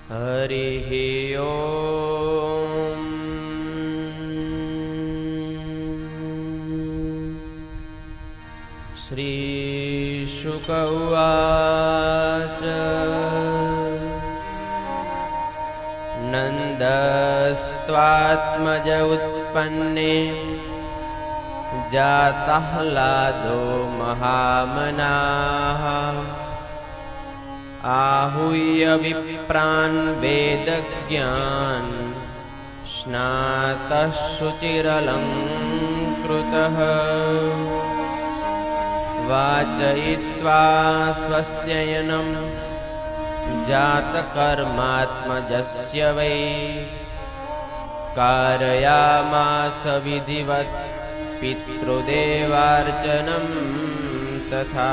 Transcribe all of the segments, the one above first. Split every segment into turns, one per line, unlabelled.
हरिः ओम्। श्रीशुक उवाच। नन्दस्त्वात्मज उत्पन्ने जाताह्लादो महामनाः। आहूय विप्रान् वेदज्ञान् स्नातः शुचिरलङ्कृतः। वाचयित्वा स्वस्त्ययनं जातकर्मात्मजस्य वै। कारयामास विधिवत् पितृदेवार्चनं तथा।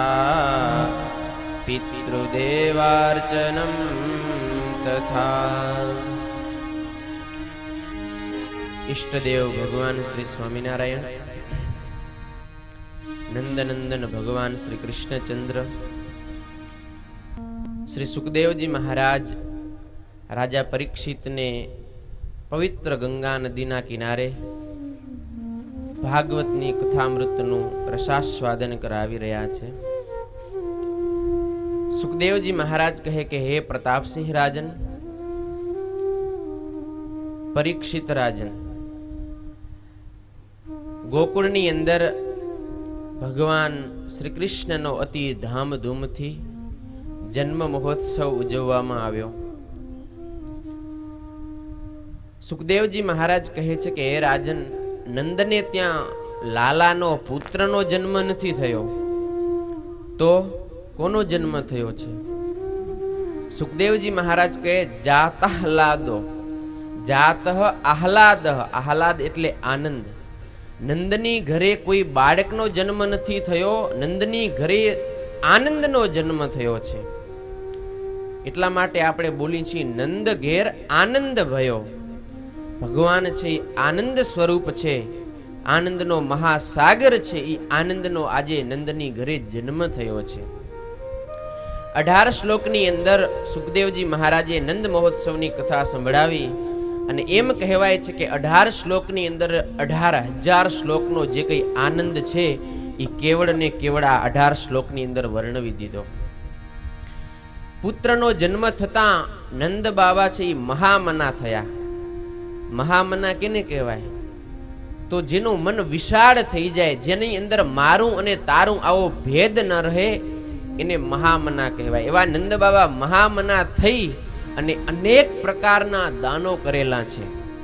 पितृदेवार्चनं तथा। इष्टदेव भगवान श्री स्वामीनारायण, नंदनंदन भगवान श्री कृष्णचंद्र, श्री सुखदेव जी महाराज राजा परीक्षित ने पवित्र गंगा नदीना किनारे भागवतनी कथामृतनु रसास्वादन करावी रह्या छे। सुखदेव जी महाराज कहे कि हे प्रताप सिंह राजन, परीक्षित राजन, गोकुळनी अंदर भगवान श्री कृष्ण नो अति धामधूम थी जन्म महोत्सव उजववामां आव्यो। सुखदेव जी महाराज कहे छे कि हे राजन, नंदने त्यां लालानो पुत्रनो जन्म नथी थयो तो कोनो जन्म थयो छे? सुखदेव जी महाराज कहे जाताह्लादो। जातः आह्लाद, आह्लाद एटले आनंद। नंदनी घरे कोई बाळकनो जन्म नथी थयो, नंदनी घरे आनंदनो जन्म थयो छे। એટલા માટે આપણે બોલી છીએ નંદ ઘેર આનંદ ભયો। ભગવાન છે એ આનંદ સ્વરૂપ છે, આનંદનો મહાસાગર છે। એ આનંદનો આજે નંદની ઘરે જન્મ થયો છે। 18 શ્લોકની અંદર સુખદેવજી મહારાજે નંદ મહોત્સવની કથા સંભળાવી અને એમ કહેવાય છે કે 18 શ્લોકની અંદર 18,000 શ્લોકનો જે કંઈ આનંદ છે એ કેવળ ને કેવળ આ 18 શ્લોકની અંદર વર્ણવી દીધો। પુત્રનો જન્મ થતા નંદ બાબા છે એ મહામના થયા। મહામના કેને કહેવાય? તો જેનું મન વિશાળ થઈ જાય, જેની અંદર મારું અને તારું આવો ભેદ ન રહે, એને મહામના કહેવાય। એવા નંદ બાબા મહામના થઈ અને અનેક પ્રકારના દાનો કરેલા છે।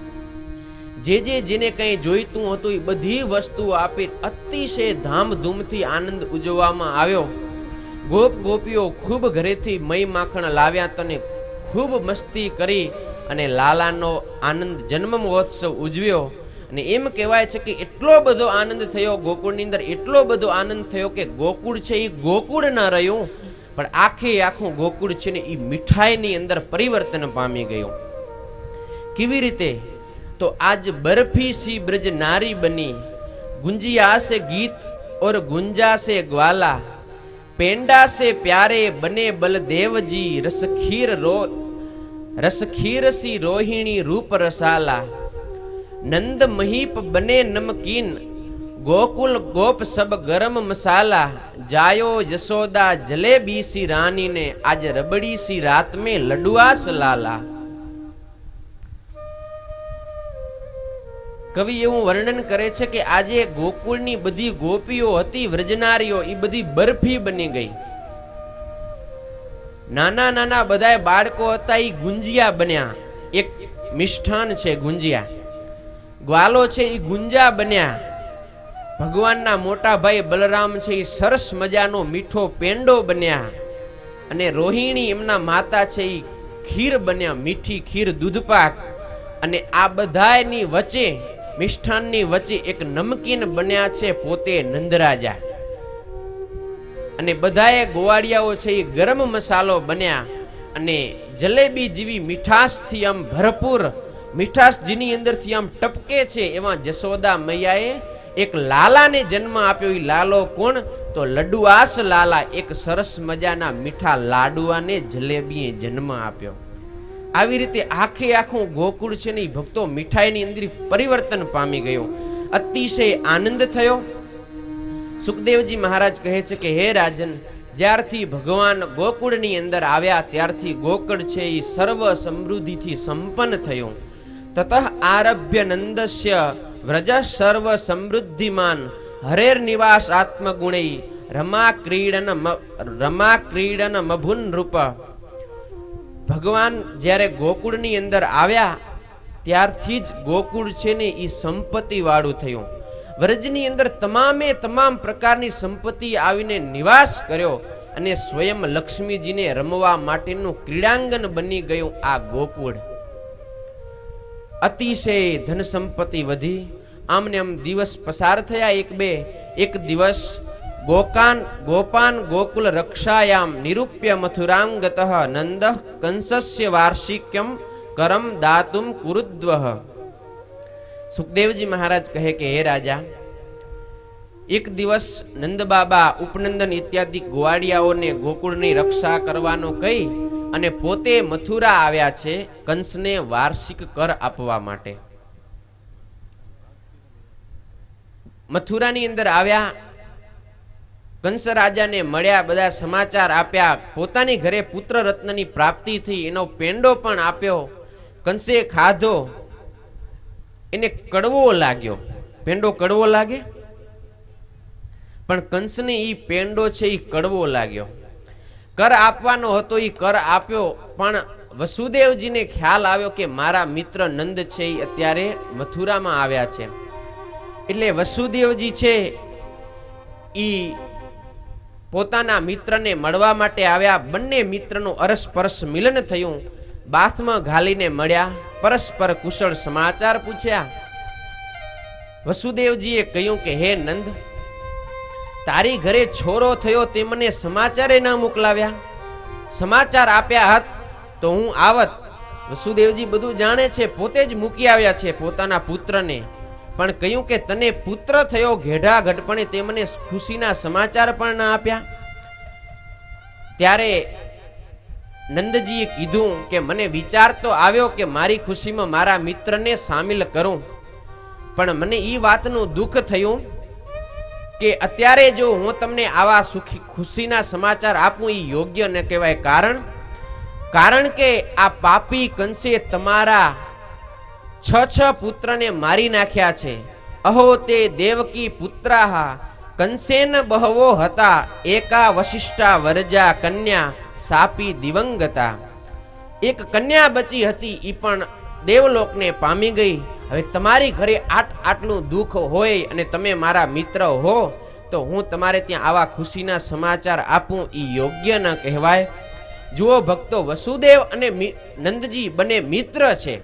જેને કંઈ જોઈતું હતું એ બધી વસ્તુ આપી અતિશય ધામધૂમથી આનંદ ઉજવવામાં આવ્યો। ગોપ ગોપીઓ ખૂબ ઘરેથી મય માખણ લાવ્યા તને ખૂબ મસ્તી કરી અને લાલાનો આનંદ જન્મ મહોત્સવ ઉજવ્યો। અને એમ કહેવાય છે કે એટલો બધો આનંદ થયો ગોકુળની અંદર, એટલો બધો આનંદ થયો કે ગોકુળ છે એ ગોકુળ ન રહ્યું, પણ આખું ગોકુળ છે ને એ મીઠાઈની અંદર પરિવર્તન પામી ગયું। કેવી રીતે? તો આજ બરફી सी ब्रज नारी बनी, गुंजिया से गीत और गुंजा से ग्वाला। पेंडा से प्यारे बने बलदेव जी, रसखीर सी रोहिणी रूप रसाला। नंद महीप बने नमकीन, गोकुल गोप सब गरम मसाला। जायो यशोदा जलेबी सी रानी ने, आज रबड़ी सी रात में लडुआस लाला। कवि एवं वर्णन करे छे कि आजे गोकुळनी बधी गोपीओ हती, व्रजनारीओ, ई बधी बर्फी बनी गई। नाना नाना बधाय बाळको हता ई गुंजिया बन्या। एक मिष्ठान छे गुंजिया, ग्वालो छे ई गुंजा बन्या। भगवानना मोटा भाई बलराम छे ई सरस मजानो मीठो पेंडो बन्या। अने रोहिणी एमना माता छे ई खीर बन्या, मीठी खीर दूधपाक। अने आ बधायनी वच्चे मिष्ठाननी वच्चे एक नमकीन बन्या छे पोते नंदराजा। अने बधाए गोवाड़ियाओ छे ई गरम मसालो बन्या। अने जलेबी जेवी मीठास थी आम भरपूर, मीठास जेनी अंदर थी आम टपके छे, एवा जसोदा मैयाए एक लाला ने जन्म आप्यो। ई लालो कोण? तो लडुआस लाला, एक सरस मजाना मीठा लाडुआ ने जलेबीए जन्म आप्यो। આવી રીતે આખે આખું ગોકુળ છે ને એ ભક્તો મીઠાઈની અંદર પરિવર્તન પામી ગયો. અતિશય આનંદ થયો. સુખદેવજી મહારાજ કહે છે કે હે રાજન, જ્યારથી ભગવાન ગોકુળની અંદર આવ્યા ત્યારથી ગોકુળ છે એ સર્વ સમૃદ્ધિથી સંપન્ન થયું. તતઃ આરભ્ય નંદસ્ય વ્રજ સર્વ સમૃદ્ધિમાન હરેર નિવાસ આત્મગુણૈ રમા ક્રીડન મભુન રૂપ. ભગવાન જ્યારે ગોકુળની અંદર આવ્યા ત્યારથી જ ગોકુળ છે ને એ સંપત્તિ વાળું થયું. વ્રજની અંદર તમામે તમામ પ્રકારની સંપત્તિ આવીને નિવાસ કર્યો અને સ્વયં લક્ષ્મીજીને રમવા માટેનું ક્રીડાંગન બની ગયું આ ગોકુળ. અતિશય ધન સંપત્તિ વધી. આમને આમ દિવસ પસાર થયા. એક દિવસ ગોપાન ગોકુલ રક્ષાયામ નિરૂપ્ય મથુરાંગત નંદ કંસસ્ય વાર્ષિક્યમ કરમ દાતુમ કુરુદ્વહ. સુખદેવજી મહારાજ કહે કે હે રાજા, એક દિવસ નંદ બાબા ઉપનંદન ઇત્યાદિ ગોવાળિયાઓને ગોકુળની રક્ષા કરવાનો કહી અને પોતે મથુરા આવ્યા છે કંસને વાર્ષિક કર આપવા માટે. મથુરાની અંદર આવ્યા, કંસ રાજાને મળ્યા, બધા સમાચાર આપ્યા, પોતાની ઘરે પુત્ર રત્નની પ્રાપ્તિ થઈ એનો પેંડો પણ આપ્યો. કંસે ખાધો, એને કડવો લાગ્યો. પેંડો કડવો લાગે, પણ કંસને ઈ પેંડો છે ઈ કડવો લાગ્યો. કર આપવાનો હતો, ઈ કર આપ્યો, પણ વસુદેવજીને ખ્યાલ આવ્યો કે મારા મિત્ર નંદ છે ઈ અત્યારે મથુરામાં આવ્યા છે. એટલે વસુદેવજી છે ઈ પોતાના મિત્રને મળવા માટે આવ્યા. બંને મિત્રનું અરસપરસ મિલન થયું. બાથમાં ઘાલીને મળ્યા, પરસ્પર કુશળ સમાચાર પૂછ્યા. વસુદેવજીએ કહ્યું કે હે નંદ, તારી ઘરે છોરો થયો તે મને સમાચારે ન મોકલાવ્યા. સમાચાર આપ્યા હત તો હું આવત. વસુદેવજી બધું જાણે છે, પોતે જ મૂકી આવ્યા છે પોતાના પુત્રને, પણ કહ્યું કે તને પુત્ર થયો ઘેઢા ઘડપણે, તે મને ખુશીના સમાચાર પણ ના આપ્યા. ત્યારે નંદજીએ કીધું કે મને વિચાર તો આવ્યો કે મારી ખુશીમાં મારા મિત્રને સામેલ કરું, પણ મને ઈ વાતનું દુઃખ થયું કે અત્યારે જો હું તમને આવા ખુશીના સમાચાર આપું એ યોગ્ય ન કહેવાય. કારણ કે આ પાપી કંસે તમારા 6 પુત્રને મારી નાખ્યા છે. અહો તે દેવકી પુત્રાહ કંસેન બહવો હતા, એકા વશિષ્ઠા વરજા કન્યા સાપી દિવંગતા. એક કન્યા બચી હતી, ઈ પણ દેવલોકને પામી ગઈ. હવે તમારી ઘરે આટલું દુઃખ હોય અને તમે મારા મિત્ર હો તો હું તમારે ત્યાં આવા ખુશીના સમાચાર આપું એ યોગ્ય ન કહેવાય. જુઓ ભક્તો, વસુદેવ અને નંદજી બંને મિત્ર છે.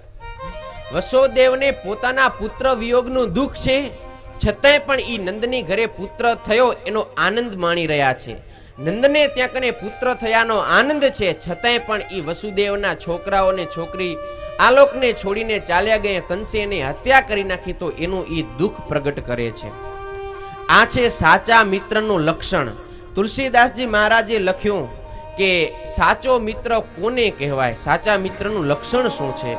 વસુદેવને પોતાના પુત્ર વિયોગનું દુઃખ છે, છતાંય પણ ઈ નંદની ઘરે પુત્ર થયો એનો આનંદ માણી રહ્યા છે. નંદને ત્યાં કને પુત્ર થયાનો આનંદ છે, છતાંય પણ ઈ વસુદેવના છોકરાઓને છોકરી આલોકને છોડીને ચાલ્યા ગયા, કંસે એને હત્યા કરી નાખી, તો એનું ઈ દુઃખ પ્રગટ કરે છે. આ છે સાચા મિત્રનું લક્ષણ. તુલસીદાસજી મહારાજે લખ્યું કે સાચો મિત્ર કોને કહેવાય, સાચા મિત્રનું લક્ષણ શું છે.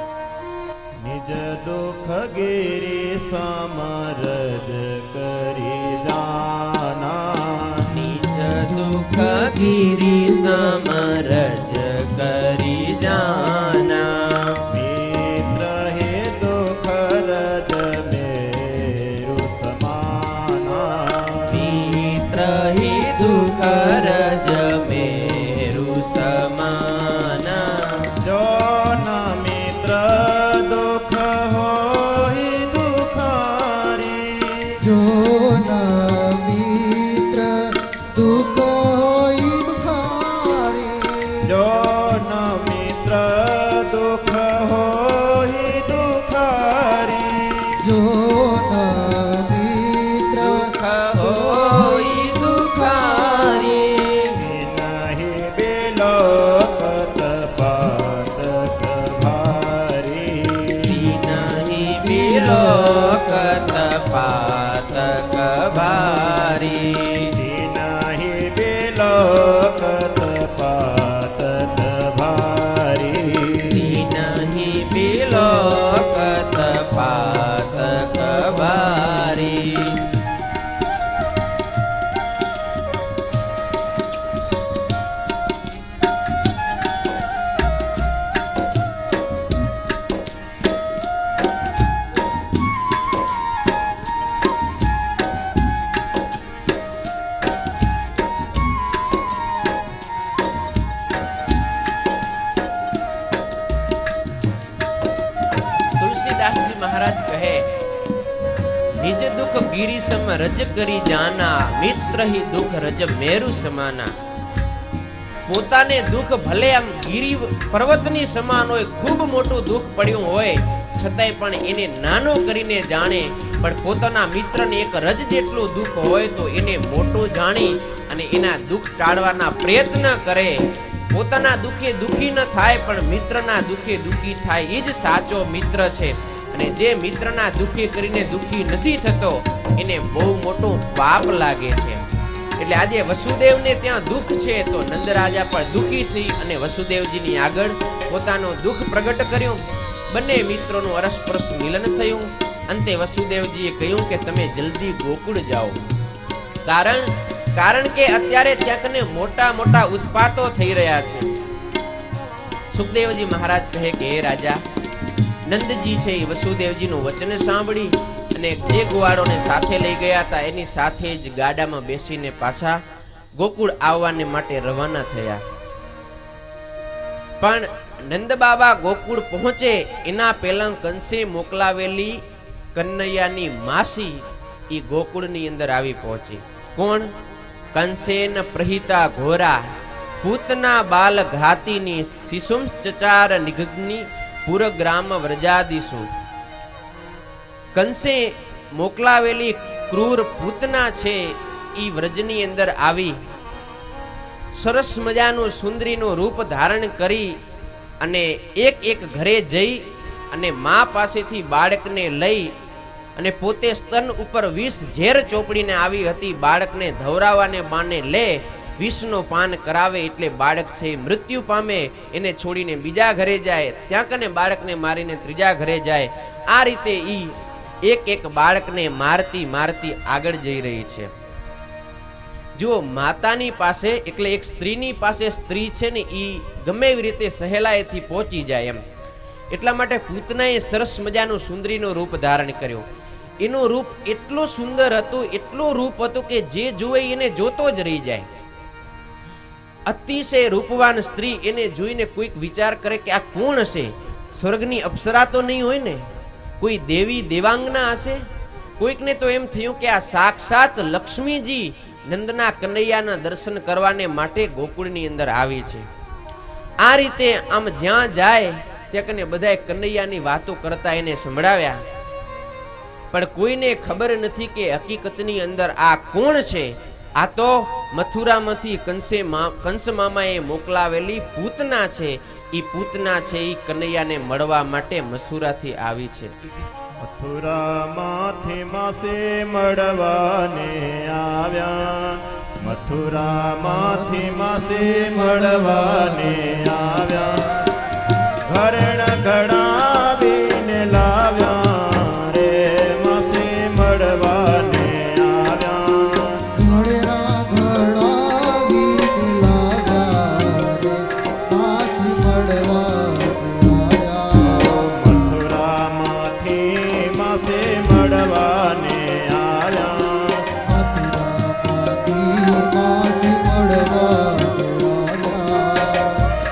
નિજ દુઃખ ગિરી સમરજ કરી જાના,
નિજ દુઃખ ગિરી સમરજ કરી જાના,
મિત્ર હે દુઃખ રજ મેરુ સમાના,
મિત્ર હે દુઃખ રજ મેરુ સમાના.
જો ન મિત્ર દુઃખ હોય દુખારી,
જો ના મિત્ર દુઃખ હોય દુખારી,
મહારાજ કહે, નિજ દુઃખ ગિરી સમ રજ કરી જાના, મિત્ર હી દુઃખ રજ મેરુ સમાના. પોતાને દુઃખ ભલે આમ ગિરી પર્વતની સમાન હોય, ખૂબ મોટું દુઃખ પડ્યું હોય, છતાંય પણ એને નાનો કરીને જાણે, પણ પોતાના મિત્રને એક રજ જેટલું દુઃખ હોય તો એને મોટું જાણી અને એના દુઃખ ટાળવાના પ્રયત્ન કરે. પોતાના દુઃખે દુઃખી ન થાય, પણ મિત્રના દુઃખે દુઃખી થાય, એ જ સાચો મિત્ર છે. અને જે મિત્રના દુઃખે કરીને દુઃખી નથી થતો એને બહુ મોટું પાપ લાગે છે. એટલે આજે વસુદેવને ત્યાં દુઃખ છે તો નંદરાજા પણ દુઃખી થઈ અને વસુદેવજીની આગળ પોતાનું દુઃખ પ્રગટ કર્યું. બંને મિત્રોનું અરસપરસ મિલન થયું. અંતે વસુદેવજીએ કહ્યું કે તમે જલ્દી ગોકુળ જાઓ, કારણ કે અત્યારે ત્યાં કને મોટા મોટા ઉત્પાતો થઈ રહ્યા છે. સુખદેવજી મહારાજ કહે કે હે રાજા, નંદજી છે એ વસુદેવજીનું વચન સાંભળી અને જે ગુવાળોને સાથે લઈ ગયા હતા એની સાથે જ ગાડામાં બેસીને પાછા ગોકુળ આવવાને માટે રવાના થયા. પણ નંદ બાબા ગોકુળ પહોંચે એના પહેલા કંસે મોકલાવેલી કનૈયાની માસી એ ગોકુળની અંદર આવી પહોંચી. કોણ? કંસેન પ્રહિતા ઘોરા પૂતના બાલ ઘાતીની શિશુમ ચચાર નિગ્ની પુરગ્રામ વ્રજાદિસુ. કંસે મોકલાવેલી ક્રૂર પૂતના છે ઈ વ્રજની અંદર આવી સરસ મજાનું સુંદરીનું રૂપ ધારણ કરી અને એક એક ઘરે જઈ અને મા પાસેથી બાળકને લઈ અને પોતે સ્તન ઉપર વિષ ઝેર ચોપડીને આવી હતી. બાળકને ધવરાવાને બાને લે, વિષનું પાન કરાવે એટલે બાળક છે મૃત્યુ પામે. એને છોડીને બીજા ઘરે જાય, ત્યાં કને બાળકને મારીને ત્રીજા ઘરે જાય. આ રીતે ઈ એક એક બાળકને મારતી મારતી આગળ જઈ રહી છે. જો માતાની પાસે એટલે એક સ્ત્રીની પાસે સ્ત્રી છે ને ઈ ગમે એવી રીતે સહેલાઈથી પહોંચી જાય એમ. એટલા માટે પૂતનાએ સરસ મજાનું સુંદરીનું રૂપ ધારણ કર્યું. એનું રૂપ એટલું સુંદર હતું, એટલું રૂપ હતું કે જે જોવે એને જોતો જ રહી જાય. અતિશય રૂપવાન સ્ત્રી એને જોઈને કોઈક વિચાર કરે કે આ કોણ હશે? સ્વર્ગની અપ્સરા તો નહીં હોય ને, કોઈ દેવી દેવાંગના હશે? કોઈકને તો એમ થયું કે આ સાક્ષાત લક્ષ્મીજી નંદના કનૈયાના દર્શન કરવાને માટે ગોકુળની અંદર આવી છે. આ રીતે આમ જ્યાં જાય ત્યાં કને બધાએ કનૈયાની વાતો કરતા એને સંભળાવ્યા, પણ કોઈને ખબર નથી કે હકીકતની અંદર આ કોણ છે. આ તો મથુરામાંથી કંસ મામાએ મોકલાવેલી પૂતના છે. ઈ પૂતના છે ઈ કનૈયાને મળવા માટે મથુરાથી આવી છે.
મથુરામાંથી માસે મળવાને આવ્યા, મથુરામાંથી માસે મળવાને આવ્યા, ઘરેણ ઘડાવીને લાવ્યા રે માસે મળવાને આવ્યા,
ઘોડેરા ઘડાવીને લાવ્યા રે માસી મળવા આવ્યા.
મથુરામાંથી માસે મળવાને આવ્યા,
મથુરામાંથી માસી મળવા આવ્યા.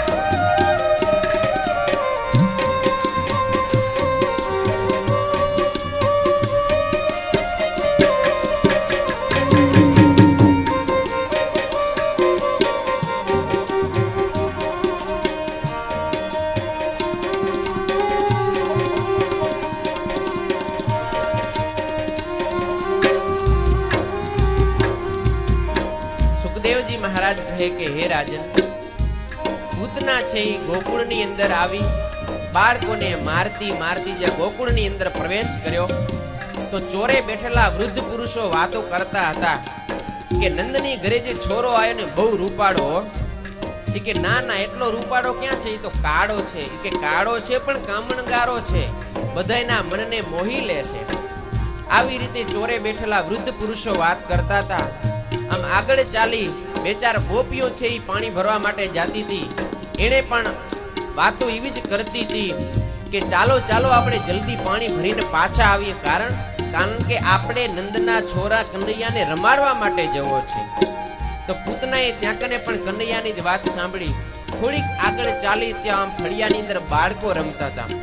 સુખદેવજી મહારાજ કહે કે હે રાજન, પૂતના છે એ ગોકુળની અંદર આવી બાળકોને મારતી મારતી જે ગોકુળની અંદર પ્રવેશ કર્યો તો ચોરે બેઠેલા વૃદ્ધ પુરુષો વાતો કરતા હતા કે નંદની ઘરે જે છોરો આવ્યો ને બહુ રૂપાળો. કે ના ના, એટલો રૂપાળો ક્યાં છે? એ તો કાળો છે. કે કાળો છે પણ કામણગારો છે, બધાયના મનને મોહી લે છે. આવી રીતે ચોરે બેઠેલા વૃદ્ધ પુરુષો વાત કરતા હતા. આમ આગળ ચાલી બે ચાર ગોપીઓ છે એ પાણી ભરવા માટે જાતી હતી. એણે પણ વાતો એવી જ કરતી હતી કે ચાલો ચાલો આપણે જલ્દી પાણી ભરીને પાછા આવીએ, કારણ કે આપણે નંદના છોરા કનૈયાને રમાડવા માટે જવો છે. તો પૂતનાએ ત્યાં કને પણ કનૈયાની જ વાત સાંભળી. થોડીક આગળ ચાલી ત્યાં ફળિયાની અંદર બાળકો રમતા હતા.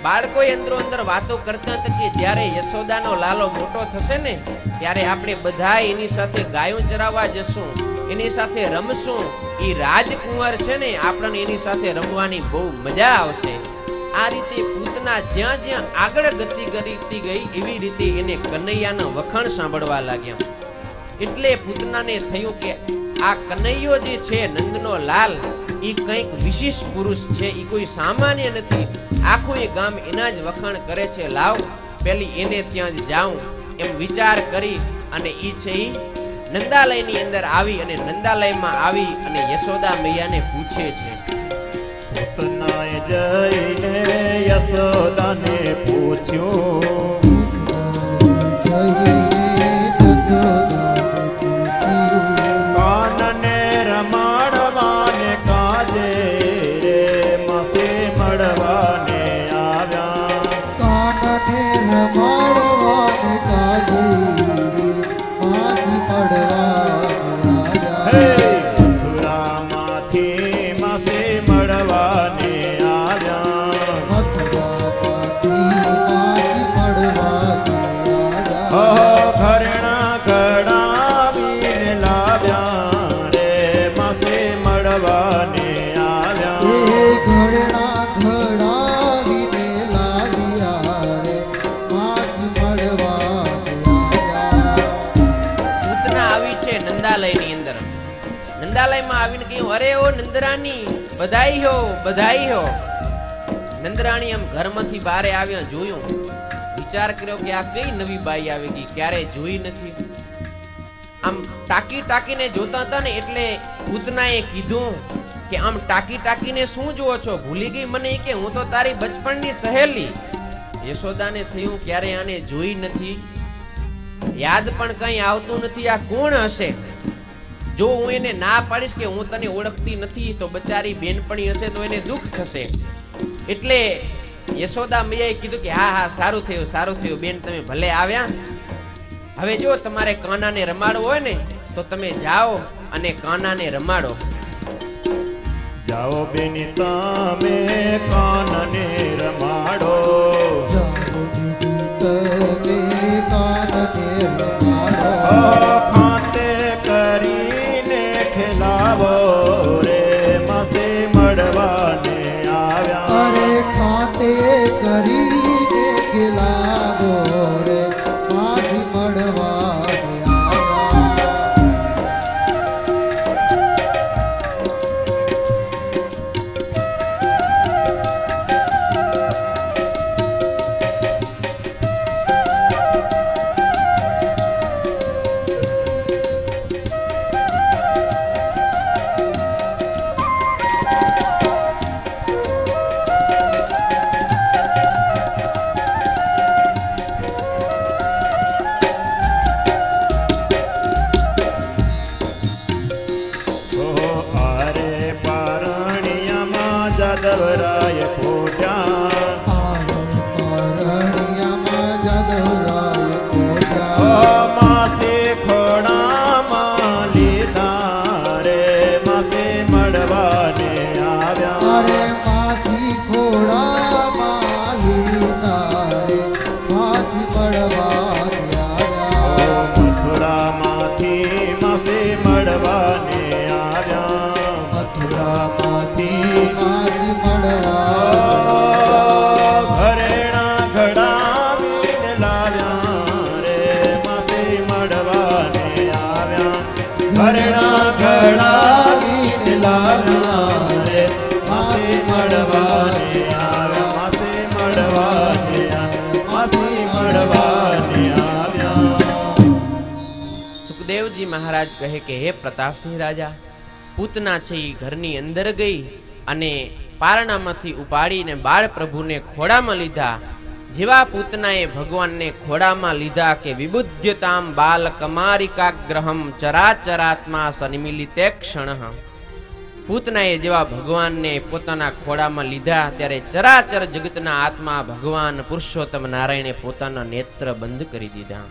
બાળકોએ અંદરો અંદર વાતો કરતા હતા કે જ્યારે યશોદાનો લાલો મોટો થશે ને ત્યારે આપણે બધા એની સાથે ગાયો ચરાવવા જશું, એની સાથે રમશું. એ રાજકુંવર છે ને, આપણને એની સાથે રમવાની બહુ મજા આવશે. આ રીતે પૂતના જ્યાં જ્યાં આગળ ગતિ કરતી ગઈ એવી રીતે એને કનૈયાના વખાણ સાંભળવા લાગ્યા. એટલે પૂતનાને થયું કે આ કનૈયો જે છે, નંદનો લાલ, એ કંઈક વિશેષ પુરુષ છે, એ કોઈ સામાન્ય નથી. આખું એ ગામ એના જ વખાણ કરે છે. લાવ પેલી એને ત્યાં જ જાઉં એમ વિચાર કરી અને ઈ છે ઈ નંદાલયની અંદર આવી અને નંદાલયમાં આવી અને યશોદા મૈયાને પૂછે છે.
પૂતનાએ જઈને યશોદાને પૂછ્યું, કાનને રમાડવાને કાજે રે માસે મળવાને આવ્યા.
કાનને રમાડવાને કાજે માસી પડવાને
હે
આવ્યા.
મથુરામાંથી માસે મળવાને આવ્યા.
મથુરામાંથી માસી પડવાને
હો
આવ્યા.
ઘરેણા ઘડાવીને લાવ્યા રે માસે મળવાને આવ્યા.
એ ઘરેણા ઘડાવીને લાવ્યા રે માસી મળવાને આવ્યા.
પૂતના આવી છે નંદાલયની અંદર. નંદાલયમાં આવીને કહ્યું, અરે ઓ નંદરાણી, બધાઈ હો, બધાઈ હો. નંદરાણી આમ ઘરમાંથી બહાર આવ્યા, જોયું, વિચાર કર્યો કે આ કઈ નવી બાઈ આવી ગઈ, ક્યારે જોઈ નથી. આમ ટાંકી ટાંકીને જોતા હતા ને એટલે પૂતનાએ કીધું કે આમ ટાંકી ટાંકીને શું જુઓ છો, ભૂલી ગઈ મને? કે હું તો તારી બચપણની સહેલી. યશોદાને થયું ક્યારે આને જોઈ નથી, યાદ પણ કઈ આવતું નથી, આ કોણ હશે? જો હું એને ના પાડીશ કે હું તને ઓળખતી નથી તો બચારી બેનપણી હશે તો એને દુઃખ થશે. એટલે યશોદા મૈયાએ કીધું કે હા હા, સારું થયું બેન, તમે ભલે આવ્યા. હવે જો તમારે કાનાને રમાડવો હોય ને તો તમે જાઓ અને કાનાને રમાડો.
જાઓ બેની તમે કાનને રમાડો.
તમે કાનને રમાડો.
ખાતે કરીને ખેલાવો રે માસે મળવાને આવ્યા.
અરે ખાતે કરીને ખિલાવો રે માસી મળવાને આવ્યા.
અરે પારણિયામાં જાદવરાય ખોટ્યા.
રણિયામાં જાદવરાય ખોટ્યા.
માસે ખોડામાં લીધા રે માસે મળવાને આવ્યા.
અરે માસી ખોડામાં લીધા રે માસી મળવાને આવ્યા.
મથુરામાંથી માસે મળવાને આવ્યા.
મથુરામાંથી માસી મળવા.
ઘરેણા ઘડાવીને લાવ્યા રે માસે મળવાને આવ્યા. ઘરેણા ઘડાવીને લાવ્યા રે માસે મળવાને આવ્યા. માસે મળવાને આવ્યા. માસે મળવાને આવ્યા.
સુખદેવજી મહારાજ કહે કે હે પ્રતાપસિંહ રાજા, પૂતના છે એ ઘરની અંદર ગઈ અને પારણામાંથી ઉપાડીને બાળ પ્રભુને ખોડામાં લીધા. જેવા પૂતનાએ ભગવાનને ખોડામાં લીધા કે વિબુધ્યતામ બાલ કમારિકાગ્રહમ ચરાચરાત્મા સનિમિલિતે ક્ષણઃ. પૂતનાએ જેવા ભગવાનને પોતાના ખોડામાં લીધા ત્યારે ચરાચર જગતના આત્મા ભગવાન પુરુષોત્તમ નારાયણે પોતાના નેત્ર બંધ કરી દીધા.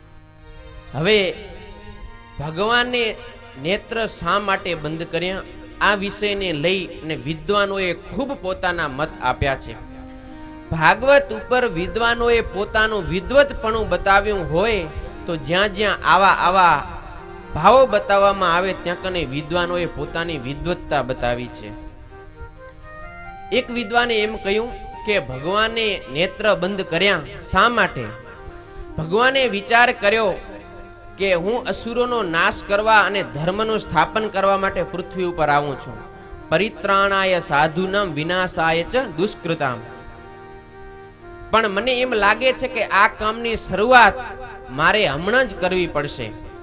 હવે ભગવાને નેત્ર શા માટે બંધ કર્યા આ વિષયને લઈ અને વિદ્વાનોએ ખૂબ પોતાના મત આપ્યા છે. ભાગવત ઉપર વિદ્વાનોએ પોતાનું વિદ્વતપણું બતાવ્યું હોય તો જ્યાં જ્યાં આવા ભાવો બતાવવામાં આવે ત્યાં કને વિદ્વાનોએ પોતાની વિદ્વત્તા બતાવી છે. એક વિદ્વાને એમ કહ્યું કે ભગવાને નેત્ર બંધ કર્યા શા માટે? ભગવાને વિચાર કર્યો કે હું અસુરોનો નાશ કરવા અને ધર્મનું સ્થાપન કરવા માટે પૃથ્વી ઉપર આવું છું. પરિત્રાણાય સાધુનામ વિનાશાય ચ દુષ્કૃતામ. પણ મને એમ લાગે છે કે આ કામની શરૂઆત મારે હમણાં જ કરવી પડશે.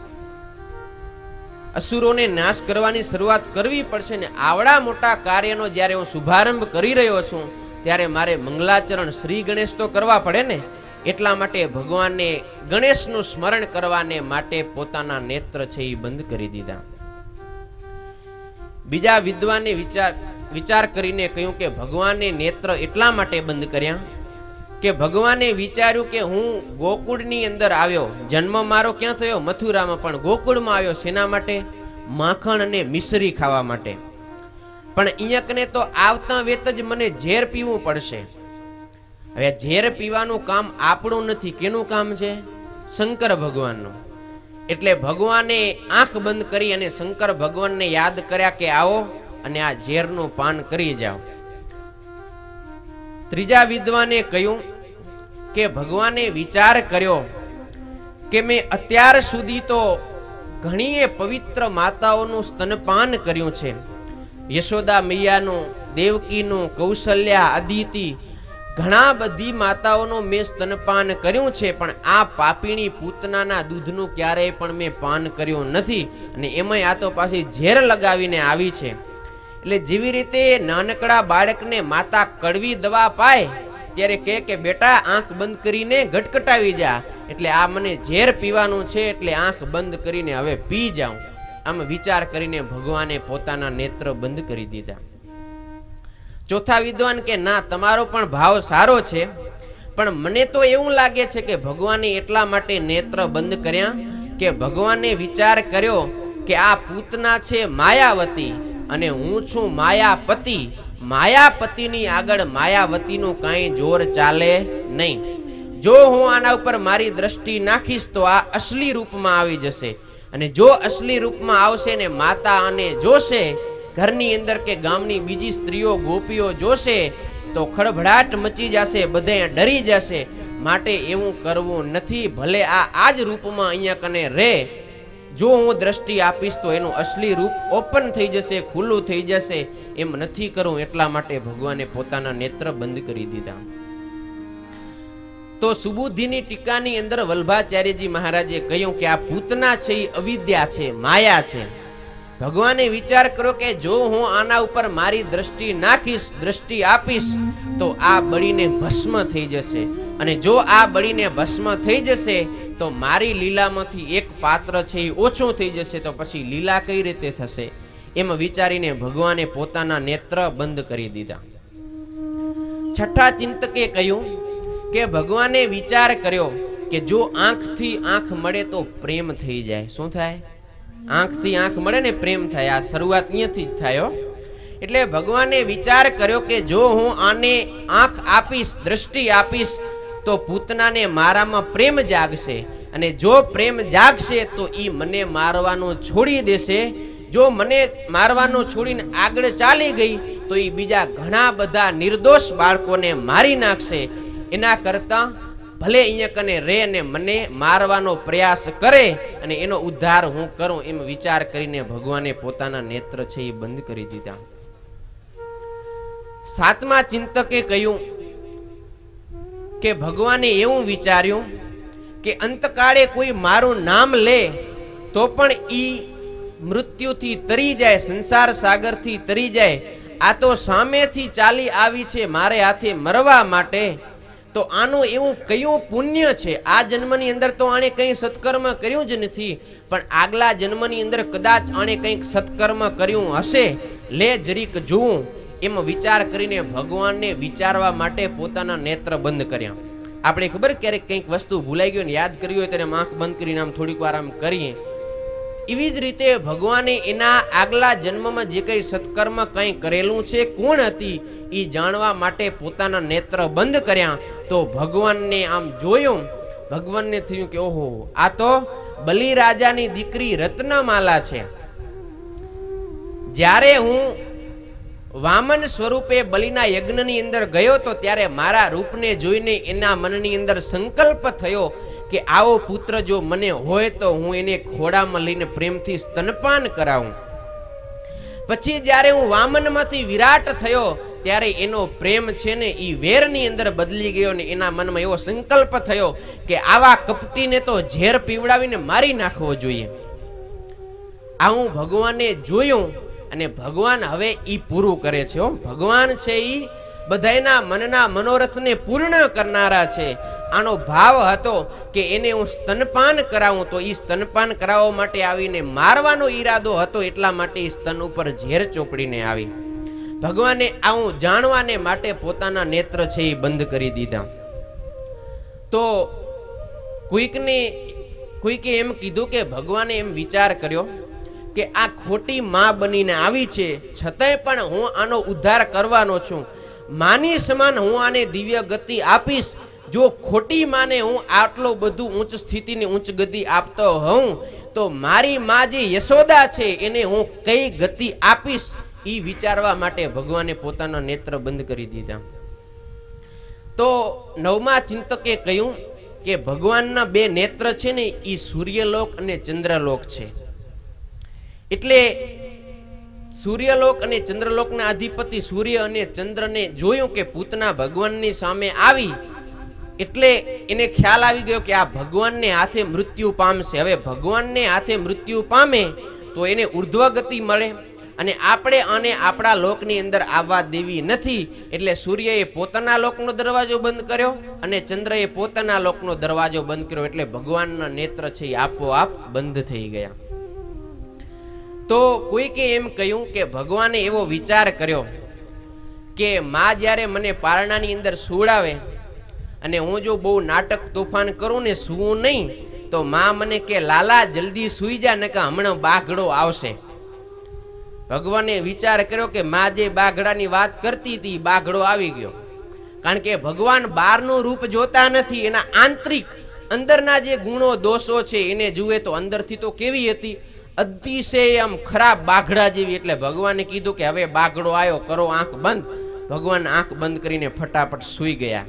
અસુરોને નાશ કરવાની શરૂઆત કરવી પડશે ને આવડા મોટા કાર્યનો જ્યારે હું શુભારંભ કરી રહ્યો છું ત્યારે મારે મંગલાચરણ શ્રી ગણેશ તો કરવા પડે ને. એટલા માટે ભગવાનને ગણેશનું સ્મરણ કરવાને માટે પોતાના નેત્ર છે એ બંધ કરી દીધા. બીજા વિદ્વાને વિચાર કરીને કહ્યું કે ભગવાને નેત્ર એટલા માટે બંધ કર્યા કે ભગવાને વિચાર્યું કે હું ગોકુળની અંદર આવ્યો, જન્મ મારો ક્યાં થયો? મથુરામાં, પણ ગોકુળમાં આવ્યો શેના માટે? માખણ અને મિશ્રી ખાવા માટે. પણ અહીંયા કને તો આવતા વેત જ મને ઝેર પીવું પડશે. હવે ઝેર પીવાનું કામ આપણું નથી, કેનું કામ છે? શંકર ભગવાનનું. એટલે ભગવાને આંખ બંધ કરી અને શંકર ભગવાનને યાદ કર્યા કે આવો અને આ ઝેરનું પાન કરી જાઓ. ત્રીજા વિદ્વાને કહ્યું કે ભગવાને વિચાર કર્યો કે મેં અત્યાર સુધી તો ઘણીએ પવિત્ર માતાઓનું સ્તનપાન કર્યું છે. યશોદા મૈયાનું, દેવકીનું, કૌશલ્યા, અદિતિ, ઘણા બધી માતાઓનું મેં સ્તનપાન કર્યું છે, પણ આ પાપીણી પૂતનાના દૂધનું ક્યારેય પણ મેં પાન કર્યું નથી. અને એમાંય આ તો પાછી ઝેર લગાવીને આવી છે. એટલે જેવી રીતે નાનકડા બાળકને માતા કડવી દવા પાય ત્યારે કહે કે બેટા આંખ બંધ કરીને ગટગટાવી જા, એટલે આ મને ઝેર પીવાનું છે એટલે આંખ બંધ કરીને હવે પી જાઉં. આમ વિચાર કરીને ભગવાને પોતાના નેત્ર બંધ કરી દીધા. ચોથા વિદ્વાન કે ના, તમારો પણ ભાવ સારો છે, પણ મને તો એવું લાગે છે કે ભગવાને એટલા માટે નેત્ર બંધ કર્યા કે ભગવાને વિચાર કર્યો કે આ પૂતના છે માયાવતી અને હું છું માયાપતિ. માયાપતિની આગળ માયાવતીનું કાંઈ જોર ચાલે નહીં. જો હું આના ઉપર મારી દ્રષ્ટિ નાખીશ તો આ અસલી રૂપમાં આવી જશે, અને જો અસલી રૂપમાં આવશે ને માતા અને જોશે, ઘરની અંદર કે ગામની બીજી સ્ત્રીઓ ગોપીઓ જોશે તો ખળભળાટ મચી જશે, બધે ડરી જશે. માટે એવું કરવું નથી. ભલે આ જ રૂપમાં અહીંયા કને રહે, જો હું દ્રષ્ટિ આપીશ તો એનું અસલી રૂપ ઓપન થઈ જશે, ખુલ્લું થઈ જશે. એમ નથી કરવું. એટલા માટે ભગવાને પોતાના નેત્ર બંધ કરી દીધા. તો સુબુદ્ધિની ટીકાની અંદર વલ્ભાચાર્યજી મહારાજે કહ્યું કે આ પૂતના છે એ અવિદ્યા છે, માયા છે. ભગવાને વિચાર કર્યો કે જો હું આના ઉપર મારી દ્રષ્ટિ નાખીશ, દ્રષ્ટિ આપીશ તો આ બળીને ભસ્મ થઈ જશે, અને જો આ બળીને ભસ્મ થઈ જશે તો મારી લીલામાંથી એક પાત્ર છે એ ઓછું થઈ જશે, તો પછી લીલા કઈ રીતે થશે? એમ વિચારીને ભગવાને પોતાના નેત્ર બંધ કરી દીધા. છઠ્ઠા ચિંતકે કહ્યું કે ભગવાને વિચાર કર્યો કે જો આંખથી આંખ મળે તો પ્રેમ થઈ જાય. શું થાય? આંખથી આંખ મળે ને પ્રેમ થાય. આ શરૂઆત અહીંયાથી જ થાય. એટલે ભગવાને વિચાર કર્યો કે જો હું આને આંખ આપીશ, દ્રષ્ટિ આપીશ તો પૂતનાને મારામાં પ્રેમ જાગશે, અને જો પ્રેમ જાગશે તો ઈ મને મારવાનું છોડી દેશે. જો મને મારવાનું છોડીને આગળ ચાલી ગઈ તો ઈ બીજા ઘણા બધા નિર્દોષ બાળકોને મારી નાખશે. એના કરતા ભલે અહીંયા કને રે ને મને મારવાનો પ્રયાસ કરે અને એનો ઉદ્ધાર હું કરું. એમ વિચાર કરીને ભગવાને પોતાના નેત્ર છે એ બંધ કરી દીધા. સાતમા ચિંતકે કહ્યું કે ભગવાને એવું વિચાર્યું કે અંતકાળે કોઈ મારું નામ લે તો પણ ઈ મૃત્યુથી તરી જાય, સંસાર સાગરથી તરી જાય. આ તો સામેથી ચાલી આવી છે મારે હાથે મરવા માટે, તો આનું એવું કયું પુણ્ય છે? આ જન્મની અંદર તો આણે કંઈ સત્કર્મ કર્યું જ નથી, પણ આગલા જન્મની અંદર કદાચ આણે કંઈક સત્કર્મ કર્યું હશે, લે જરીક જોવું. એમ વિચાર કરીને ભગવાનને વિચારવા માટે પોતાના નેત્ર બંધ કર્યા. આપણે ખબર ક્યારેક કંઈક વસ્તુ ભૂલાઈ ગયો ને યાદ કરી હોય ત્યારે આંખ બંધ કરીને આમ થોડીક વાર આમ કરીએ એવી જ રીતે ભગવાને એના આગલા જન્મમાં જે કંઈ સત્કર્મ કંઈ કરેલું છે, કોણ હતી એ જાણવા માટે પોતાના નેત્ર બંધ કર્યા. તો ભગવાનને આમ જોયું, ભગવાનને થયું કે ઓહો, આ તો બલિરાજાની દીકરી રત્નમાલા છે. જ્યારે હું વામન સ્વરૂપે બલિના યજ્ઞની અંદર ગયો તો ત્યારે મારા રૂપને જોઈને એના મનની અંદર સંકલ્પ થયો કે આવો પુત્ર જો મને હોય તો હું એને ખોડામાં લઈને પ્રેમથી સ્તનપાન કરાવું. પછી જ્યારે હું વામનમાંથી વિરાટ થયો ત્યારે એનો પ્રેમ છે ને એ વેરની અંદર બદલી ગયો ને એના મનમાં એવો સંકલ્પ થયો કે આવા કપટીને તો ઝેર પીવડાવીને મારી નાખવો જોઈએ. આ હું ભગવાને જોયું અને ભગવાન હવે ઈ પૂરું કરે છે. ભગવાન છે ઈ બધાયના મનના મનોરથને પૂર્ણ કરનારા છે. આનો ભાવ હતો કે એને હું સ્તનપાન કરાવું, તો ઈ સ્તનપાન કરાવવા માટે આવીને મારવાનો ઈરાદો હતો, એટલા માટે ઈ સ્તન ઉપર ઝેર ચોપડીને આવી. ભગવાને આવું જાણવાને માટે પોતાના નેત્ર છે એ બંધ કરી દીધા. તો કોઈકે એમ કીધું કે ભગવાને એમ વિચાર કર્યો કે આ ખોટી માં બનીને આવી છે, છતાંય પણ હું આનો ઉદ્ધાર કરવાનો છું. માની સમાન હું આને દિવ્ય ગતિ આપીશ. જો ખોટી માને હું આટલો બધું ઉચ્ચ સ્થિતિની ઉચ્ચ ગતિ આપતો હોઉં તો મારી માં જે યશોદા છે એને હું કઈ ગતિ આપીશ, એ વિચારવા માટે ભગવાને પોતાના નેત્ર બંધ કરી દીધા. તો નવમા ચિંતકે કહ્યું કે ભગવાનના બે નેત્ર છે ને એ સૂર્યલોક અને ચંદ્રલોક છે. એટલે સૂર્યલોક અને ચંદ્રલોકના અધિપતિ સૂર્ય અને ચંદ્રને જોયું કે પૂતના ભગવાનની સામે આવી, એટલે એને ખ્યાલ આવી ગયો કે આ ભગવાનને હાથે મૃત્યુ પામશે. હવે ભગવાનને હાથે મૃત્યુ પામે તો એને ઉર્ધ્વ ગતિ મળે, અને આપણે આને આપણા લોકની અંદર આવવા દેવી નથી. એટલે સૂર્યએ પોતાના લોકનો દરવાજો બંધ કર્યો અને ચંદ્રએ પોતાના લોકનો દરવાજો બંધ કર્યો. એટલે ભગવાનના નેત્ર છે એ આપોઆપ બંધ થઈ ગયા. તો કોઈકે એમ કહ્યું કે ભગવાને એવો વિચાર કર્યો કે માં જ્યારે મને પારણાની અંદર સુવડાવે અને હું જો બહુ નાટક તોફાન કરું ને સૂવું નહીં, તો માં મને કે લાલા જલ્દી સૂઈ જા ને કે હમણાં બાઘડો આવશે. ભગવાને વિચાર કર્યો કે માં જે બાઘડાની વાત કરતી હતી બાઘડો આવી ગયો. કારણ કે ભગવાન બહારનું રૂપ જોતા નથી, એના આંતરિક અંદરના જે ગુણો દોષો છે એને જુએ. તો અંદરથી તો કેવી હતી, અતિશય આમ ખરાબ બાઘડા જેવી. એટલે ભગવાને કીધું કે હવે બાઘડો આવ્યો, કરો આંખ બંધ. ભગવાન આંખ બંધ કરીને ફટાફટ સૂઈ ગયા.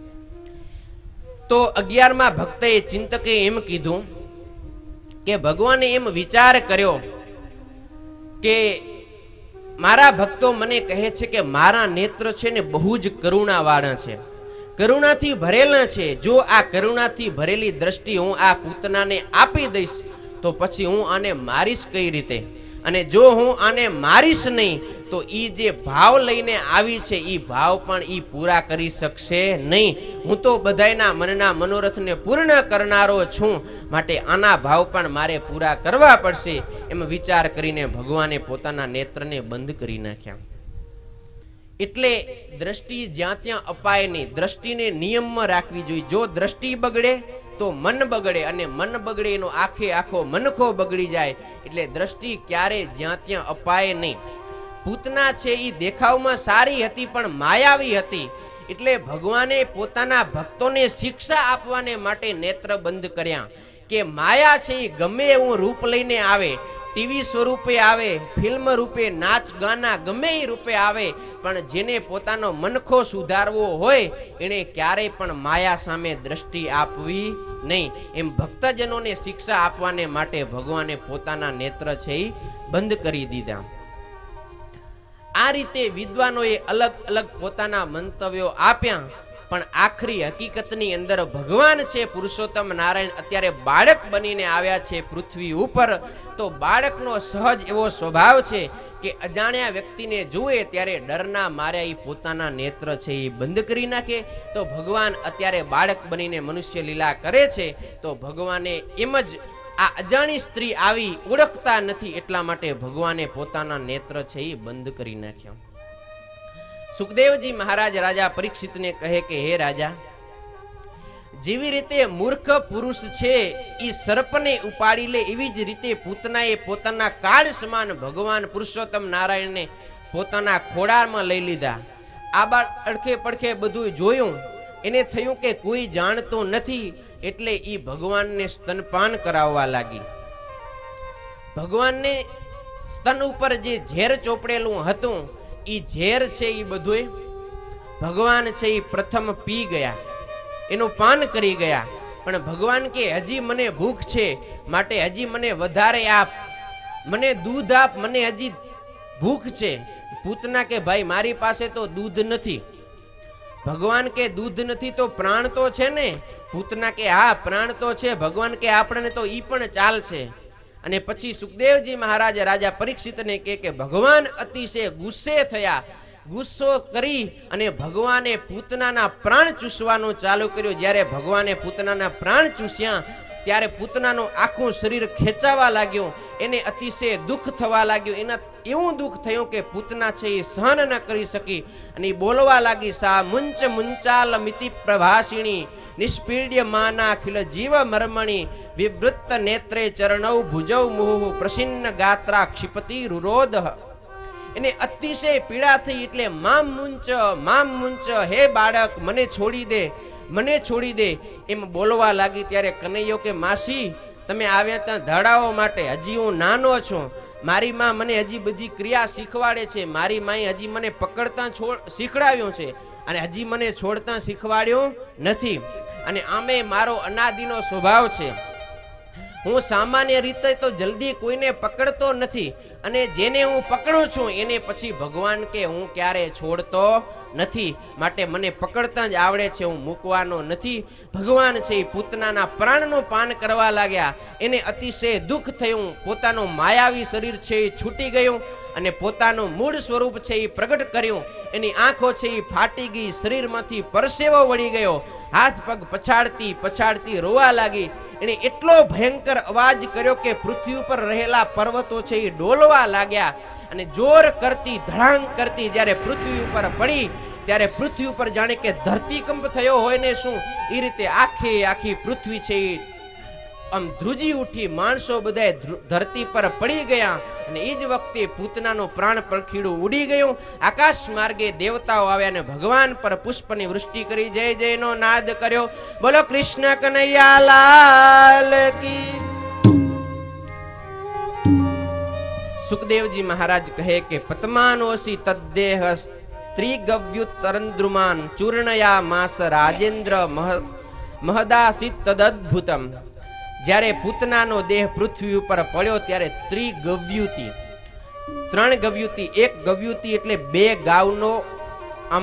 તો 11મા ભક્તએ ચિંતકે એમ કીધું કે ભગવાને એમ વિચાર કર્યો કે મારા ભક્તો મને કહે છે કે મારા નેત્ર છે ને બહુ જ કરુણાવાળા છે, કરુણાથી ભરેલા છે. જો આ કરુણાથી ભરેલી દ્રષ્ટિ હું આ પૂતનાને આપી દઈશ તો પછી હું આને મારીશ કઈ રીતે? અને જો હું આને મારીશ નહીં તો ઈ જે ભાવ લઈને આવી છે ઈ ભાવ પણ ઈ પૂરા કરી શકશે નહીં. હું તો બધાયના મનના મનોરથને પૂર્ણ કરનારો છું, માટે આના ભાવ પણ મારે પૂરા કરવા પડશે. એમ વિચાર કરીને ભગવાને પોતાના નેત્રને બંધ કરી નાખ્યા. એટલે દ્રષ્ટિ જ્યાં ત્યાં અપાય નહીં, દ્રષ્ટિને નિયમમાં રાખવી જોઈએ. જો દ્રષ્ટિ બગડે તો મન બગડે, અને મન બગડે એનો આખે આખો મનખો બગડી જાય. એટલે દ્રષ્ટિ ક્યારે જ્યાં ત્યાં અપાય નહીં. પૂતના છે એ દેખાવમાં સારી હતી પણ માયાવી હતી. એટલે ભગવાને પોતાના ભક્તોને શિક્ષા આપવાને માટે નેત્ર બંધ કર્યા કે માયા છે એ ગમે એવું રૂપ લઈને આવે, ટીવી સ્વરૂપે આવે, ફિલ્મ રૂપે, નાચ ગાના ગમે એ રૂપે આવે, પણ જેને પોતાનો મનખો સુધારવો હોય એને ક્યારેય પણ માયા સામે દ્રષ્ટિ આપવી નહીં. એમ ભક્તજનોને શિક્ષા આપવાને માટે ભગવાને પોતાના નેત્ર છે એ બંધ કરી દીધા. આ રીતે વિદ્વાનોએ અલગ અલગ પોતાના મંતવ્યો આપ્યા, પણ આખરી હકીકતની અંદર ભગવાન છે પુરુષોત્તમ નારાયણ અત્યારે બાળક બનીને આવ્યા છે પૃથ્વી ઉપર. તો બાળકનો સહજ એવો સ્વભાવ છે કે અજાણ્યા વ્યક્તિને જુએ ત્યારે ડરના માર્યા એ પોતાના નેત્ર છે એ બંધ કરી નાખે. તો ભગવાન અત્યારે બાળક બનીને મનુષ્ય લીલા કરે છે. તો ભગવાને એમ જ આ અજાણી સ્ત્રી આવી ઓળખતા નથી, એટલા માટે ભગવાને પોતાના નેત્ર છે એ બંધ કરી નાખ્યા. સુખદેવજી મહારાજ રાજા પરીક્ષિતને કહે કે હે રાજા, જેવી રીતે મૂર્ખ પુરુષ છે એ સર્પને ઉપાડી લે, એવી જ રીતે પૂતનાએ પોતાના કાળ સમાન ભગવાન પુરુષોત્તમ નારાયણને પોતાના ખોળામાં લઈ લીધા. આ બાદ અડખે પડખે બધું જોયું, એને થયું કે કોઈ જાણતો નથી, એટલે એ ભગવાનને સ્તનપાન કરાવવા લાગી. ભગવાનને સ્તન ઉપર જે ઝેર ચોપડેલું હતું એ ઝેર છે એ બધું ભગવાન છે એ પ્રથમ પી ગયા, એનું પાન કરી ગયા. પણ ભગવાન કે હજી મને ભૂખ છે, માટે હજી મને વધારે આપ, મને દૂધ આપ, મને હજી ભૂખ છે. પૂતના કે ભાઈ મારી પાસે તો દૂધ નથી. ભગવાન કે દૂધ નથી તો પ્રાણ તો છે ને? પૂતના કે હા પ્રાણ તો છે. ભગવાન કે આપણને તો ઈ પણ ચાલશે. અને પછી સુખદેવજી મહારાજ રાજા પરીક્ષિતને કે ભગવાન અતિશય ગુસ્સે થયા. ગુસ્સો કરી અને ભગવાને પૂતનાના પ્રાણ ચૂસવાનું ચાલુ કર્યું. જ્યારે ભગવાને પૂતનાના પ્રાણ ચૂસ્યા ત્યારે પૂતનાનું આખું શરીર ખેંચાવા લાગ્યું, એને અતિશય દુઃખ થવા લાગ્યું. એના એવું દુઃખ થયું કે પૂતના છે એ સહન ન કરી શકી અને એ બોલવા લાગી, સા મુંચ મુંચાલ મિતિ પ્રભાષિણી નિષ્પીડ્ય માના ખિલ જીવ મર્મણી વિવૃત્ત નેત્રે ચરણૌ ભુજૌ મુહુ પ્રસિન્ન ગાત્રા ક્ષિપતિ રુરોધ. એને અતિશય પીડા થઈ એટલે મામ મુંચ, હે બાળક મને છોડી દે, મને છોડી દે એમ બોલવા લાગી. ત્યારે કનૈયો કે માસી તમે આવ્યા ત્યાં ધડાવવા માટે, હજી હું નાનો છું, મારી માં મને હજી બધી ક્રિયા શીખવાડે છે, મારી માએ હજી મને પકડતા શીખડાવ્યું છે અને હજી મને છોડતા શીખવાડ્યું નથી. અને આમે મારો અનાદિનો સ્વભાવ છે, હું સામાન્ય રીતે તો જલ્દી કોઈને પકડતો નથી અને જેને હું પકડું છું એને પછી ભગવાન કે હું ક્યારે છોડતો નથી, માટે મને પકડતા જ આવડે છે, હું મૂકવાનો નથી. ભગવાન છે એ પૂતનાના પ્રાણનું પાન કરવા લાગ્યા. એને અતિશય દુઃખ થયું, પોતાનું માયાવી શરીર છે એ છૂટી ગયું અને પોતાનું મૂળ સ્વરૂપ છે એ પ્રગટ કર્યું. એની આંખો છે એ ફાટી ગઈ, શરીરમાંથી પરસેવો વળી ગયો, હાથ પગ પછાડતી પછાડતી રોવા લાગી. એને એટલો ભયંકર અવાજ કર્યો કે પૃથ્વી ઉપર રહેલા પર્વતો છે એ ડોલવા લાગ્યા અને જોર કરતી ધડાંગ કરતી જ્યારે પૃથ્વી ઉપર પડી ત્યારે પૃથ્વી ઉપર જાણે કે ધરતીકંપ થયો હોય ને શું એ રીતે આખી પૃથ્વી છે એ આમ ધ્રુજી ઉઠી. માણસો બધા ધરતી પર પડી ગયા અને એ જ વખતે પૂતનાનું પ્રાણ પડખીડું ઉડી ગયું. આકાશ માર્ગે દેવતાઓ આવ્યા અને ભગવાન પર પુષ્પની વૃષ્ટિ કરી જય જયનો નાદ કર્યો. બોલો કૃષ્ણ કનૈયા લાલ કી. સુખદેવજી મહારાજ કહે કે પતમાનોસી તદ્દેહ સ્ત્રીગવ્યુતરંદ્રુમાન ચૂર્ણયા માસ રાજેન્દ્ર મહદાસિત તદદ્ભુતમ. જ્યારે પૂતનાનો દેહ પૃથ્વી ઉપર પડ્યો ત્યારે ત્રિગવ્યુતિ, 3 ગવ્યુતિ, 1 ગવ્યુતિ એટલે 2 ગાવનો આમ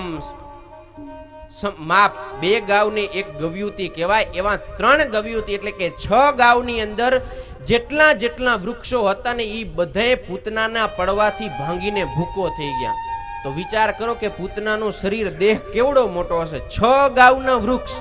માપ, 2 ગાવને 1 ગવ્યુતિ કહેવાય. એવા 3 ગવ્યુતિ એટલે કે 6 ગાવની અંદર જેટલા વૃક્ષો હતા ને એ બધાએ પૂતનાના પડવાથી ભાંગીને ભૂકો થઈ ગયા. તો વિચાર કરો કે પૂતનાનું શરીર દેહ કેવડો મોટો હશે. 6 ગાવના વૃક્ષ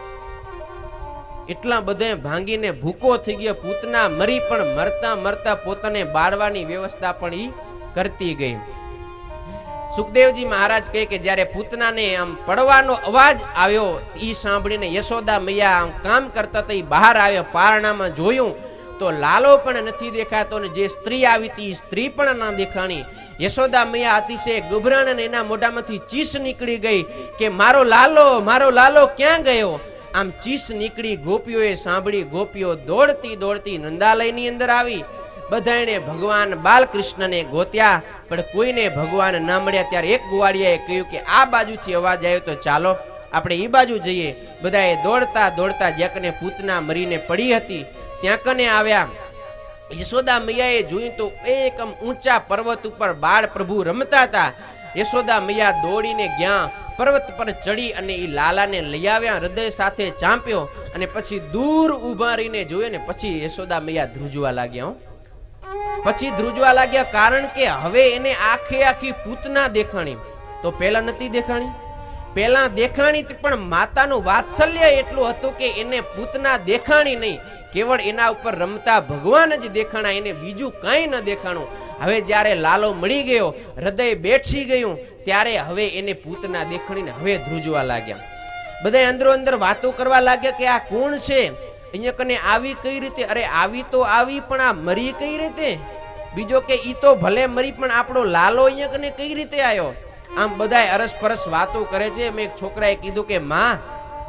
એટલા બધા ભાંગીને ભૂકો થઈ ગયો. પૂતના મરી પણ મરતા પોતાને બાળવાની વ્યવસ્થા પણ ઈ કરતી ગઈ. સુખદેવજી મહારાજ કહે કે જ્યારે પૂતનાને આમ પડવાનો અવાજ આવ્યો ઈ સાંભળીને યશોદા મૈયા આમ કામ કરતા હતા, બહાર આવ્યો, પારણામાં જોયું તો લાલો પણ નથી દેખાતો અને જે સ્ત્રી આવી હતી સ્ત્રી પણ ના દેખાણી. યશોદા મૈયા અતિશય ગભરાણ અને એના મોઢામાંથી ચીસ નીકળી ગઈ કે મારો લાલો ક્યાં ગયો? આમ ચીસ નીકળી. ગોપીઓએ સાંભળી, ગોપીઓ દોડતી નંદાલયની અંદર આવી. બધાને ભગવાન બાલકૃષ્ણને ગોત્યા પણ કોઈને ભગવાન ના મળ્યા. ત્યારે એક ગુવાડિયાએ કહ્યું કે આ બાજુથી અવાજ આવ્યો તો ચાલો આપણે એ બાજુ જઈએ. બધાએ દોડતા જ્યાં કને પૂતના મરીને પડી હતી ત્યાં કને આવ્યા. યશોદા મૈયાએ જોયું તો એકમ ઊંચા પર્વત ઉપર બાળ પ્રભુ રમતા હતા. યશોદા મૈયા દોડીને ગયા, પર્વત પર ચડી અને એ લાલાને લઈ આવ્યા, હૃદય સાથે ચાંપ્યો અને પછી દૂર ઉભા રહીને જોયો ને પછી યશોદા મૈયા ધ્રુજવા લાગ્યા. કારણ કે હવે એને આખી પૂતના દેખાણી. તો પહેલા નથી દેખાણી, પહેલા દેખાણી પણ માતાનું વાત્સલ્ય એટલું હતું કે એને પૂતના દેખાણી નહીં, કેવળ એના ઉપર રમતા ભગવાન જ દેખાણા, એને બીજું કાંઈ ન દેખાણું. હવે જ્યારે લાલો મળી ગયો, હૃદય બેઠી ગયું, ત્યારે હવે એને પૂતના દેખાણીને હવે ધ્રુજવા લાગ્યા. બધા અંદરો અંદર વાતો કરવા લાગ્યા કે આ કોણ છે, અહીંયા કને આવી કઈ રીતે, અરે આવી તો આવી પણ આ મરી કઈ રીતે, બીજો કે ઈ તો ભલે મરી પણ આપણો લાલો અહીંયા કને કઈ રીતે આવ્યો. આમ બધાય અરસપરસ વાતો કરે છે. મેં એક છોકરાએ કીધું કે માં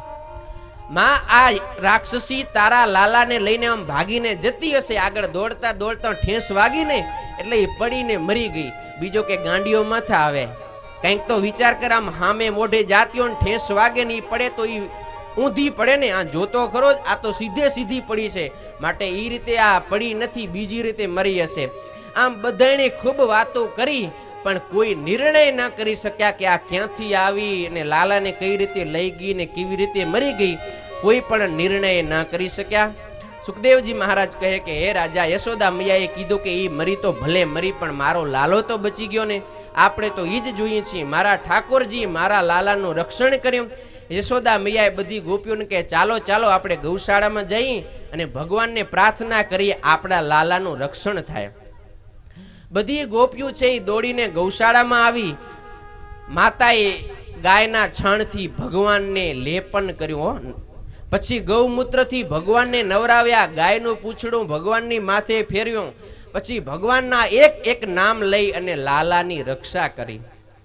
આ રાક્ષસી તારા લાલાને લઈને આમ ભાગીને જતી હશે, આગળ દોડતા દોડતા ઠેસ વાગીને એટલે એ પડીને મરી ગઈ. બીજો કે ગાંડીઓ માથા આવે, કંઈક તો વિચાર કર, આમ હામે મોઢે જાતીઓ ઠેસ વાગે ને ઈ પડે તો ઈ ઊંધી પડે ને, આ જોતો ખરો જ, આ તો સીધે સીધી પડી છે, માટે ઈ રીતે આ પડી નથી, બીજી રીતે મરી હશે. આમ બધાને ખૂબ વાતો કરી પણ કોઈ નિર્ણય ના કરી શક્યા કે આ ક્યાંથી આવી અને લાલાને કઈ રીતે લઈ ગઈ ને કેવી રીતે મરી ગઈ, કોઈ પણ નિર્ણય ના કરી શક્યા. સુખદેવજી મહારાજ કહે કે હે રાજા, યશોદા મૈયાએ કીધું કે ઈ મરી તો ભલે મરી પણ મારો લાલો તો બચી ગયો ને, આપણે તો ઈ જ જોઈએ છીએ, મારા ઠાકોરજી મારા લાલાનું રક્ષણ કર્યું. યશોદા મૈયાએ બધી ગોપીઓને કે ચાલો ચાલો આપણે ગૌશાળામાં જઈ અને ભગવાનને પ્રાર્થના કરીએ આપણા લાલાનું રક્ષણ થાય. બધી ગોપીઓ છે એ દોડીને ગૌશાળામાં આવી. માતાએ ગાયના છાણથી ભગવાનને લેપન કર્યું, પછી ગૌમૂત્રથી ભગવાનને નવરાવ્યા, ગાયનું પૂંછડું ભગવાનની માથે ફેરવ્યું, પછી ભગવાનના એક એક નામ લઈ અને લાલાની રક્ષા કરી.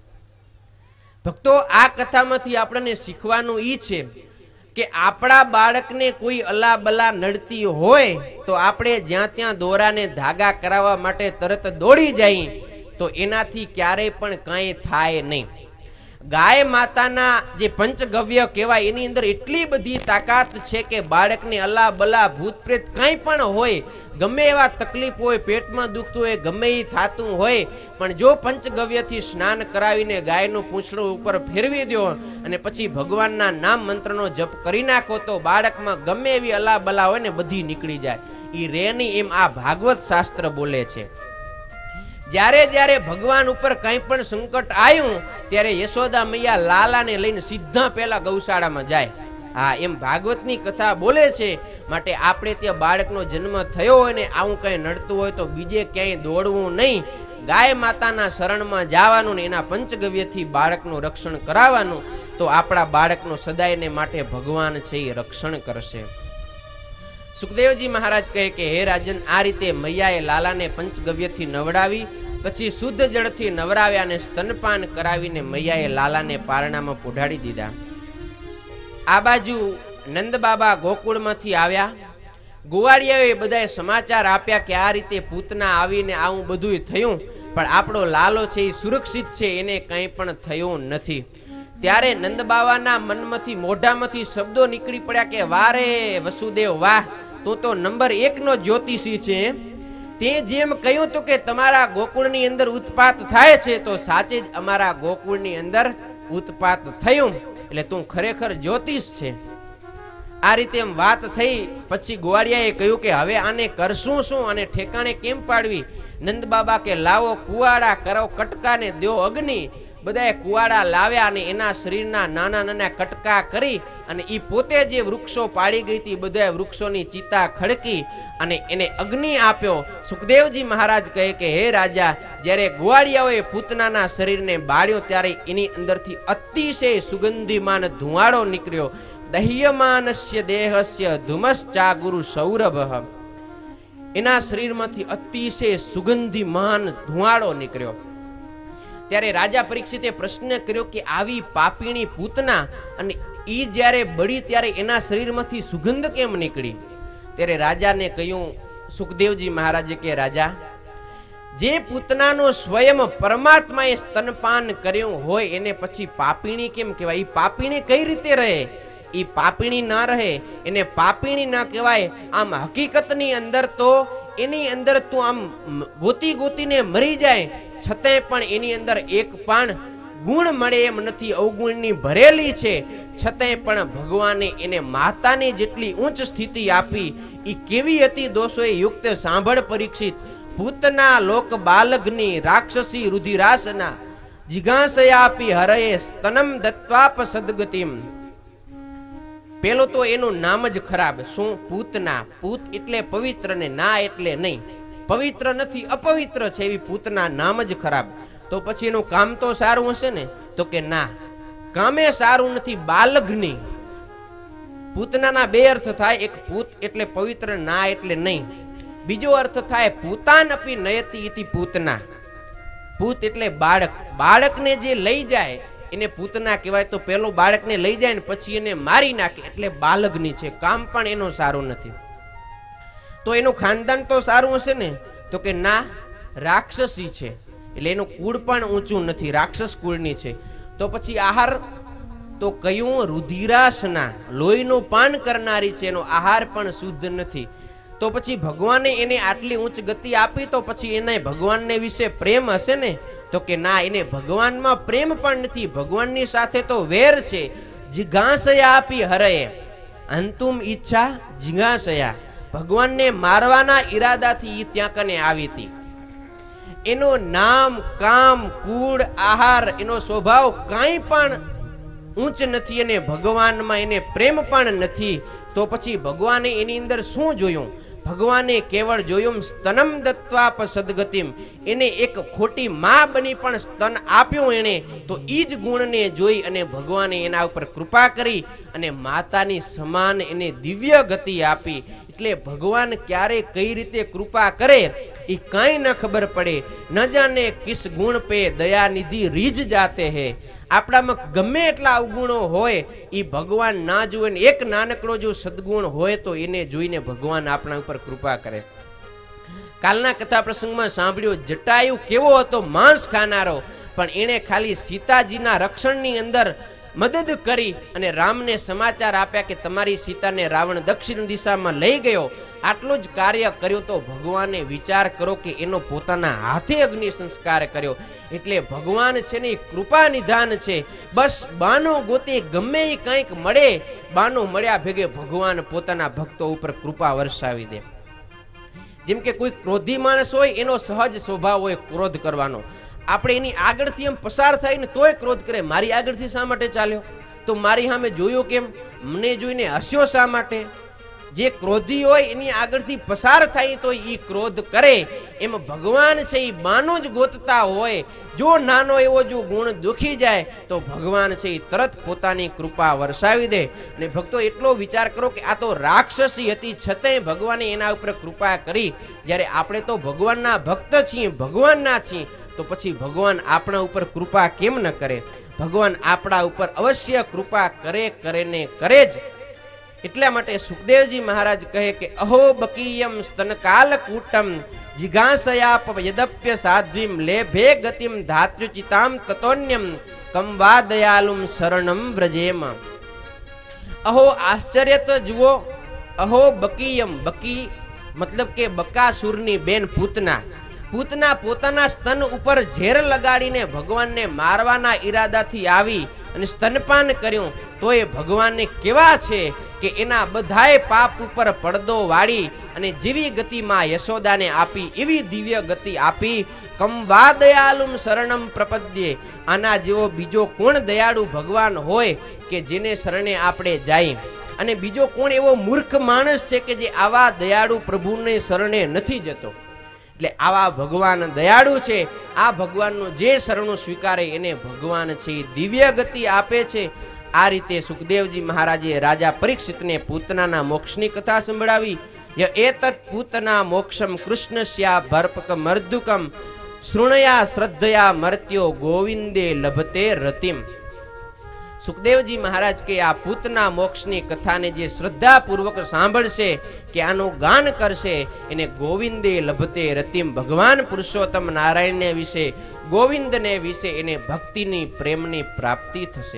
ભક્તો, આ કથામાંથી આપણને શીખવાનું ઈ છે કે આપણા બાળકને કોઈ અલાબલા નડતી હોય તો આપણે જ્યાં ત્યાં દોરાને ધાગા કરાવવા માટે તરત દોડી જઈએ તો એનાથી ક્યારેય પણ કાંઈ થાય નહીં. ગાય માતાના જે પંચગવ્ય કહેવાય એની અંદર એટલી બધી તાકાત છે કે બાળકને અલાબલા ભૂત પ્રેત કાંઈ પણ હોય, ગમે એવા તકલીફ હોય, પેટમાં દુખતું હોય, ગમે એ થતું હોય, પણ જો પંચગવ્યથી સ્નાન કરાવીને ગાયનું પૂંછડું ઉપર ફેરવી દો અને પછી ભગવાનના નામ મંત્રનો જપ કરી નાખો તો બાળકમાં ગમે એવી અલાબલા હોય ને બધી નીકળી જાય. એ રેની એમ આ ભાગવત શાસ્ત્ર બોલે છે. જ્યારે જ્યારે ભગવાન ઉપર કંઈ પણ સંકટ આવ્યું ત્યારે યશોદા મૈયા લાલાને લઈને સીધા પહેલા ગૌશાળામાં જાય. હા, એમ ભાગવતની કથા બોલે છે. માટે આપણે ત્યાં બાળકનો જન્મ થયો હોય ને આવું કંઈ નડતું હોય તો બીજે ક્યાંય દોડવું નહીં, ગાય માતાના શરણમાં જવાનું ને એના પંચગવ્યથી બાળકનું રક્ષણ કરાવવાનું, તો આપણા બાળકનું સદાયને માટે ભગવાન છે એ રક્ષણ કરશે. સુખદેવજી મહારાજ કહે કે હે રાજન, આ રીતે મૈયાએ લાલાને પંચગવ્યથી નવડાવી, પછી શુદ્ધ જળથી નવરાવ્યા અને સ્તનપાન કરાવીને મૈયાએ લાલાને પારણામાં પોઢાડી દીધા. આ બાજુ નંદ બાબા ગોકુળમાંથી આવ્યા. ગોવાળિયાએ બધાએ સમાચાર આપ્યા કે આ રીતે પૂતના આવીને આવું બધું થયું, પણ આપણો લાલો છે એ સુરક્ષિત છે, એને કંઈ પણ થયું નથી. ત્યારે નંદ બાબાના મનમાંથી મોઢામાંથી શબ્દો નીકળી પડ્યા કે વાહ રે વસુદેવ વાહ, તું તો નંબર 1 નો જ્યોતિષી છે. તે જેમ કહ્યું તો કે તમારા ગોકુળની અંદર ઉત્પાત થાય છે, તો સાચે જ અમારા ગોકુળની અંદર ઉત્પાત થયું, એટલે તું ખરેખર જ્યોતિષ છે. આ રીતે એમ વાત થઈ. પછી ગોવાળિયાએ કહ્યું કે હવે આને કરશું શું અને ઠેકાણે કેમ પાડવી? નંદ બાબા કે લાવો કુવાડા, કરો કટકા ને દ્યો અગ્નિ. બધાએ કુવાડા લાવ્યા અને એના શરીરના નાના નાના કટકા કરી અને એ પોતે જે વૃક્ષો પાડી ગઈ હતી બધા વૃક્ષોની ચિતા ખડકી અને એને અગ્નિ આપ્યો. સુખદેવજી મહારાજ કહે કે હે રાજા, જ્યારે ગોવાળિયાઓએ પૂતનાના શરીરને બાળ્યો ત્યારે એની અંદરથી અતિશય સુગંધીમાન ધુમાડો નીકળ્યો. દહ્યમાનસ્ય દેહસ્ય ધુમશ્ચાગુરુ સૌરભ. એના શરીરમાંથી અતિશય સુગંધીમાન ધુમાડો નીકળ્યો. ત્યારે રાજા પરીક્ષિતે પ્રશ્ન કર્યો કે આવી પાપીણી પૂતના અને ઈ જ્યારે બળી ત્યારે એના શરીરમાંથી સુગંધ કેમ નીકળી? ત્યારે રાજાને કહ્યું સુખદેવજી મહારાજે કે રાજા, જે પૂતનાનો સ્વયં પરમાત્માએ સ્તનપાન કર્યું હોય એને પછી પાપીણી કેમ કહેવાય? ઈ પાપીણી કઈ રીતે રહે? ઈ પાપીણી ના રહે, એને પાપીણી ના કહેવાય. આમ હકીકતની અંદર તો એની અંદર તું આમ ગોતી ગોતીને મરી જાય છતાંય પણ એની અંદર એક પણ ગુણ મળે એમ નથી, અવગુણની ભરેલી છે. છતાંય પણ ભગવાને એને માતાની જેટલી ઉચ્ચ સ્થિતિ આપી. એ કેવી હતી દોષોએ યુક્ત સાંભળ પરીક્ષિત. પૂતના લોક બાલગની રાક્ષસી રુધિરાસના જિગાંસયાપી હરયે સ્તનમ દત્વાપ સદગતિમ. પેલો તો એનું નામ જ ખરાબ. શું? પૂતના. પૂત એટલે પવિત્ર ને ના એટલે નહીં. પવિત્ર નથી, અપવિત્ર છે એવી પૂતના નામ જ ખરાબ. તો પછી એનું કામ તો સારું હશે ને? તો કે ના, કામે સારું નથી. બાલગની પૂતનાના બે અર્થ થાય. એક પૂત એટલે પવિત્ર, ના એટલે નહીં. બીજો અર્થ થાય પૂતાન અપી નયતિ ઇતિ પૂતના. પૂત એટલે બાળક. બાળકને જે લઈ જાય એને પૂતના કહેવાય. તો પેલો બાળકને લઈ જાય ને પછી એને મારી નાખે એટલે બાલગની છે. કામ પણ એનું સારું નથી. તો એનું ખાનદાન તો સારું હશે ને? તો કે ના, રાક્ષસી છે. એટલે એનું કુળ પણ ઊંચું નથી, રાક્ષસ કુળની છે. તો પછી આહાર તો કયું? રુધિરાસના, લોહીનું પાન કરનારી છે. એનો આહાર પણ શુદ્ધ નથી. તો પછી ભગવાને એને આટલી ઉચ્ચ ગતિ આપી, તો પછી એને ભગવાનને વિશે પ્રેમ હશે ને? તો કે ના, એને ભગવાનમાં પ્રેમ પણ નથી, ભગવાનની સાથે તો વેર છે. જિજ્ઞાસયા આપી હરયે અંતુમ ઈચ્છા જિજ્ઞાસયા. ભગવાનને મારવાના ઈરાદાથી ઈ ત્યાં કને આવી હતી. એનો નામ, કામ, કુળ, આહાર, એનો સ્વભાવ કાંઈ પણ ઊંચ નથી અને ભગવાનમાં એને પ્રેમ પણ નથી. તો પછી ભગવાને એની અંદર શું જોયું? ભગવાને કેવળ જોયું સ્તનમ દત્વા સદગતિમ. એને એક ખોટી માં બની પણ સ્તન આપ્યું એને. તો ઈ જ ગુણને જોઈ અને ભગવાને એના ઉપર કૃપા કરી અને માતાની સમાન એને દિવ્ય ગતિ આપી. એટલે ભગવાન ક્યારે કઈ રીતે કૃપા કરે એ કાંઈ ન ખબર પડે. ન જાને કિસ ગુણ પે દયાનિધિ રીજ જાતે હે. આપણામાં ગમે એટલા અવગુણો હોય એ ભગવાન ના જુએ ને એક નાનકડો જો સદગુણ હોય તો એને જોઈને ભગવાન આપણા ઉપર કૃપા કરે. કાલના કથા પ્રસંગમાં સાંભળ્યો, જટાયુ કેવો હતો? માંસ ખાનારો. પણ એણે ખાલી સીતાજીના રક્ષણની અંદર મદદ કરી અને રામને સમાચાર આપ્યા કે તમારી સીતાને રાવણ દક્ષિણ દિશામાં લઈ ગયો. આટલું જ કાર્ય કર્યું. તો ભગવાને વિચાર કરો કે એનો પોતાના હાથે અગ્નિ સંસ્કાર કર્યો. એટલે ભગવાન છે ને કૃપા નિધાન છે. બસ બાનો ગોતે ગમે એ કંઈક મળે, બાનો મળ્યા ભેગે ભગવાન પોતાના ભક્તો ઉપર કૃપા વરસાવી દે. જેમ કે કોઈ ક્રોધી માણસ હોય, એનો સહજ સ્વભાવ હોય ક્રોધ કરવાનો. આપણે એની આગળથી એમ પસાર થાય ને તોય ક્રોધ કરે. મારી આગળથી શા માટે ચાલ્યો? તો મારી સામે જોયો કેમ? મને જોઈને હસ્યો શા માટે? જે ક્રોધી હોય એની આગળથી પસાર થાય તો એ ક્રોધ કરે. એમ ભગવાન છે એ બાનો જ ગોતતા હોય. જો નાનો એવો જો ગુણ દુખી જાય તો ભગવાન છે એ તરત પોતાની કૃપા વરસાવી દે. અને ભક્તો એટલો વિચાર કરો કે આ તો રાક્ષસી હતી, છતાંય ભગવાને એના ઉપર કૃપા કરી. જ્યારે આપણે તો ભગવાનના ભક્ત છીએ, ભગવાનના છીએ, તો પછી ભગવાન આપણા ઉપર કૃપા કેમ ન કરે? ભગવાન આપણા ઉપર અવશ્ય કૃપા કરે ને કરે જ. એટલા માટે સુખદેવજી મહારાજ કહે કે અહો બકીયમ સ્તનકાલ કૂટમ જિજ્ઞાસયાપ યદપ્ય સાધ્વીમ લેભે ગતિમ ધાત્રુચિતામ તતોન્યમ કંવા દયાલુમ શરણમ વ્રજેમ. અહો આશ્ચર્ય તો જુઓ. અહો બકીયમ, બકી મતલબ કે બકાસુરની બેન પૂતના. પૂતના પોતાના સ્તન ઉપર ઝેર લગાડીને ભગવાનને મારવાના ઈરાદાથી આવી અને સ્તનપાન કર્યું. તો એ ભગવાનને કેવા છે કે એના બધાય પાપ ઉપર પડદો વાળી અને જેવી ગતિમાં યશોદાને આપી એવી દિવ્ય ગતિ આપી. કંવા દયાલુમ શરણમ પ્રપદ્યે. આના જેવો બીજો કોણ દયાળુ ભગવાન હોય કે જેને શરણે આપણે જાય? અને બીજો કોણ એવો મૂર્ખ માણસ છે કે જે આવા દયાળુ પ્રભુને શરણે નથી જતો? એટલે આવા ભગવાન દયાળુ છે. આ ભગવાનનું જે શરણું સ્વીકારે એને ભગવાન છે દિવ્ય ગતિ આપે છે. આ રીતે સુખદેવજી મહારાજે રાજા પરીક્ષિતને પૂતનાના મોક્ષની કથા સંભળાવી. ય એતત પૂતના મોક્ષમ કૃષ્ણસ્યા ભર્પક મર્દુકમ શૃણયા શ્રદ્ધયા મર્ત્યો ગોવિંદે લભતે રતિમ. સુખદેવજી મહારાજ કે આ પૂતના મોક્ષની કથાને જે શ્રદ્ધાપૂર્વક સાંભળશે, કે આનું ગાન કરશે, એને ગોવિંદે લભતે રતિમ. ભગવાન પુરુષોત્તમ નારાયણને વિશે, ગોવિંદને વિશે એને ભક્તિની પ્રેમની પ્રાપ્તિ થશે.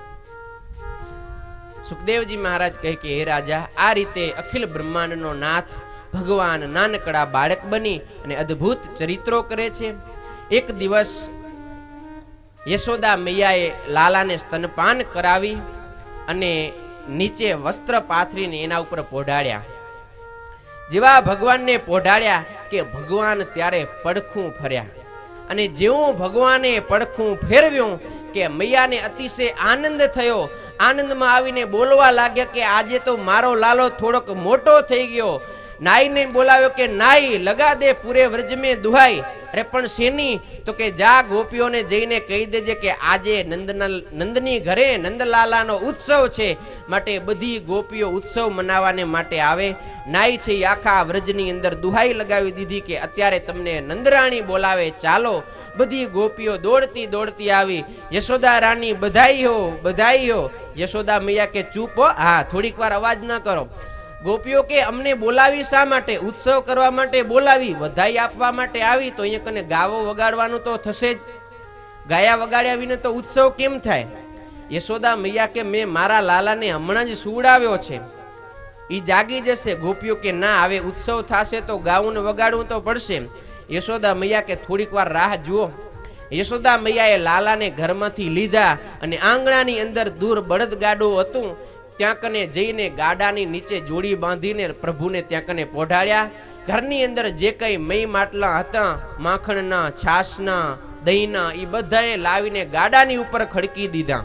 સુખદેવજી મહારાજ કહે કે હે રાજા, આ રીતે અખિલ બ્રહ્માંડનો નાથ ભગવાન નાનકડા બાળક બની અને અદ્ભુત ચરિત્રો કરે છે. એક દિવસ યશોદા મૈયાએ લાલાને સ્તનપાન કરાવી અને નીચે વસ્ત્ર પાથરીને એના ઉપર પોઢાડ્યા. જેવા ભગવાનને પોઢાડ્યા કે ભગવાન ત્યારે પડખું ફર્યા. અને જેવું ભગવાને પડખું ફેરવ્યું કે મૈયાને અતિશય આનંદ થયો. આનંદમાં આવીને બોલવા લાગ્યા કે આજે તો મારો લાલો થોડોક મોટો થઈ ગયો. નાઈને બોલાવ્યો કે નાઈ લગા દે પૂરે વ્રજ મેં દુહાઈ. અરે પણ શેની? તો કે જા ગોપીઓને જઈને કહી દેજે કે આજે નંદની ઘરે નંદલાલાનો ઉત્સવ છે. માટે બધી ગોપીઓ ઉત્સવ મનાવવાને માટે આવે. નાઈ છે આખા વ્રજની અંદર દુહાઈ લગાવી દીધી કે અત્યારે તમને નંદરાણી બોલાવે, ચાલો. બધી ગોપીઓ દોડતી દોડતી આવી. યશોદા રાણી બધાઈ હો, બધાઈ હો. યશોદા મૈયા કે ચૂપ હો, હા થોડીક વાર અવાજ ન કરો. ગોપીઓ કે અમને બોલાવી શા માટે? ઉત્સવ કરવા માટે બોલાવી, વધાઈ આપવા માટે આવી. તો અહીંયા કને ગાવો વગાડવાનું તો થશે જ. ગાયા વગાડ્યા વિને તો ઉત્સવ કેમ થાય? યશોદા મૈયા કે મેં મારા લાલાને હમણાં જ સુવડાવ્યો છે, ઈ જાગી જશે. ગોપીઓ કે ના, હવે ઉત્સવ થશે તો ગાવું ને વગાડવું તો પડશે. યશોદા મૈયા કે થોડીક વાર રાહ જુઓ. યશોદા મૈયાએ લાલાને ઘરમાંથી લીધા અને આંગણાની અંદર દૂર બળદગાડું હતું, ત્યાં કને જઈને ગાડાની નીચે જોડી બાંધીને પ્રભુને ત્યાં કને પોઢાડ્યા. ઘરની અંદર જે કઈ મઈ માટલા હતા, માખણના, છાશના, દહીંના, એ બધાએ લાવીને ગાડાની ઉપર ખડકી દીધા.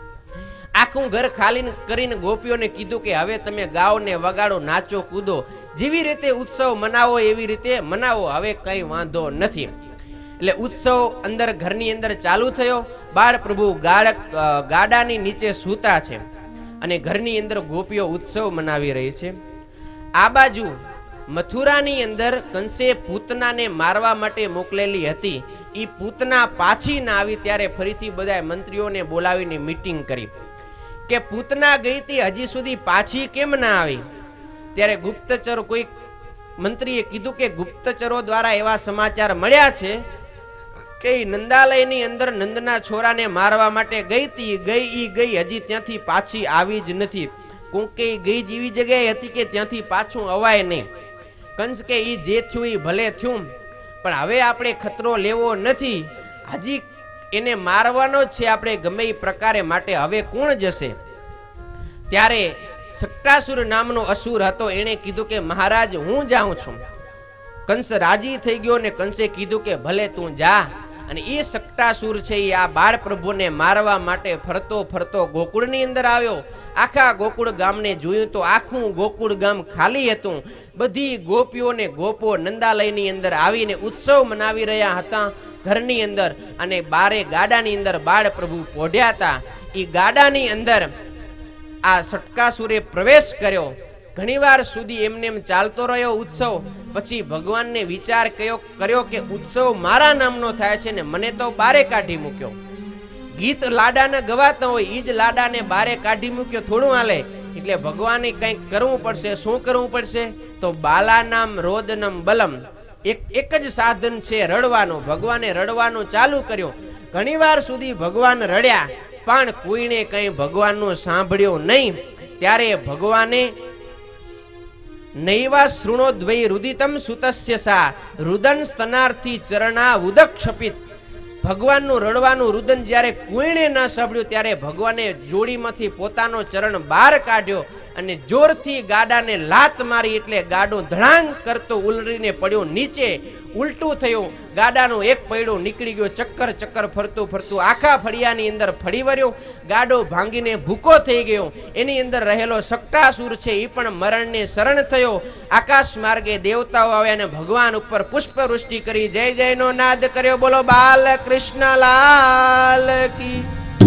આખું ઘર ખાલી કરીને ગોપીઓને કીધું કે હવે તમે ગાઓ ને વગાડો, નાચો, કૂદો, જેવી રીતે ઉત્સવ મનાવો એવી રીતે મનાવો, હવે કઈ વાંધો નથી. એટલે ઉત્સવ અંદર ઘરની અંદર ચાલુ થયો. બાળ પ્રભુ ગાડાની નીચે સૂતા છે અને ઘરની અંદર ગોપીઓ ઉત્સવ મનાવી રહી છે. આ બાજુ મથુરાની અંદર કંસે પૂતનાને મારવા માટે મોકલેલી હતી. એ પૂતના પાછી ના આવી ત્યારે ફરીથી બધા મંત્રીઓને બોલાવીને મીટિંગ કરી કે પૂતના ગઈ હતી, હજી સુધી પાછી કેમ ના આવી? ત્યારે ગુપ્તચરો, કોઈ મંત્રીએ કીધું કે ગુપ્તચરો દ્વારા એવા સમાચાર મળ્યા છે કે નંદાલયની અંદર નંદના છોરાને મારવા માટે ગઈ હતી, ગઈ હજી ત્યાંથી પાછી આવી જ નથી. કોક કે ગઈ જેવી જગ્યાએ હતી કે ત્યાંથી પાછું અવાય નહીં. કંસ કે ઈ જે થયું એ ભલે થયું, પણ હવે આપણે ખતરો લેવો નથી, હજી એને મારવાનો જ છે આપણે ગમે એ પ્રકારે, માટે હવે કોણ જશે? ત્યારે સટ્ટાસુર નામનો અસુર હતો, એણે કીધું કે મહારાજ હું જાઉં છું. કંસ રાજી થઈ ગયો ને કંસે કીધું કે ભલે તું જા. અને એ સટ્ટાસુર છે એ આ બાળ પ્રભુને મારવા માટે ફરતો ફરતો ગોકુળની અંદર આવ્યો. આખા ગોકુળ ગામને જોયું તો આખું ગોકુળ ગામ ખાલી હતું. બધી ગોપીઓને ગોપો નંદાલયની અંદર આવીને ઉત્સવ મનાવી રહ્યા હતા ઘરની અંદર. અને બારે ગાડાની અંદર બાળ પ્રભુ પોઢ્યા હતા. એ ગાડાની અંદર આ સટ્ટાસુરે પ્રવેશ કર્યો. ઘણીવાર સુધી એમને ચાલતો રહ્યો ઉત્સવ. પછી ભગવાનને વિચાર કર્યો કે ઉત્સવ મારા નામનો થાય છે ને મને તો બારે કાઢી મૂક્યો. ગીત લાડાને ગવાતા હોય ઈ જ લાડાને બારે કાઢી મૂક્યો, થોડું હાલે. એટલે ભગવાને કંઈક કરવું પડશે. શું કરવું પડશે? તો બાલાનામ રોદનમ બલમ, એક જ સાધન છે રડવાનું. ભગવાને રડવાનું ચાલુ કર્યું. ઘણીવાર સુધી ભગવાન રડ્યા, પણ કોઈને કંઈ ભગવાનનું સાંભળ્યું નહીં. ત્યારે ભગવાને નૈવા શૃણોદ્વૈ રુદિતમ સુતસ્ય સા રુદન સ્તનાર્થી ચરણા ઉદક્ષપિત. ભગવાનનું રડવાનું રુદન જ્યારે કોઈને ન સાંભળ્યું ત્યારે ભગવાને જોડીમાંથી પોતાનો ચરણ બહાર કાઢ્યો અને જોરથી ગાડાને લાત મારી. એટલે ગાડું ધડાંગ કરતો ઉલરીને પડ્યો નીચે, ઉલટું થયું. ગાડાનું એક પૈડું નીકળી ગયો, ચક્કર ચક્કર ફરતું ફરતું આખા ફળિયાની અંદર ફરી વર્યો. ગાડો ભાંગીને ભૂકો થઈ ગયો. એની અંદર રહેલો સટ્ટાસુર છે એ પણ મરણને શરણ થયો. આકાશ માર્ગે દેવતાઓ આવ્યા અને ભગવાન ઉપર પુષ્પવૃષ્ટિ કરી જય જયનો નાદ કર્યો. બોલો બાલ કૃષ્ણ લાલ કી.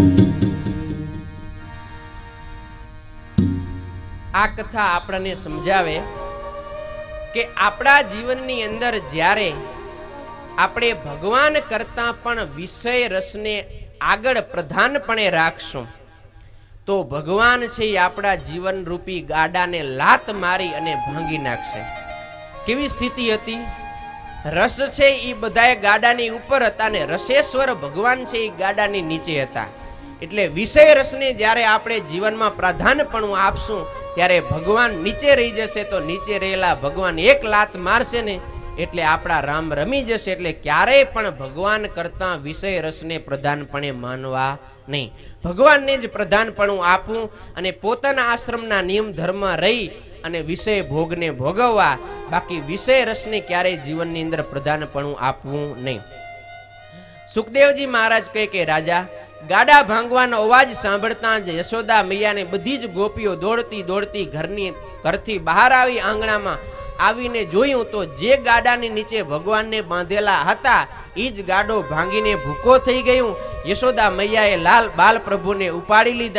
આ કથા આપણને સમજાવે કે આપણા જીવનની અંદર જ્યારે આપણે ભગવાન કરતા પણ વિષય રસને આગળ પ્રધાનપણે રાખશું તો ભગવાન છે એ આપણા જીવન રૂપી ગાડાને લાત મારી અને ભાંગી નાખશે. કેવી સ્થિતિ હતી? રસ છે એ બધાએ ગાડાની ઉપર હતા અને રસેશ્વર ભગવાન છે એ ગાડાની નીચે હતા. એટલે વિષય રસને જ્યારે આપણે જીવનમાં પ્રાધાન્યપણું આપશું ત્યારે ભગવાન નીચે રહી જશે. તો નીચે રહેલા ભગવાન એક લાત મારશે ને એટલે આપણા રામ રમી જશે. એટલે ક્યારેય પણ ભગવાન કરતા વિષય રસને પ્રધાનપણે માનવા નહીં. ભગવાનને જ પ્રધાનપણું આપવું અને પોતાના આશ્રમના નિયમ ધર્મ રહી અને વિષય ભોગને ભોગવવા. બાકી વિષય રસને ક્યારેય જીવનની અંદર પ્રધાનપણું આપવું નહીં. સુખદેવજી મહારાજ કહે કે રાજા, ગાડા ભાંગવાનો અવાજ સાંભળતા જ યશોદા મૈયાને બધી જ ગોપીઓ દોડતી દોડતી ઘરથી બહાર આવી. આંગણામાં આવીને જોયું તો જે ગાડાની નીચે ભગવાનને બાંધેલા હતા એ જ ગાડો ભાંગીને ભૂકો થઈ ગયું. યશોદા મૈયાએ બાલ પ્રભુને ઉપાડી લીધા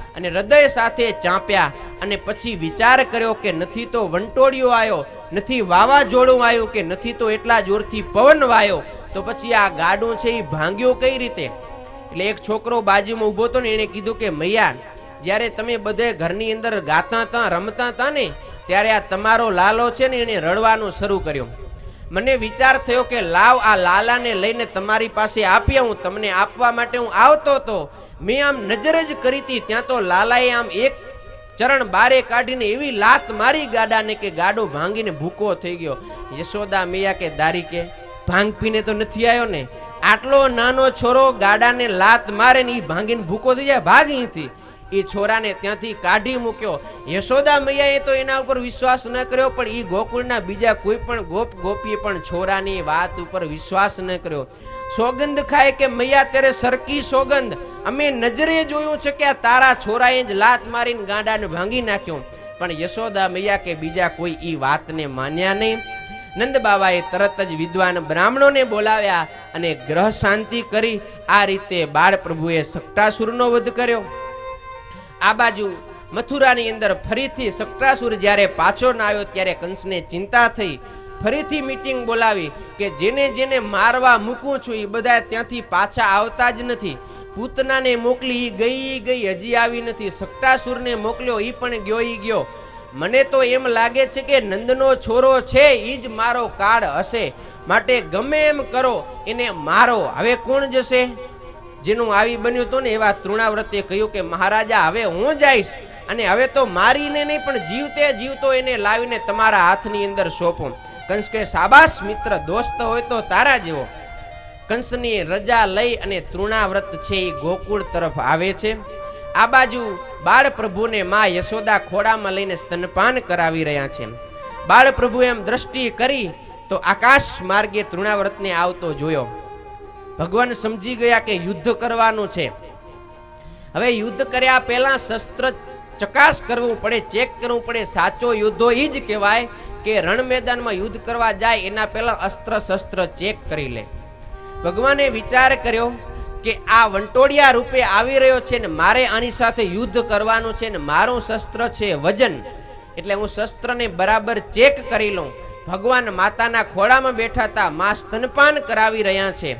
અને હૃદય સાથે ચાંપ્યા અને પછી વિચાર કર્યો કે નથી તો વંટોળિયો આવ્યો, નથી વાવાઝોડું આવ્યું, કે નથી તો એટલા જોરથી પવન વાયો, તો પછી આ ગાડું છે એ ભાંગ્યો કઈ રીતે? એટલે એક છોકરો બાજુમાં ઊભો હતો ને, એણે કીધું કે મૈયા, જ્યારે તમે બધે ઘરની અંદર ગાતા હતા, રમતા હતા ને, ત્યારે આ તમારો લાલો છે ને એને રડવાનું શરૂ કર્યું. મને વિચાર થયો કે લાવ આ લાલાને લઈને તમારી પાસે આપી આવું. તમને આપવા માટે હું આવતો હતો, મેં આમ નજર જ કરી હતી, ત્યાં તો લાલાએ આમ એક ચરણ બારે કાઢીને એવી લાત મારી ગાડાને કે ગાડો ભાંગીને ભૂકો થઈ ગયો. યશોદા મૈયા કે દારી કે ભાંગ પીને તો નથી આવ્યો ને? આટલો નાનો છોરો ગાડાને લાત મારે ને એ ભાંગીને ભૂકો થઈ જાય, ભાગ અહીંથી. એ છોરાને ત્યાંથી કાઢી મૂક્યો. યશોદા મૈયાએ તો એના ઉપર વિશ્વાસ ન કર્યો, પણ એ ગોકુળના બીજા કોઈ પણ ગોપ ગોપીએ પણ છોરાની વાત ઉપર વિશ્વાસ ન કર્યો. સોગંદ ખાય કે મૈયા ત્યારે સરકી સોગંદ, અમે નજરે જોયું છે કે આ તારા છોરાએ જ લાત મારીને ગાડાને ભાંગી નાખ્યો. પણ યશોદા મૈયા કે બીજા કોઈ એ વાતને માન્યા નહીં. નંદ બાબાએ તરત જ વિદ્વાન બ્રાહ્મણોને બોલાવ્યા અને ગ્રહ શાંતિ કરી. આ રીતે બાળ પ્રભુએ સકટાસુરનો વધ કર્યો. આ બાજુ મથુરાની અંદર ફરીથી સકટાસુર જ્યારે પાછો ના આવ્યો ત્યારે કંસને ચિંતા થઈ. ફરીથી મીટિંગ બોલાવી કે જેને જેને મારવા મૂકું છું એ બધા ત્યાંથી પાછા આવતા જ નથી. પૂતનાને મોકલી ગઈ હજી આવી નથી. સકટાસુરને મોકલ્યો, એ પણ ગયો. મને તો એમ લાગે છે કે નંદનો છોરો છે એ જ મારો કાળ હશે, માટે ગમે એમ કરો એને મારો. હવે કોણ જશે? જેનું આવી બન્યું હતું ને એવા તૃણાવ્રતે કહ્યું કે મહારાજા હવે હું જઈશ, અને હવે તો મારીને નહીં પણ જીવતે જીવતો એને લાવીને તમારા હાથની અંદર સોંપું. કંસ કે શાબાશ મિત્ર, દોસ્ત હોય તો તારા જેવો. કંસની રજા લઈ અને તૃણાવ્રત છે એ ગોકુળ તરફ આવે છે. આ બાજુ બાળ પ્રભુને માં યશોદા ખોડામાં લઈને સ્તનપાન કરાવી રહ્યા છે. બાળ પ્રભુ એમ દ્રષ્ટિ કરી તો આકાશ માર્ગે તૃણાવ્રતને આવતો જોયો. ભગવાન સમજી ગયા કે યુદ્ધ કરવાનું છે. હવે યુદ્ધ કર્યા પહેલા શસ્ત્ર ચકાસ કરવું પડે, ચેક કરવું પડે. સાચો યુદ્ધો એ જ કહેવાય કે રણ મેદાનમાં યુદ્ધ કરવા જાય એના પહેલા અસ્ત્ર શસ્ત્ર ચેક કરી લે. ભગવાને વિચાર કર્યો કે આ વંટોળિયા રૂપે આવી રહ્યો છે ને મારે આની સાથે યુદ્ધ કરવાનું છે ને મારું શસ્ત્ર છે વજન, એટલે હું શસ્ત્રને બરાબર ચેક કરી લઉં. ભગવાન માતાના ખોળામાં બેઠા હતા, માં સ્તનપાન કરાવી રહ્યા છે.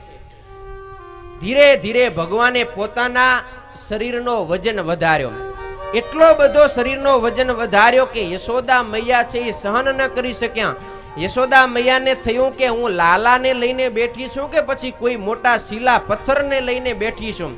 ધીરે ધીરે ભગવાને પોતાના શરીરનો વજન વધાર્યો. એટલો બધો શરીરનો વજન વધાર્યો કે યશોદા મૈયા છે એ સહન ન કરી શક્યા. યશોદા મૈયાને થયું કે હું લાલાને લઈને બેઠી છું કે પછી કોઈ મોટા શિલા પથ્થરને લઈને બેઠી છું.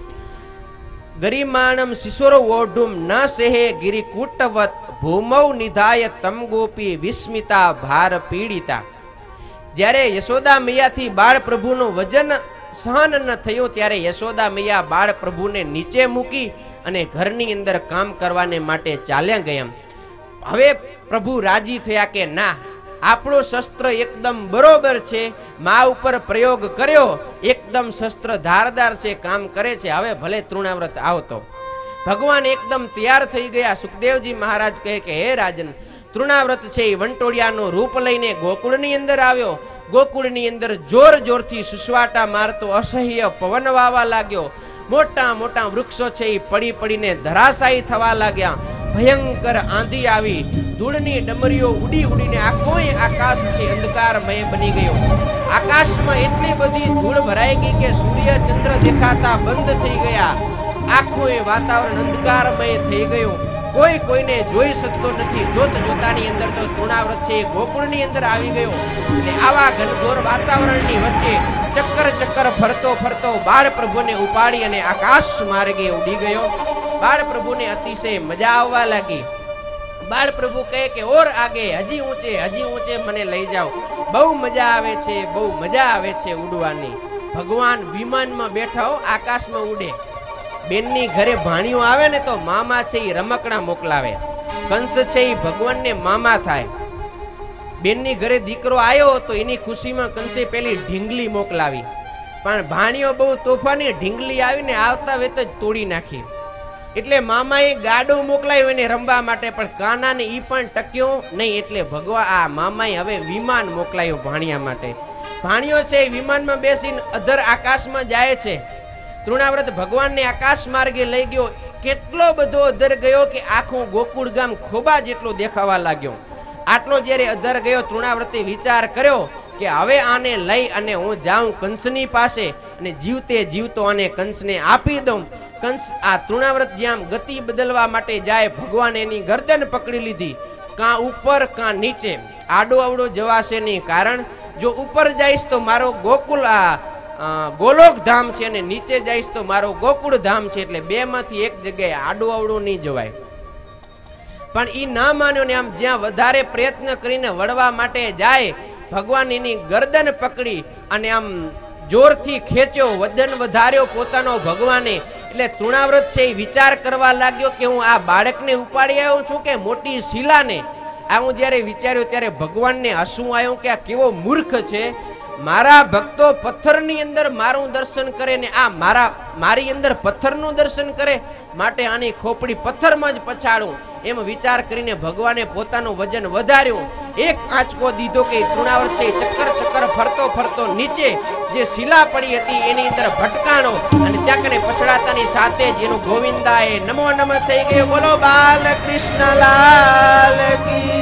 ગરિમાણમ શિશોર ઓઢુમ ન સેહે ગિરિકૂટવત ભૂમૌ નિધાય તમ ગોપી વિસ્મિતા ભાર પીડિતા. જ્યારે યશોદા મૈયાથી બાળ પ્રભુનું વજન સહન ન થયું ત્યારે યશોદા મૈયા બાળ પ્રભુને નીચે મૂકી અને ઘરની અંદર કામ કરવાને માટે ચાલ્યા ગયા. હવે પ્રભુ રાજી થયા કે ના, આપણો શસ્ત્ર એકદમ બરોબર છે, મા ઉપર પ્રયોગ કર્યો, એકદમ શસ્ત્ર ધારદાર છે, કામ કરે છે, હવે ભલે તૃણાવ્રત આવતો. ભગવાન એકદમ તૈયાર થઈ ગયા. સુખદેવજી મહારાજ કહે કે હે રાજન, તૃણાવ્રત છે એ વંટોળિયાનું રૂપ લઈને ગોકુળની અંદર આવ્યો. ગોકુળની અંદર જોર જોરથી સુસવાટા મારતો અસહ્ય પવન વાવા લાગ્યો. મોટા મોટા વૃક્ષો છે એ પડી પડીને ધરાશાયી થવા લાગ્યા. ભયંકર આંધી આવી, ધૂળની ડમરીઓ ઉડી ઉડીને આખો આકાશ છે અંધકારમય બની ગયો. આકાશમાં એટલી બધી ધૂળ ભરાઈ ગઈ કે સૂર્ય ચંદ્ર દેખાતા બંધ થઈ ગયા. આખું વાતાવરણ અંધકારમય થઈ ગયું. કોઈ કોઈને જોઈ શકતો નથી. જોત જોતાની અંદર તો તૃણાવ્રત છે એ ગોકુળની અંદર આવી ગયો. અને આવા ઘનઘોર વાતાવરણની વચ્ચે ચક્કર ચક્કર ફરતો ફરતો બાળ પ્રભુને ઉપાડી અને આકાશ માર્ગે ઉડી ગયો. બાળ પ્રભુને અતિશય મજા આવવા લાગી. બાળ પ્રભુ કહે કે ઓર આગે, હજી ઊંચે મને લઈ જાઓ. બહુ મજા આવે છે, બહુ મજા આવે છે ઉડવાની. ભગવાન વિમાનમાં બેઠા હો, આકાશમાં ઉડે. બેનની ઘરે ભાણિયો આવે ને તો મામા છે એ રમકડા મોકલાવે. કંસ છે એ ભગવાનને મામા થાય. બેનની ઘરે દીકરો આવ્યો તો એની ખુશીમાં કંસે પેલી ઢીંગલી મોકલાવી. પણ ભાણિયો બહુ તોફાની, ઢીંગલી આવીને આવતા વેત જ તોડી નાખી. એટલે મામાએ ગાડો મોકલાયો એને રમવા માટે, પણ કાનાને ઈ પણ ટક્યો નહીં. એટલે ભગવાન આ મામાએ હવે વિમાન મોકલાયું ભાણિયા માટે. ભાણિયો છે વિમાનમાં બેસીને અધર આકાશમાં જાય છે. તૃણાવ્રત ભગવાનને આકાશ માર્ગે લઈ ગયો. કેટલો બધો અધર ગયો કે આખું ગોકુળ ગામ ખોબા જેટલો દેખાવા લાગ્યો. આટલો જ્યારે અધર ગયો, તૃણાવ્રતે વિચાર કર્યો કે હવે આને લઈ અને હું જાઉં કંસની પાસે અને જીવતે જીવતો આને કંસને આપી દઉં. કંસ આ તૃણાવ્રત જ્યાં ગતિ બદલવા માટે જાય, ભગવાન એની ગરદન પકડી લીધી. કાં ઉપર કાં નીચે, આડો અવડો જવાશે નહીં. કારણ જો ઉપર જઈશ તો મારો ગોકુળ ગોલોક ધામ છે અને નીચે જઈશ તો મારો ગોકુળ ધામ છે, એટલે બે માંથી એક જગ્યાએ આડો અવડો નહીં જવાય. પણ ઈ ના માન્યો ને આમ જ્યાં વધારે પ્રયત્ન કરીને વળવા માટે જાય, ભગવાન એની ગરદન પકડી અને આમ જોરથી ખેંચ્યો, વજન વધાર્યો પોતાનો ભગવાને. એટલે તૃણાવ્રત છે એ વિચાર કરવા લાગ્યો કે હું આ બાળકને ઉપાડી આવ્યો છું કે મોટી શિલાને. આ હું જ્યારે વિચાર્યો ત્યારે ભગવાનને હસવું આવ્યું કે આ કેવો મૂર્ખ છે. મારા ભક્તો પથ્થરની અંદર મારું દર્શન કરે ને આ મારી અંદર પથ્થરનું દર્શન કરે, માટે આની ખોપડી પથ્થરમાં જ પછાડું. એમ વિચાર કરીને ભગવાને પોતાનું વજન વધાર્યું. એક આંચકો દીધો કે તૃણાવ્રત છે ચક્કર ચક્કર ફરતો ફરતો નીચે જે શિલા પડી હતી એની અંદર ભટકાણો અને ત્યાં કને પછડાતાની સાથે જ એનું ગોવિંદાએ નમો નમઃ થઈ ગયો. બોલો બાલકૃષ્ણલાલ કી.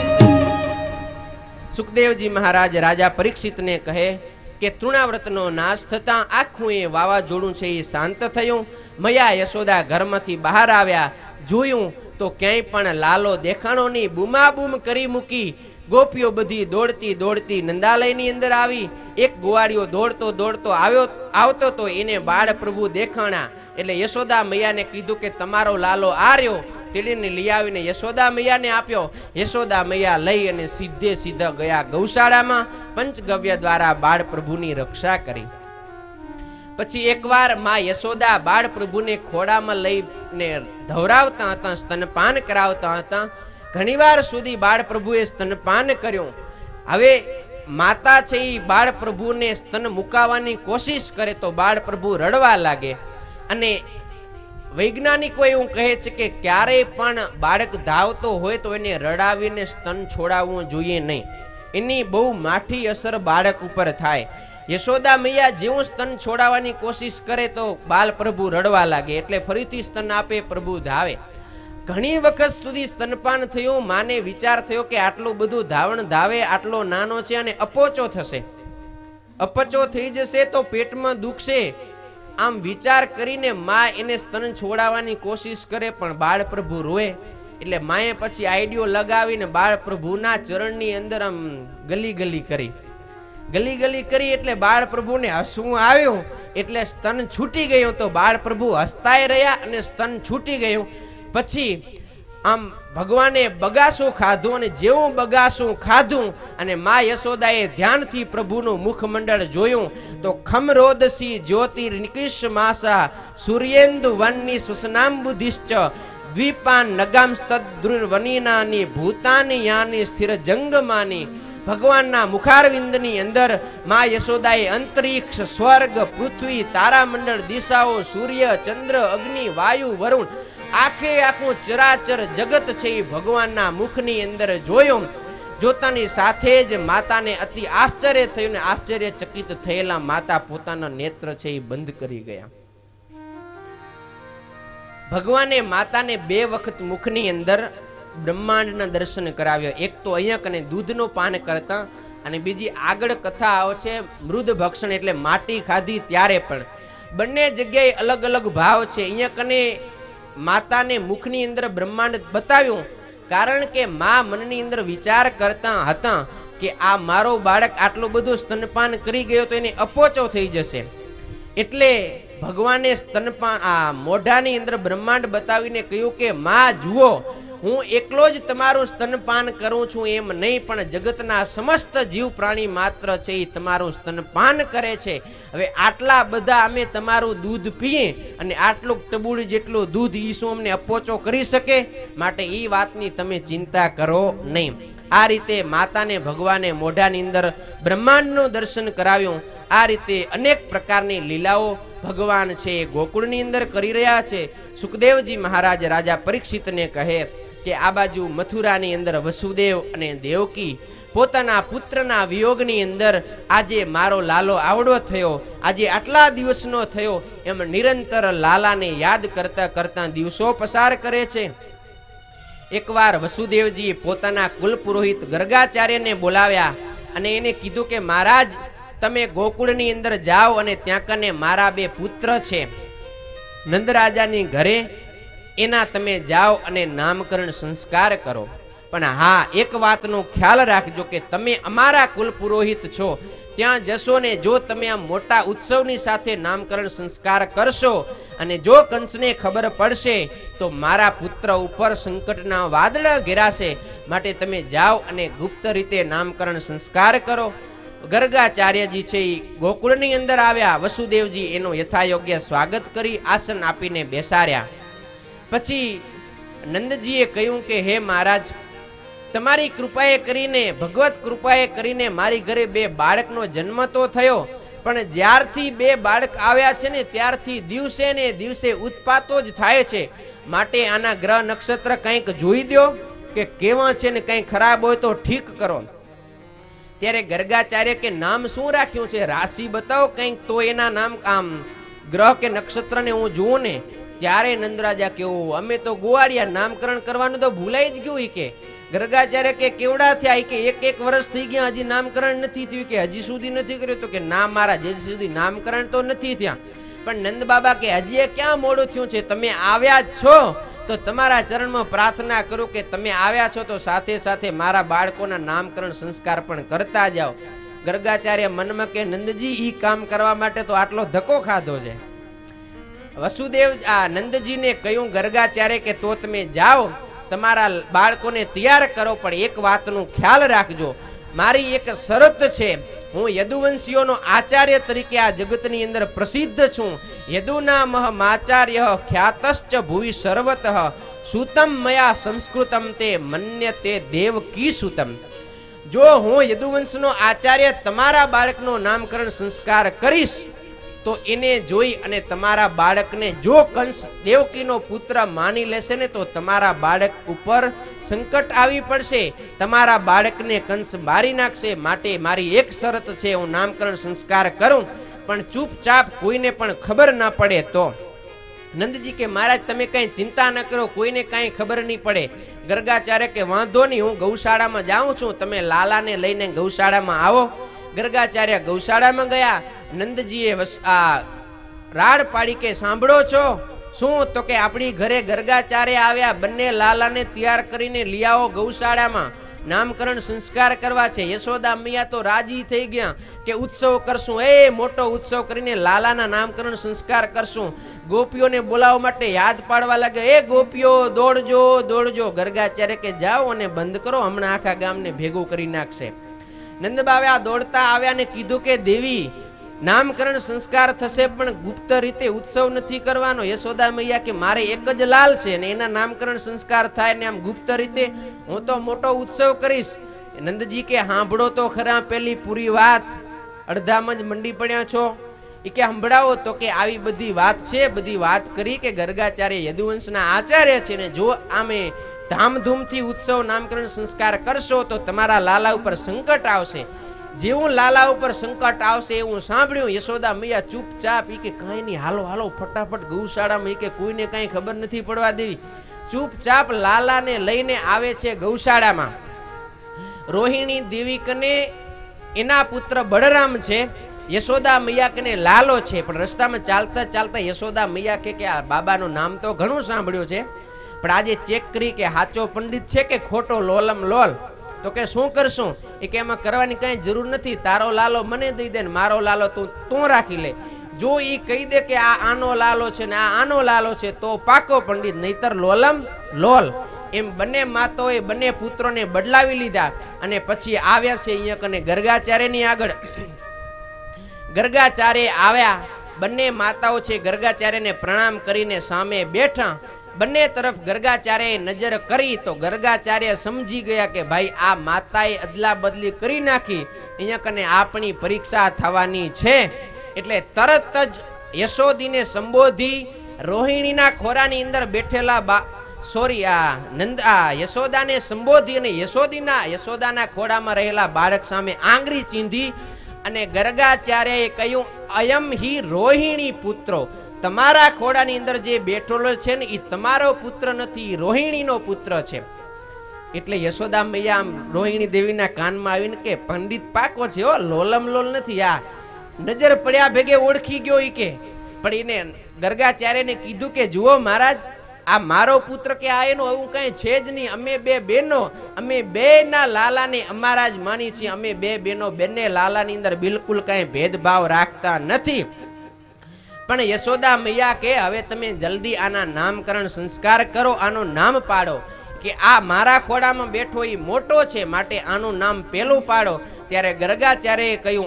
સુખદેવજી મહારાજ રાજા પરીક્ષિતને કહે કે તૃણાવ્રતનો નાશ થતાં આખું એ વાવાઝોડું છે એ શાંત થયું. મયા યશોદા ઘરમાંથી બહાર આવ્યા, જોયું તો ક્યાંય પણ લાલો દેખાણો નહીં. બૂમાબૂમ કરી મૂકી. ગોપીઓ બધી દોડતી દોડતી નંદાલયની અંદર આવી. એક ગોવાળિયો દોડતો દોડતો આવતો તો એને બાળ પ્રભુ દેખાણા. એટલે યશોદા મૈયાને કીધું કે તમારો લાલો આ રહ્યો. તેડીને લઈ આવીને યશોદા મૈયાને આપ્યો. યશોદા મૈયા લઈ અને સીધે સીધા ગયા ગૌશાળામાં. પંચગવ્ય દ્વારા બાળ પ્રભુની રક્ષા કરી. પછી એકવાર માં યશોદા બાળ પ્રભુને ખોડામાં લઈને ધવરાવતા હતા, સ્તનપાન કરાવતા હતા. ઘણીવાર સુધી બાળ પ્રભુએ સ્તનપાન કર્યું. હવે માતા છે એ બાળ પ્રભુને સ્તન મુકાવવાની કોશિશ કરે તો બાળ પ્રભુ રડવા લાગે. અને વૈજ્ઞાનિકો એવું કહે છે કે ક્યારેય પણ બાળક ધાવતો હોય તો એને રડાવીને સ્તન છોડાવવું જોઈએ નહીં. એની બહુ માઠી અસર બાળક ઉપર થાય. યશોદા મૈયા જેવું સ્તન છોડાવવાની કોશિશ કરે તો બાલ પ્રભુ રડવા લાગે, એટલે ફરીથી સ્તન આપે, પ્રભુ ધાવે. ઘણી વખત સુધી સ્તનપાન થયું. માને વિચાર થયો કે આટલું બધું ધાવણ ધાવે, આટલો નાનો છે અને અપોચો થશે, અપચો થઈ જશે તો પેટમાં દુખશે. આમ વિચાર કરીને માં એને સ્તન છોડાવવાની કોશિશ કરે પણ બાળ પ્રભુ રોએ. એટલે માએ પછી આઈડિયો લગાવીને બાળ પ્રભુના ચરણની અંદર આમ ગલી ગલી કરી. ગલી ગલી કરી એટલે બાળ પ્રભુને હસવું આવ્યું. એટલે સ્તન છૂટી ગયું તો બાળ પ્રભુ હસતાય રહ્યા અને સ્તન છૂટી ગયું. પછી આમ ભગવાને બગાસું ખાધું અને જેવું બગાસું ખાધું અને મા યશોદાએ ધ્યાનથી પ્રભુનું મુખમંડળ જોયું તો ખમરોદસી જ્યોતિર્નિકિશ માસા સૂર્યેન્દુ વન્ની સ્વસનાંબુધિશ્ચ દ્વીપાન નગામસ્તદ્રુર્વનીનાની ભૂતાની યાની સ્થિર જંગમાની. ભગવાનના મુખારવિંદની અંદર મા યશોદાએ અંતરિક્ષ, સ્વર્ગ, પૃથ્વી, તારામંડળ, દિશાઓ, સૂર્ય, ચંદ્ર, અગ્નિ, વાયુ, વરુણ આખે આખું ચરાચર જગત છે એ ભગવાનના મુખની અંદર જોયું. જોતાની સાથે જ માતાને અતિ આશ્ચર્ય થયું ને આશ્ચર્યચકિત થયેલા માતા પોતાના નેત્ર છે એ બંધ કરી ગયા. ભગવાને માતાને બે વખત મુખની અંદર બ્રહ્માંડના દર્શન કરાવ્યા. એક તો અહીંયા કને દૂધનું પાન કરતા અને બીજી આગળ કથા આવે છે મૃદ ભક્ષણ એટલે માટી ખાધી ત્યારે પણ. બંને જગ્યાએ અલગ અલગ ભાવ છે. અહીંયા કને માતાને મુખની અંદર બ્રહ્માંડ બતાવ્યું કારણ કે મા મનની અંદર વિચાર કરતા હતા કે આ મારો બાળક આટલું બધું સ્તનપાન કરી ગયો તો એને અપોચો થઈ જશે. એટલે ભગવાને સ્તનપાન આ મોઢાની અંદર બ્રહ્માંડ બતાવીને કહ્યું કે મા જુઓ, હું એકલો જ તમારું સ્તનપાન કરું છું એમ નહીં, પણ જગતના સમસ્ત જીવ પ્રાણી માત્ર છે એ તમારું સ્તનપાન કરે છે. હવે આટલા બધા અમે તમારું દૂધ પીએ અને આટલું ટબુડી જેટલું દૂધ ઈસુ અમને અપોચો કરી શકે, માટે એ વાતની તમે ચિંતા કરો નહીં. આ રીતે માતાને ભગવાને મોઢાની અંદર બ્રહ્માંડનું દર્શન કરાવ્યું. આ રીતે અનેક પ્રકારની લીલાઓ ભગવાન છે એ ગોકુળની અંદર કરી રહ્યા છે. સુખદેવજી મહારાજ રાજા પરીક્ષિતને કહે કે આ બાજુ મથુરાની અંદર વસુદેવ અને દેવકી પોતાના પુત્રના વિયોગની અંદર આજે મારો લાલો આવડો થયો, આજે આટલા દિવસનો થયો, એમ નિરંતર લાલાને યાદ કરતા કરતા દિવસો પસાર કરે છે. એકવાર વસુદેવજીએ પોતાના કુલપુરોહિત ગર્ગાચાર્યને બોલાવ્યા અને એને કીધું કે મહારાજ, તમે ગોકુળની અંદર જાઓ અને ત્યાં કને મારા 2 પુત્ર છે નંદરાજાની ઘરે, એના તમે જાઓ અને નામકરણ સંસ્કાર કરો. પણ હા, એક વાતનો ખ્યાલ રાખજો કે તમે અમારા કુલપુરોહિત છો, ત્યાં જશો ને જો તમે આ મોટા ઉત્સવની સાથે નામકરણ સંસ્કાર કરશો અને જો કંસને ખબર પડશે તો મારા પુત્ર ઉપર સંકટના વાદળા ઘેરાશે, માટે તમે જાઓ અને ગુપ્ત રીતે નામકરણ સંસ્કાર કરો. ગર્ગાચાર્યજી છે એ ગોકુળની અંદર આવ્યા. વસુદેવજી એનો યથાયોગ્ય સ્વાગત કરી આસન આપીને બેસાડ્યા. પછી નંદજીએ કહ્યું કે હે મહારાજ, તમારી કૃપાએ કરીને, ભગવત કૃપાએ કરીને મારી ઘરે 2 બાળકનો જન્મ તો થયો, પણ જ્યારથી 2 બાળક આવ્યા છે ને ત્યારથી દિવસે ને દિવસે ઉત્પાતો જ થાય છે, માટે આના ગ્રહ નક્ષત્ર કંઈક જોઈ દો કે કેવા છે ને કંઈ ખરાબ હોય તો ઠીક કરો. ત્યારે ગર્ગાચાર્ય કે નામ શું રાખ્યું છે, રાશિ બતાવો કંઈક તો એના નામ આમ ગ્રહ કે નક્ષત્રને હું જોઉં ને. ત્યારે નંદરાજા કેવું, અમે તો ગોવાળિયા, નામકરણ કરવાનું તો ભૂલાઈ જ ગયું. કે ગર્ગાચાર્ય કે કેવડા થયા? કે 1 વર્ષ થઈ ગયા, હજી નામકરણ નથી થયું. કે હજી સુધી નથી કર્યું? તો કે ના મહારાજ, હજી સુધી નામકરણ તો નથી થયા. પણ નંદ બાબા કે હજી ક્યાં મોડું થયું છે, તમે આવ્યા જ છો તો તમારા ચરણમાં પ્રાર્થના કરું કે તમે આવ્યા છો તો સાથે સાથે મારા બાળકોના નામકરણ સંસ્કાર પણ કરતા જાઓ. ગર્ગાચાર્ય મનમાં કે નંદજી, ઈ કામ કરવા માટે તો આટલો ધક્કો ખાધો છે. વસુદેવ નંદજીને કહ્યું ગર્ગાચાર્ય કે તો તમે જાઓ, તમારા બાળકોને તૈયાર કરો, પણ એક વાતનો ખ્યાલ રાખજો, મારી એક શરત છે. હું યદુવંશીઓનો આચાર્ય તરીકે આ જગતની અંદર પ્રસિદ્ધ છું. યદુના મહમાચાર્ય ખ્યાતશ્ચ ભુવિ સર્વતઃ સૂતમ મયા સંસ્કૃતમ તે મન્યતે દેવકી સૂતમ. જો હું યદુવંશનો આચાર્ય તમારા બાળકનો નામકરણ સંસ્કાર કરીશ તો એને જોઈ અને તમારા બાળકને જો કંસ દેવકીનો પુત્ર માની લેશે ને તો તમારા બાળક ઉપર સંકટ આવી પડશે, તમારા બાળકને કંસ મારી નાખશે. માટે મારી એક શરત છે, હું નામકરણ સંસ્કાર કરું પણ ચૂપચાપ, કોઈને પણ ખબર ના પડે તો. નંદજી કે મહારાજ તમે કઈ ચિંતા ન કરો, કોઈને કઈ ખબર નહીં પડે. ગર્ગાચાર્ય કે વાંધો નહીં, હું ગૌશાળામાં જાઉં છું, તમે લાલાને લઈને ગૌશાળામાં આવો. ગર્ગાચાર્ય ગૌશાળામાં ગયા. નંદજીએ રાડ પાડી કે સાંભળો છો શું? તો કે આપણી ઘરે ગર્ગાચાર્ય આવ્યા, બંને લાલાને તૈયાર કરીને લઈ આવો ગૌશાળામાં, નામકરણ સંસ્કાર કરવા છે. યશોદા મૈયા તો રાજી થઈ ગયા કે ઉત્સવ કરશું, મોટો ઉત્સવ કરીને લાલાના નામકરણ સંસ્કાર કરશું. ગોપીઓને બોલાવવા માટે યાદ પાડવા લાગે, ગોપીઓ દોડજો દોડજો. ગર્ગાચાર્ય કે જાઓ અને બંધ કરો, હમણાં આખા ગામને ભેગું કરી નાખશે. નંદબાવા દોડતા આવ્યા ને કીધું કે દેવી, નામકરણ સંસ્કાર થશે પણ ગુપ્ત રીતે ઉત્સવ નથી કરવાનો. યશોદા મૈયા કે મારે એક જ લાલ છે ને એના નામકરણ સંસ્કાર થાય ને આમ ગુપ્ત રીતે હું તો મોટો ઉત્સવ કરીશ. નંદજી કે સાંભળો તો ખરા પેલી પૂરી વાત, અડધામાં જ મંડી પડ્યા છો. એ કે સંભળાવો. તો કે આવી બધી વાત છે, બધી વાત કરી કે ગર્ગાચાર્ય યદુવંશના આચાર્ય છે ને જો આમે ધામધૂમથી ઉત્સવ નામકરણ સંસ્કાર કરશો તો તમારા લાલા ઉપર સંકટ આવશે. જેવું લાલા ઉપર સંકટ આવશે એવું સાંભળ્યું. યશોદા મૈયા ચૂપચાપ, કે કાંઈ નહીં, હાલો હાલો ફટાફટ ગૌશાળામાં, કે કોઈને કાંઈ ખબર નથી પડવા દેવી. ચૂપચાપ લાલાને લઈને આવે છે ગૌશાળામાં. રોહિણી દેવી કને એના પુત્ર બળરામ છે, યશોદા મૈયા કને લાલો છે. પણ રસ્તામાં ચાલતા ચાલતા યશોદા મૈયા કે આ બાબાનું નામ તો ઘણું સાંભળ્યું છે, પણ આજે ચેક કરી કે સાચો પંડિત છે કે ખોટો લોલમ લોલ. તો કે શું કરશું? એ કે એમાં કરવાની કઈ જરૂર નથી, તારો લાલો મને દઈ દે ને મારો લાલો તું રાખી લે. જો એ કહી દે કે આ આનો લાલો છે ને આ આનો લાલો છે તો પાકો પંડિત, નહીતર લોલમ લોલ. એમ બંને માતાઓએ બંને પુત્રોને બદલાવી લીધા અને પછી આવ્યા છે અહીંયા કને ગર્ગાચાર્યની આગળ. ગર્ગાચાર્ય આવ્યા, બંને માતાઓ છે ગર્ગાચાર્યને પ્રણામ કરીને સામે બેઠા. બંને તરફ ગર્ગાચાર્યએ નજર કરી તો ગર્ગાચાર્ય સમજી ગયા કે ભાઈ આ માતાએ અદલા બદલી કરી નાખી, અહીંયા કને આપણી પરીક્ષા થવાની છે. એટલે તરત જ યશોદીને સંબોધી રોહિણીના ખોરાની અંદર બેઠેલા સોરી આ યશોદાને સંબોધી અને યશોદાના ખોડામાં રહેલા બાળક સામે આંગળી ચીંધી અને ગર્ગાચાર્યએ કહ્યું, અયમ હિ રોહિણી પુત્રો, તમારા ખોડાની અંદર જે બેઠેલો છે ને એ તમારો પુત્ર નથી, રોહિણીનો પુત્ર છે. એટલે યશોદા મૈયા આમ રોહિણી દેવીના કાનમાં આવીને કે પંડિત પાકો છે હો, લોલમ લોલ નથી, આ નજર પડ્યા ભેગે ઓળખી ગયો ઈ કે. પણ એને ગર્ગાચાર્યને કીધું કે જુઓ મહારાજ, આ મારો પુત્ર કે આ એનો એવું કઈ છે જ નહીં. અમે બે બહેનો, અમે બે ના લાલાને અમારા જ માની છીએ. અમે બે બહેનો બંને લાલાની અંદર બિલકુલ કઈ ભેદભાવ રાખતા નથી. પણ યશોદા મૈયા કે હવે તમે જલ્દી આના નામકરણ સંસ્કાર કરો, આનું નામ પાડો, કે આ મારા ખોડામાં બેઠો એ મોટો છે માટે આનું નામ પેલું પાડો. ત્યારે ગર્ગાચાર્યએ કહ્યું,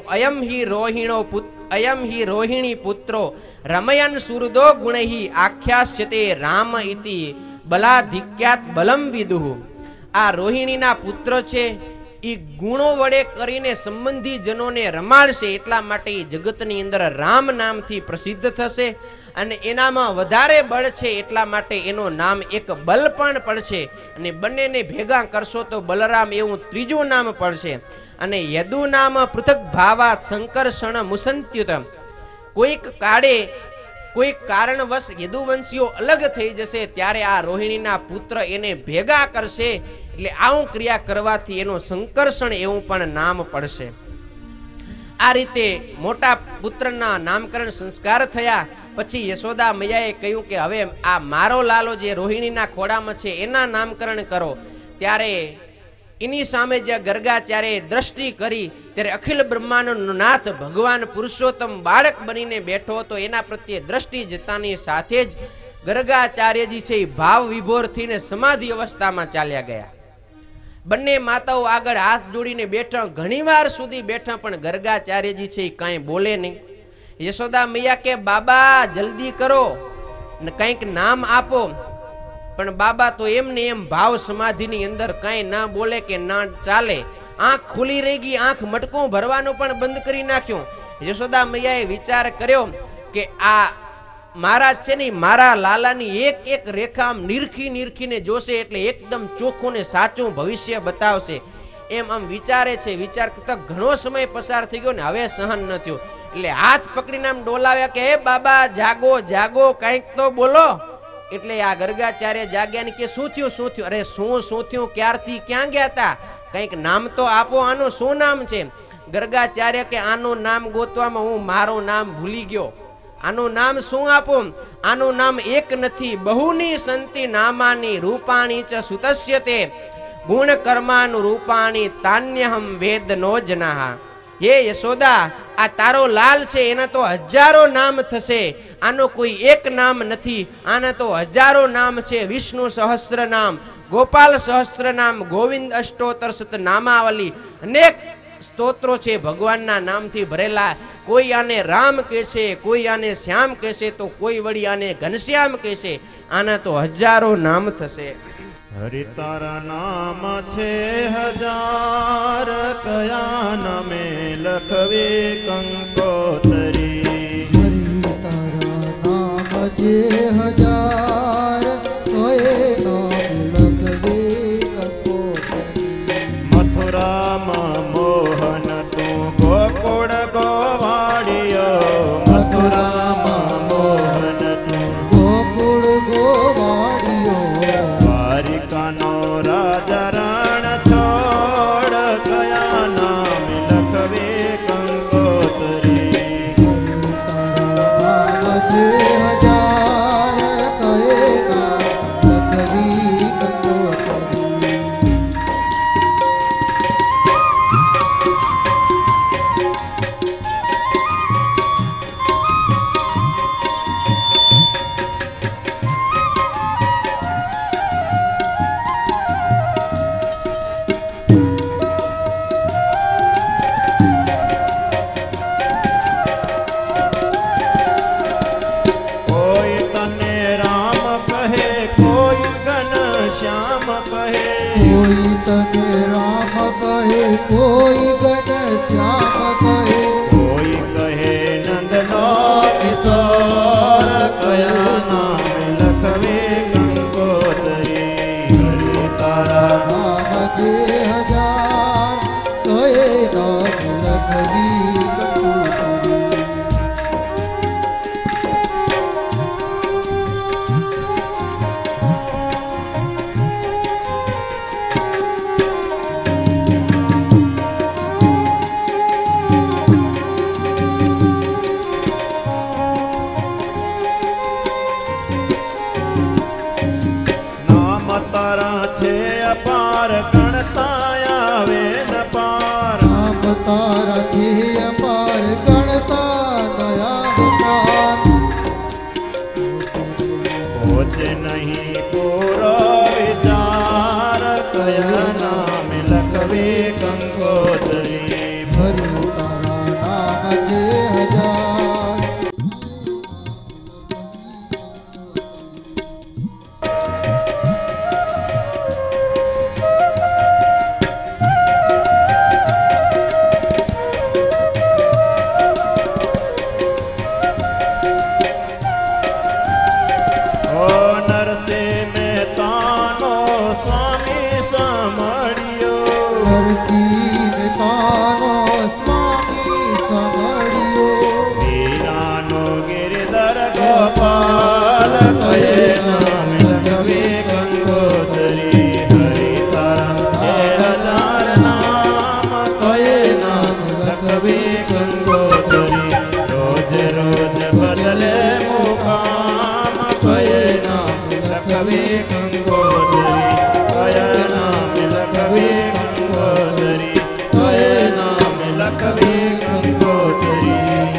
અયમ હિ રોહિણી પુત્રો રમયન સુરદો ગુણહિ આખ્યાસ્યતે રામ ઇતિ બલાધિક્યાત બલમ વિદુઃ. આ રોહિણીના પુત્ર છે, એ ગુણો વડે કરીને સંબંધી જનોને રમાડશે, એટલા માટે એ જગતની અંદર રામ નામથી પ્રસિદ્ધ થશે. અને એનામાં વધારે બળ છે એટલા માટે એનું નામ એક બલ પણ પડશે. અને બંનેને ભેગા કરશો તો બલરામ એવું ત્રીજું નામ પડશે. અને યદુ નામ પૃથક ભાવાત સંકર્ષણ મુસંત્યુત. કોઈક કાળે કોઈક કારણવશ યદુવંશીઓ અલગ થઈ જશે ત્યારે આ રોહિણીના પુત્ર એને ભેગા કરશે, એટલે આવું ક્રિયા કરવાથી એનું સંકર્ષણ એવું પણ નામ પડશે. આ રીતે મોટા પુત્રના નામકરણ સંસ્કાર થયા. પછી યશોદા મૈયાએ કહ્યું કે હવે આ મારો લાલો જે રોહિણીના ખોડામાં છે એના નામકરણ કરો. ત્યારે એની સામે જે ગર્ગાચાર્યએ દ્રષ્ટિ કરી ત્યારે અખિલ બ્રહ્માંડનો નાથ ભગવાન પુરુષોત્તમ બાળક બનીને બેઠો હતો. એના પ્રત્યે દ્રષ્ટિ જતાની સાથે જ ગર્ગાચાર્યજી છે એ ભાવ વિભોર થઈને સમાધિ અવસ્થામાં ચાલ્યા ગયા. બંને માતાઓ આગળ હાથ જોડીને બેઠા, ઘણીવાર સુધી બેઠા, પણ ગર્ગાચાર્યજી છે એ કાંઈ બોલે નહીં. યશોદા મૈયા કે બાબા જલ્દી કરો ને કંઈક નામ આપો. પણ બાબા તો એમને એમ ભાવ સમાધિની અંદર કાંઈ ના બોલે કે ના ચાલે. આંખ ખુલી રહી ગઈ, આંખ મટકું ભરવાનું પણ બંધ કરી નાખ્યું. યશોદા મૈયાએ વિચાર કર્યો કે આ મહારાજ છે ને મારા લાલાની એક એક રેખા આમ નીરખીને જોશે એટલે એકદમ ચોખ્ખું ને સાચું ભવિષ્ય બતાવશે. એમ આમ વિચારે છે. વિચાર કરતા ઘણો સમય પસાર થઈ ગયો ને હવે સહન ન થયું. એટલે હાથ પકડીને આમ ડોલાવ્યા કે હે બાબા જાગો જાગો, કંઈક તો બોલો. એટલે આ ગર્ગાચાર્ય જાગ્યા ને કે શું થયું? અરે શું થયું? ક્યારથી ક્યાં ગયા હતા? કંઈક નામ તો આપો, આનું શું નામ છે? ગર્ગાચાર્ય કે આનું નામ ગોતવામાં હું મારું નામ ભૂલી ગયો. આનું નામ શું આપું? આનું નામ એક નથી, બહુની સંતિ નામાની રૂપાણી ચ સુતસ્યતે ગુણ કર્માનું રૂપાણી તાન્યહમ વેદ નો જનાહ. હે યશોદા, આ તારો લાલ છે એના તો હજારો નામ થશે, આનો કોઈ એક નામ નથી. આના તો હજારો નામ છે. વિષ્ણુ સહસ્ર નામ, ગોપાલ સહસ્ર નામ, ગોવિંદ અષ્ટોત્તર શત નામાવલી, અનેક સ્તોત્રો છે ભગવાનના નામથી ભરેલા. કોઈ આને રામ કહેશે, કોઈ આને શ્યામ કહેશે, તો કોઈ વળી આને ઘનશ્યામ કહેશે. આના તો હજારો નામ થશે.
હરિ તારા નામ છે હજાર, કયા નામે લખવે કંકોતરી.
હરિ તારા નામ છે હજાર, તોય નામ લખવે કંકોતરી.
મથુરામાં મોહન તું ગોકુળ ગોવાળિયો, મથુરામાં મોહન તું
ગોકુળ ગોવાળિયો.
દ્વારિકાનો રાજા રણ છોડ, કયા નામ લખવે કંકોતરી.
તારા નામ છે હજાર, તોય નામ લખવી કંકોતરી.
કોઈ તને રામ કહે, કોઈ ઘનશ્યામ કહે,
કોઈ તને રામ કહે, કોઈ ઘનશ્યામ કહે.
કોઈ કહે નંદનો કિશોર, કયા નામ લખવે કંકોતરી. તારા છે અપાર ગણતા આવે ન પાર
નામ તારા છે અપાર ગણતા નયા વિચાર
પહોંચે નહીં પૂરો વિચાર કયા નામ લખવે કંકોત્રી
ભર્યું તારા નામ છે હજાર
ઓ નરસિંહ મહેતાનો સ્વામી સાંભળ્યો
નરસિંહ મહેતાનો સ્વામી સાંભળ્યો
મીરાનો ગિરધર ગોપાલ કહે નામ લખવે કંકોત્રી હરિ તારા છે હજાર નામ કહે નામ લખવે કંકોત્રી રોજ રોજ બદલે મુકામ કહે નામ લખવે કંકોત્રી કયા નામ લખવે કંકોત્રી કયા નામ લખવે કંકોત્રી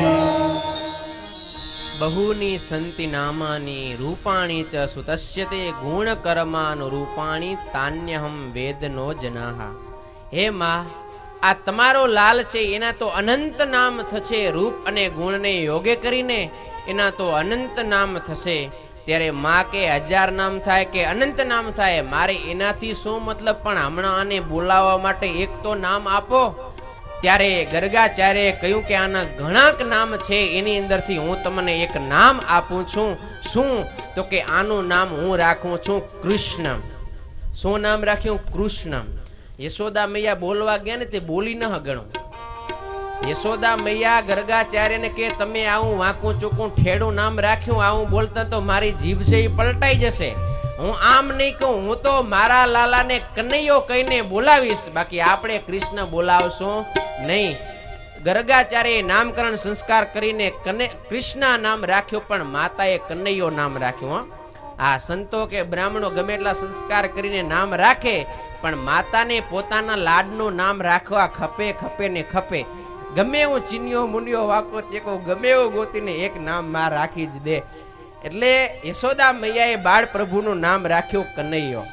બહુની સંતિ નામાની રૂપાણી ચ સુતસ્ય તે ગુણ કર્માનુરૂપાણી તાન્યહમ વેદનો જનાહા. હે માં, આ તમારો લાલ છે એના તો અનંત નામ થશે. રૂપ અને ગુણને યોગે કરીને એના તો અનંત નામ થશે. ત્યારે માં કે 1000 નામ થાય કે અનંત નામ થાય, મારે એનાથી શું મતલબ, પણ હમણાં આને બોલાવવા માટે એક તો નામ આપો. ત્યારે ગર્ગાચાર્યએ કહ્યું કે આના ઘણાક નામ છે, એની અંદરથી હું તમને એક નામ આપું છું. શું? તો કે આનું નામ હું રાખું છું કૃષ્ણ. શું નામ રાખ્યું? કૃષ્ણ. યશોદા મૈયા બોલવા ગયા ને તે બોલી ન હગણું. યશોદા મૈયા ગર્ગાચાર્યને કે તમે આવું વાંકું ચૂકું ઠેડું નામ રાખ્યું, આવું બોલતા તો મારી જીભ છે એ પલટાઈ જશે. હું આમ નહીં કહું, હું તો મારા લાલાને કનૈયો કહીને બોલાવીશ, બાકી આપણે કૃષ્ણ બોલાવશું નહીં. ગર્ગાચાર્યએ નામકરણ સંસ્કાર કરીને કૃષ્ણ નામ રાખ્યો, પણ માતાએ કનૈયો નામ રાખ્યું. આ સંતો કે બ્રાહ્મણો ગમે એટલા સંસ્કાર કરીને નામ રાખે, પણ માતાને પોતાના લાડનું નામ રાખવા ખપે ખપે ને ખપે. ગમે એવું ચીનિયો મુનિયો વાકો ચેકો ગમે એવું ગોતીને એક નામ માં રાખી જ દે. એટલે યશોદા મૈયાએ બાળ પ્રભુનું નામ રાખ્યું કનૈયો.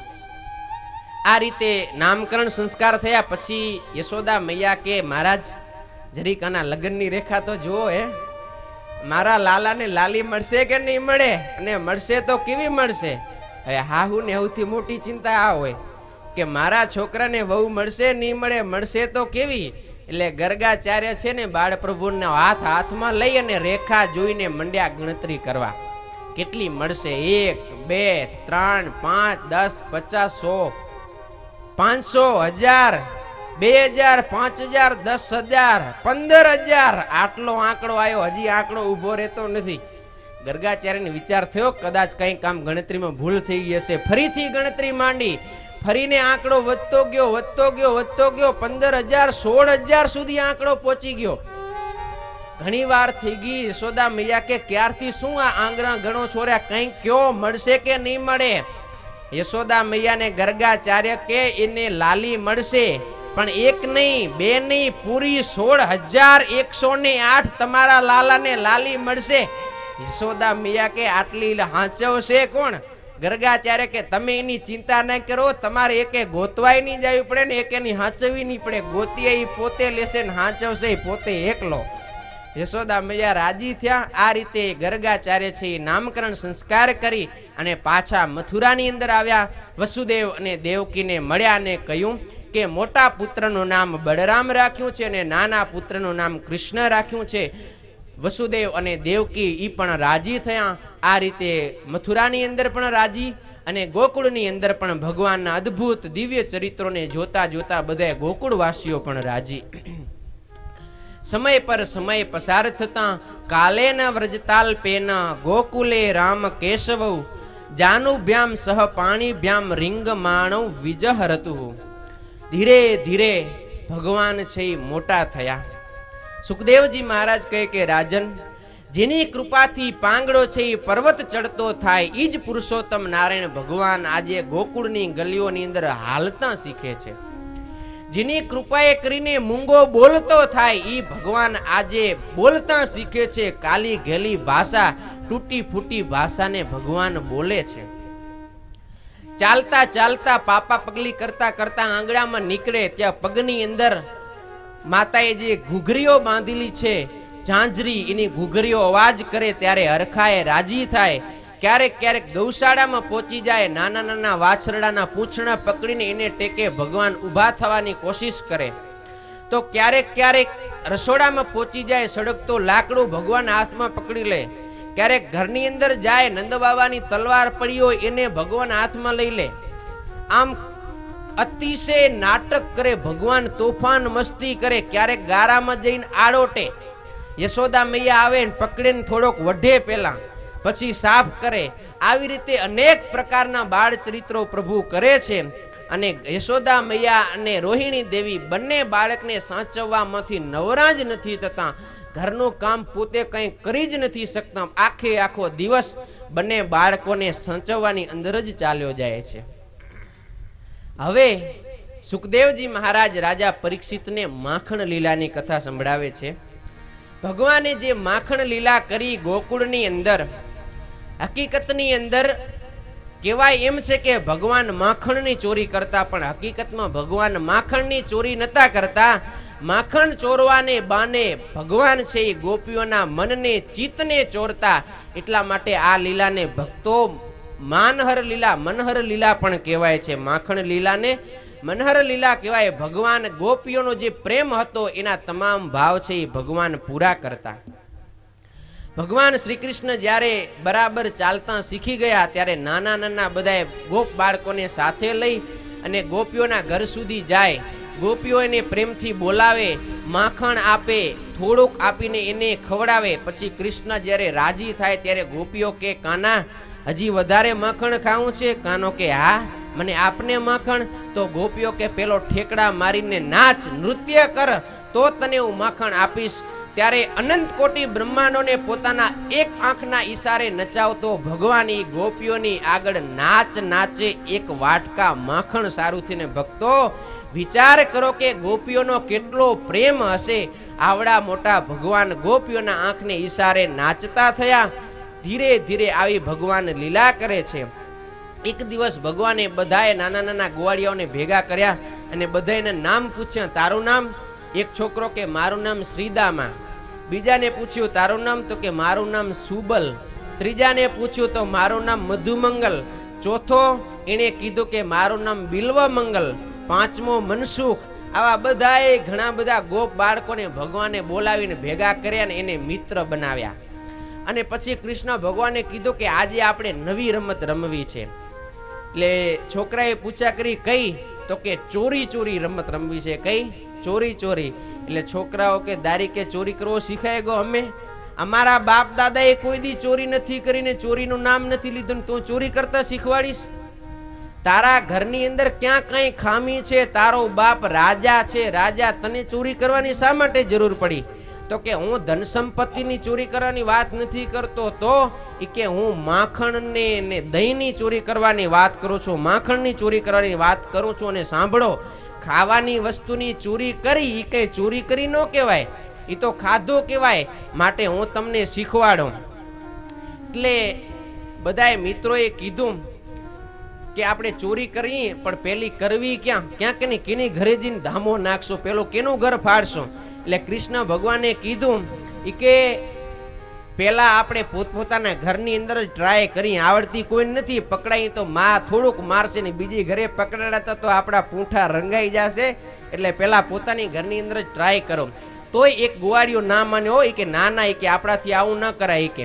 આ રીતે નામકરણ સંસ્કાર થયા પછી યશોદા મૈયા કે મહારાજ જરીક આના લગ્નની રેખા તો જુઓ. મારા લાલાને લાલી મળશે કે નહીં મળે, અને મળશે તો કેવી મળશે? હવે હાહુ ને સૌથી મોટી ચિંતા આ હોય કે મારા છોકરાને વહુ મળશે નહીં મળે, મળશે તો કેવી. એટલે ગર્ગાચાર્ય છે ને બાળ પ્રભુનો હાથમાં લઈ અને રેખા જોઈને મંડ્યા ગણતરી કરવા. કેટલી મળશે? 1 2 3 5 10 50 100 500 1000 2000 5000 10000 15000 આટલો આંકડો આવ્યો. હજી આંકડો ઊભો રહેતો નથી. ગર્ગાચાર્યને વિચાર થયો કદાચ કંઈ કામ ગણતરીમાં ભૂલ થઈ ગઈ હશે. ફરીથી ગણતરી માંડી. ફરીને આંકડો વધતો ગયો 15000 16000 સુધી આંકડો પહોંચી ગયો. ઘણી વાર થઈ ગઈ. યશોદા મૈયા કે ક્યારથી શું આ આંગણા ગણો છોર્યા, કંઈ કયો મળશે કે નહીં મળે? યશોદા મૈયાને ગર્ગાચાર્ય કે એને લાલી મળશે, પણ એક નહીં બે નહીં, પૂરી 16108 તમારા લાલાને લાલી મળશે. યશોદા મૈયા કે આટલી હાંચવશે કોણ? ગર્ગાચાર્ય કે તમે એની ચિંતા ન કરો, તમારે એકે ગોતવાય નહીં જવી પડે ને એકે ની હાંચવી નહીં પડે. ગોતીએ એ પોતે લેશે ને હાંચવશે પોતે એકલો. યશોદા મૈયા રાજી થયા. આ રીતે ગર્ગાચાર્ય છે એ નામકરણ સંસ્કાર કરી અને પાછા મથુરાની અંદર આવ્યા. વસુદેવ અને દેવકીને મળ્યા અને કહ્યું કે મોટા પુત્રનું નામ બળરામ રાખ્યું છે અને નાના પુત્રનું નામ કૃષ્ણ રાખ્યું છે. વસુદેવ અને દેવકી ઈ પણ રાજી થયા. આ રીતે મથુરાની અંદર પણ રાજી અને ગોકુળની અંદર પણ ભગવાનના અદ્ભુત દિવ્ય ચરિત્રોને જોતા જોતા બધા ગોકુળવાસીઓ પણ રાજી. સમય પર સમય પસાર થતા કાલે ન વ્રજતાલ્પેન ગોકુલે રામ કેશવ જાનુભ્યામ સહ પાણીભ્યામ રીંગમાણવ વિજહરતું. ધીરે ધીરે ભગવાન છે મોટા થયા. સુખદેવજી મહારાજ કહે કે રાજન, જેની કૃપાથી પાંગડો છે એ પર્વત ચડતો થાય, એ જ પુરુષોત્તમ નારાયણ ભગવાન આજે ગોકુળની ગલીઓની અંદર હાલતા શીખે છે. જેની કૃપાએ કરીને મૂંગો બોલતો થાય, એ ભગવાન આજે બોલતા શીખે છે. કાલી ઘેલી ભાષા, તૂટી ફૂટી ભાષાને ભગવાન બોલે છે. ચાલતા ચાલતા પાપા પગલી કરતા કરતા આંગણામાં નીકળે ત્યાં પગની અંદર માતાએ જે ઘૂઘરીઓ બાંધેલી છે ઝાંઝરી, એની ઘૂઘરીઓ અવાજ કરે ત્યારે હરખાએ રાજી થાય. ક્યારેક ક્યારેક ગૌશાળામાં પહોંચી જાય, નાના નાના વાછરડાના પૂંછડા પકડીને એને ટેકે ભગવાન ઊભા થવાની કોશિશ કરે. તો ક્યારેક ક્યારેક રસોડામાં પહોંચી જાય, સળગતો લાકડું ભગવાન હાથમાં પકડી લે. ક્યારેક ઘરની અંદર જાય, નંદબાબાની તલવાર પડી હોય એને ભગવાન હાથમાં લઈ લે. આમ અતિશય નાટક કરે ભગવાન, તોફાન મસ્તી કરે. ક્યારેક ગારામાં જઈને આડોટે, યશોદા મૈયા આવે ને પકડે ને થોડોક વઢે પહેલા, પછી સાફ કરે. આવી રીતે અનેક પ્રકારના બાળ ચરિત્રો પ્રભુ કરે છે. અને યશોદા મૈયા અને રોહિણી દેવી બંને બાળકને સાચવવામાંથી નવરા જ નથી થતા. ઘરનું કામ પોતે કંઈ કરી જ નથી શકતા. આખો દિવસ બંને બાળકોને સાચવવાની અંદર જ ચાલ્યો જાય છે. હવે સુખદેવજી મહારાજ રાજા પરીક્ષિતને માખણ લીલાની કથા સંભળાવે છે. ભગવાને જે માખણ લીલા કરી ગોકુળની અંદર, હકીકતની અંદર કહેવાય એમ છે કે ભગવાન માખણની ચોરી કરતા, પણ હકીકતમાં ભગવાન માખણની ચોરી નતા કરતા. માખણ ચોરવાને બાને ભગવાન છે એ ગોપીઓના મનને ચિત્તને ચોરતા. એટલા માટે આ લીલાને ભક્તો માનહર લીલા, મનહર લીલા પણ કહેવાય છે. માખણ લીલાને મનહર લીલા કહેવાય. ભગવાન ગોપીઓનો જે પ્રેમ હતો એના તમામ ભાવ છે એ ભગવાન પૂરા કરતા. ભગવાન શ્રી કૃષ્ણ જ્યારે બરાબર ચાલતા શીખી ગયા ત્યારે નાના નાના બધાએ ગોપ બાળકોને સાથે લઈ અને ગોપીઓના ઘર સુધી જાય. ગોપીઓ એને પ્રેમથી બોલાવે, માખણ આપે, થોડુંક આપીને એને ખવડાવે. પછી કૃષ્ણ જ્યારે રાજી થાય ત્યારે ગોપીઓ કે કાના હજી વધારે માખણ ખાવું છે? કાનો કે હા, મને આપને માખણ. તો ગોપીઓ કે પેલો ઠેકડા મારીને નાચ, નૃત્ય કર, તો તને હું માખણ આપીશ. ત્યારે અનંત કોટી બ્રહ્માંડોને પોતાના એક આંખના ઈશારે નચાવતો ભગવાન ઈ ગોપીઓની આગળ નાચ નાચે એક વાટકા માખણ સારું થઈને. ભક્તો વિચાર કરો કે ગોપીઓનો કેટલો પ્રેમ હશે. આવડા મોટા ભગવાન ગોપીઓના આંખને ઈશારે નાચતા થયા. ધીરે ધીરે આવી ભગવાન લીલા કરે છે. એક દિવસ ભગવાને બધાએ નાના નાના ગોવાળિયાઓને ભેગા કર્યા અને બધાને નામ પૂછ્યા, તારું નામ? એક છોકરો કે મારું નામ શ્રીદામા. બીજાને પૂછ્યું તારું નામ? તો કે મારું નામ સુબલ. ત્રીજાને પૂછ્યું તો મારું નામ મધુમંગલ. ચોથો એણે કીધું કે મારું નામ બિલ્વમંગલ. પાંચમો મનસુખ. આવા બધાએ ઘણા બધા ગોપ બાળકોને ભગવાને બોલાવીને ભેગા કર્યા ને એને મિત્ર બનાવ્યા. અને પછી કૃષ્ણ ભગવાને કીધું કે આજે આપણે નવી રમત રમવી છે. એટલે છોકરાએ પૂછા કરી કઈ? તો કે ચોરી ચોરી રમત રમવી છે. કઈ? ચોરી ચોરી. એટલે છોકરાઓ કે દારી કે ચોરી કરવો શીખાય ગયો અમે? અમારા બાપ દાદાએ કોઈ દી ચોરી નથી કરીને ચોરીનું નામ નથી લીધું, તું ચોરી કરતા શીખવાડીશ? તારા ઘરની અંદર ક્યાં કઈ ખામી છે? તારો બાપ રાજા છે, રાજા, તને ચોરી કરવાની શા માટે જરૂર પડી? તો કે હું ધન સંપત્તિની ચોરી કરવાની વાત નથી કરતો, તો એ કે હું માખણને ને દહીંની ચોરી કરવાની વાત કરું છું, માખણની ચોરી કરવાની વાત કરું છું. અને સાંભળો, ખાવાની વસ્તુની ચોરી કરી એ કઈ ચોરી કરી ન કહેવાય, એ તો ખાધો કહેવાય. માટે હું તમને શીખવાડું. એટલે બધાએ મિત્રોએ કીધું કે આપણે ચોરી કરીએ પણ પેલી કરવી ક્યાં? ક્યાંક ને કેની ઘરે જઈને ધામો નાખશો, પેલો કેનું ઘર ફાડશો? એટલે કૃષ્ણ ભગવાને કીધું કે પેલા આપણે પોતપોતાના ઘરની અંદર જ ટ્રાય કરી. આવડતી કોઈ નથી, પકડાઈ તો માં થોડુંક મારશે ને બીજી ઘરે પકડાતા તો આપણા પૂંઠા રંગાઈ જશે. એટલે પેલા પોતાની ઘરની અંદર જ ટ્રાય કરો. તોય એક ગુવાડીઓ ના માને હોય કે ના ના, કે આપણાથી આવું ન કરાય. કે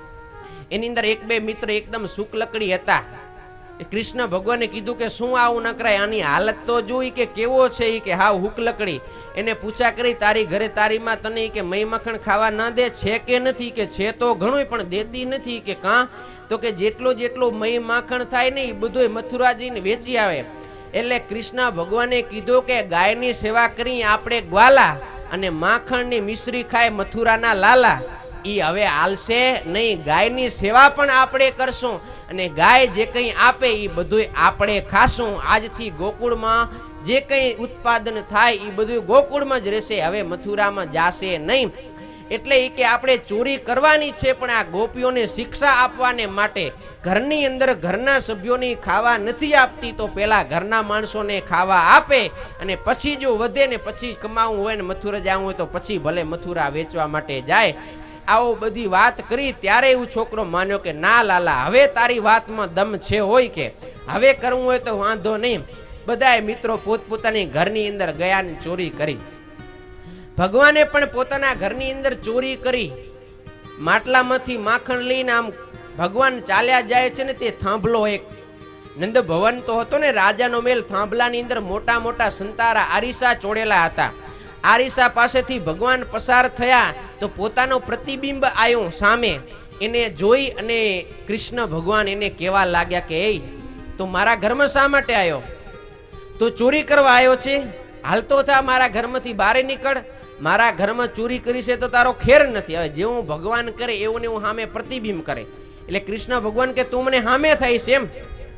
એની અંદર એક બે મિત્ર એકદમ શુક્લકડી હતા. કૃષ્ણ ભગવાને કીધું કે શું આવું ન કરાય, આની હાલત તો જોઈ કે કેવો છે. કે હાવ હુકલકડી. એને પૂછા કરી તારી ઘરે તારી માં તને કે મઈ મખણ ખાવા ન દે છે કે નથી? કે છે તો ઘણું પણ દેતી નથી. કે કાં? તો કે જેટલો જેટલો મઈ માખણ થાય ને એ બધું મથુરા જઈને વેચી આવે. એટલે કૃષ્ણ ભગવાને કીધું કે ગાયની સેવા કરી આપણે ગ્વાલા, અને માખણની મિશ્રી ખાય મથુરાના લાલા. એ હવે હાલશે નહીં. ગાયની સેવા પણ આપણે કરશું અને ગાય જે કંઈ આપે એ બધું આપણે ખાશું. આજથી ગોકુળમાં જે કંઈ ઉત્પાદન થાય એ બધું ગોકુળમાં જ રહેશે, હવે મથુરામાં જાશે નહીં. એટલે એ કે આપણે ચોરી કરવાની છે, પણ આ ગોપીઓને શિક્ષા આપવાને માટે ઘરની અંદર ઘરના સભ્યોની ખાવા નથી આપતી, તો પેલા ઘરના માણસોને ખાવા આપે અને પછી જો વધે ને પછી કમાવું હોય ને મથુરા જવું હોય તો પછી ભલે મથુરા વેચવા માટે જાય. આવો બધી વાત કરી ત્યારે એવું છોકરો માન્યો કે ના લાલા, હવે તારી વાતમાં દમ છે હોય કે હવે કરવું હોય તો વાંધો નહીં. બધાએ મિત્રો પોતપોતાની ઘરની અંદર ગયા ને ચોરી કરી. ભગવાને પણ પોતાના ઘરની અંદર ચોરી કરી. માટલામાંથી માખણ લઈને આમ ભગવાન ચાલ્યા જાય છે ને તે થાંભલો એક નંદ ભવન તો હતો ને રાજાનો મેલ, થાંભલાની અંદર મોટા મોટા સંતારા આરીસા ચોડેલા હતા. આરીસા પાસેથી ભગવાન પસાર થયા તો પોતાનો પ્રતિબિંબ આવ્યું સામે. એને જોઈ અને કૃષ્ણ ભગવાન એને કહેવા લાગ્યા કે એ તો મારા ઘરમાં શા માટે આવ્યો? તો ચોરી કરવા આવ્યો છે? હાલતો થા મારા ઘરમાંથી બહાર નીકળ. મારા ઘરમાં ચોરી કરી છે તો તારો ખેર નથી. હવે જેવું ભગવાન કરે એવું ને એવું સામે પ્રતિબિંબ કરે. એટલે કૃષ્ણ ભગવાન કે તું મને સામે થઈશ એમ.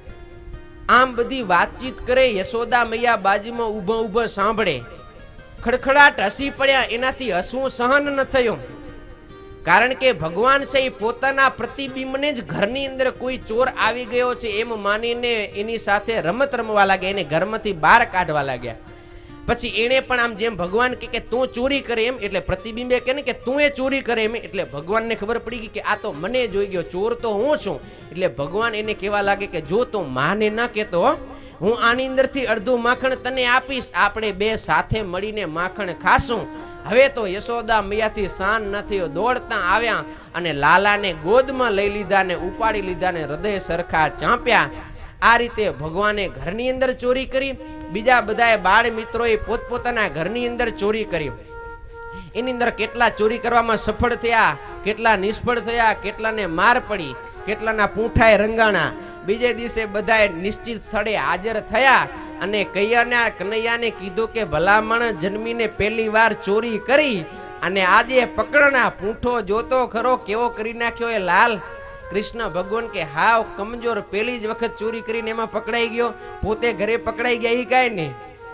આમ બધી વાતચીત કરે. યશોદા મૈયા બાજુમાં ઊભા ઊભા સાંભળે. ખડખડાટ હસી પડ્યા. એનાથી હસવું સહન ન થયું, કારણ કે ભગવાન છે એ પોતાના પ્રતિબિંબને જ ઘરની અંદર કોઈ ચોર આવી ગયો છે એમ માનીને એની સાથે રમત રમવા લાગ્યા, એને ઘરમાંથી બહાર કાઢવા લાગ્યા. પછી એને પણ આમ જેમ ભગવાન કે તું ચોરી કરે એમ, એટલે પ્રતિબિંબે કે ને કે તું એ ચોરી કરે એમ, એટલે ભગવાનને ખબર પડી ગઈ કે આ તો મને જોઈ ગયો, ચોર તો હું છું. એટલે ભગવાન એને કહેવા લાગે કે જો તું માને ન કહેતો, હું આની અંદરથી અડધું માખણ તને આપીશ, આપણે બે સાથે મળીને માખણ ખાશું. હવે તો યશોદા મૈયાથી શાન ન થયો, દોડતા આવ્યા અને લાલાને ગોદમાં લઈ લીધા ને ઉપાડી લીધા ને હૃદય સરખા ચાંપ્યા. આ રીતે ભગવાને ઘરની અંદર ચોરી કરી. બીજા બધાએ બાળ મિત્રોએ પોતપોતાના ઘરની અંદર ચોરી કરી. એની અંદર કેટલા ચોરી કરવામાં સફળ થયા, કેટલા નિષ્ફળ થયા, કેટલાને માર પડી, કેટલાના પૂંઠાએ રંગાણા. બીજે દિવસે બધાએ નિશ્ચિત સ્થળે હાજર થયા અને કનૈયાને કીધું કે ભલામણ જન્મીને પહેલી વાર ચોરી કરી અને આજે પકડના. પૂંઠો જોતો ખરો કેવો કરી નાખ્યો એ લાલ. કૃષ્ણ ભગવાન કે હાવ કમજોર, પહેલી જ વખત ચોરી કરીને એમાં પકડાઈ ગયો, પોતે ઘરે પકડાઈ ગયા એ કાંઈ નહીં.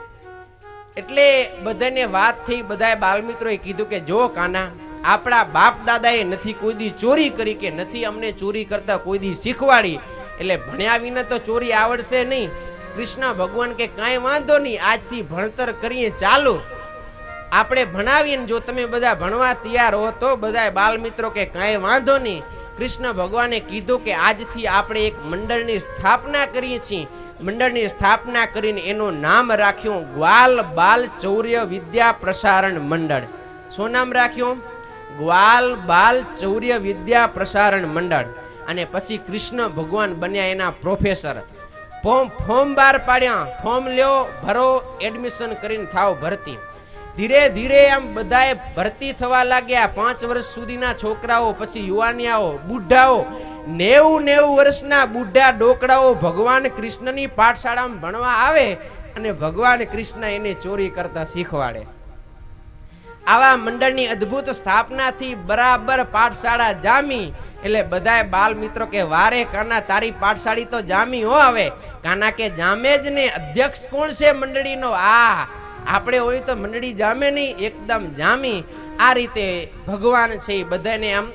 એટલે બધાને વાત થઈ. બધાએ બાલમિત્રોએ કીધું કે જો કાના, આપણા બાપ દાદાએ નથી કોઈ દી ચોરી કરી, કે નથી અમને ચોરી કરતા કોઈ દી શીખવાડી, એટલે ભણ્યા વિના તો ચોરી આવડશે નહીં. કૃષ્ણ ભગવાન કે કાંઈ વાંધો નહીં, આજથી ભણતર કરીએ ચાલો, આપણે ભણાવીએ. જો તમે બધા ભણવા તૈયાર હો તો બધા બાલમિત્રો કે કાંઈ વાંધો નહીં. કૃષ્ણ ભગવાને કીધું કે આજથી આપણે એક મંડળની સ્થાપના કરીએ છીએ. મંડળની સ્થાપના કરીને એનું નામ રાખ્યું ગ્વાલ બાલ ચૌર્ય વિદ્યા પ્રસારણ મંડળ. શું નામ રાખ્યું? ગ્વાલ બાલ ચૌર્ય વિદ્યા પ્રસારણ મંડળ. અને પછી કૃષ્ણ ભગવાન બન્યા એના પ્રોફેસર. ફોર્મ બહાર પાડ્યા, ફોર્મ લ્યો, ભરો, એડમિશન કરીને થાવ ભરતી. ધીરે ધીરે આમ બધાએ ભરતી થવા લાગ્યા. 5 વર્ષ સુધીના છોકરાઓ, પછી યુવાનિયાઓ, બુઢાઓ, 90 વર્ષના બુઢા ડોકડાઓ ભગવાન કૃષ્ણની પાઠશાળામાં ભણવા આવે અને ભગવાન કૃષ્ણ એને ચોરી કરતા શીખવાડે. આવા મંડળની અદ્ભુત સ્થાપનાથી બરાબર પાઠશાળા જામી. એટલે બધાએ બાલ મિત્રો કે વારે કાના તારી પાઠશાળી તો જામી હો. હવે કાના કે જામે જ ને, અધ્યક્ષ કોણ છે મંડળીનો? આપણે હોય તો મંડળી જામે નહીં, એકદમ જામી. આ રીતે ભગવાન છે એ બધાને આમ,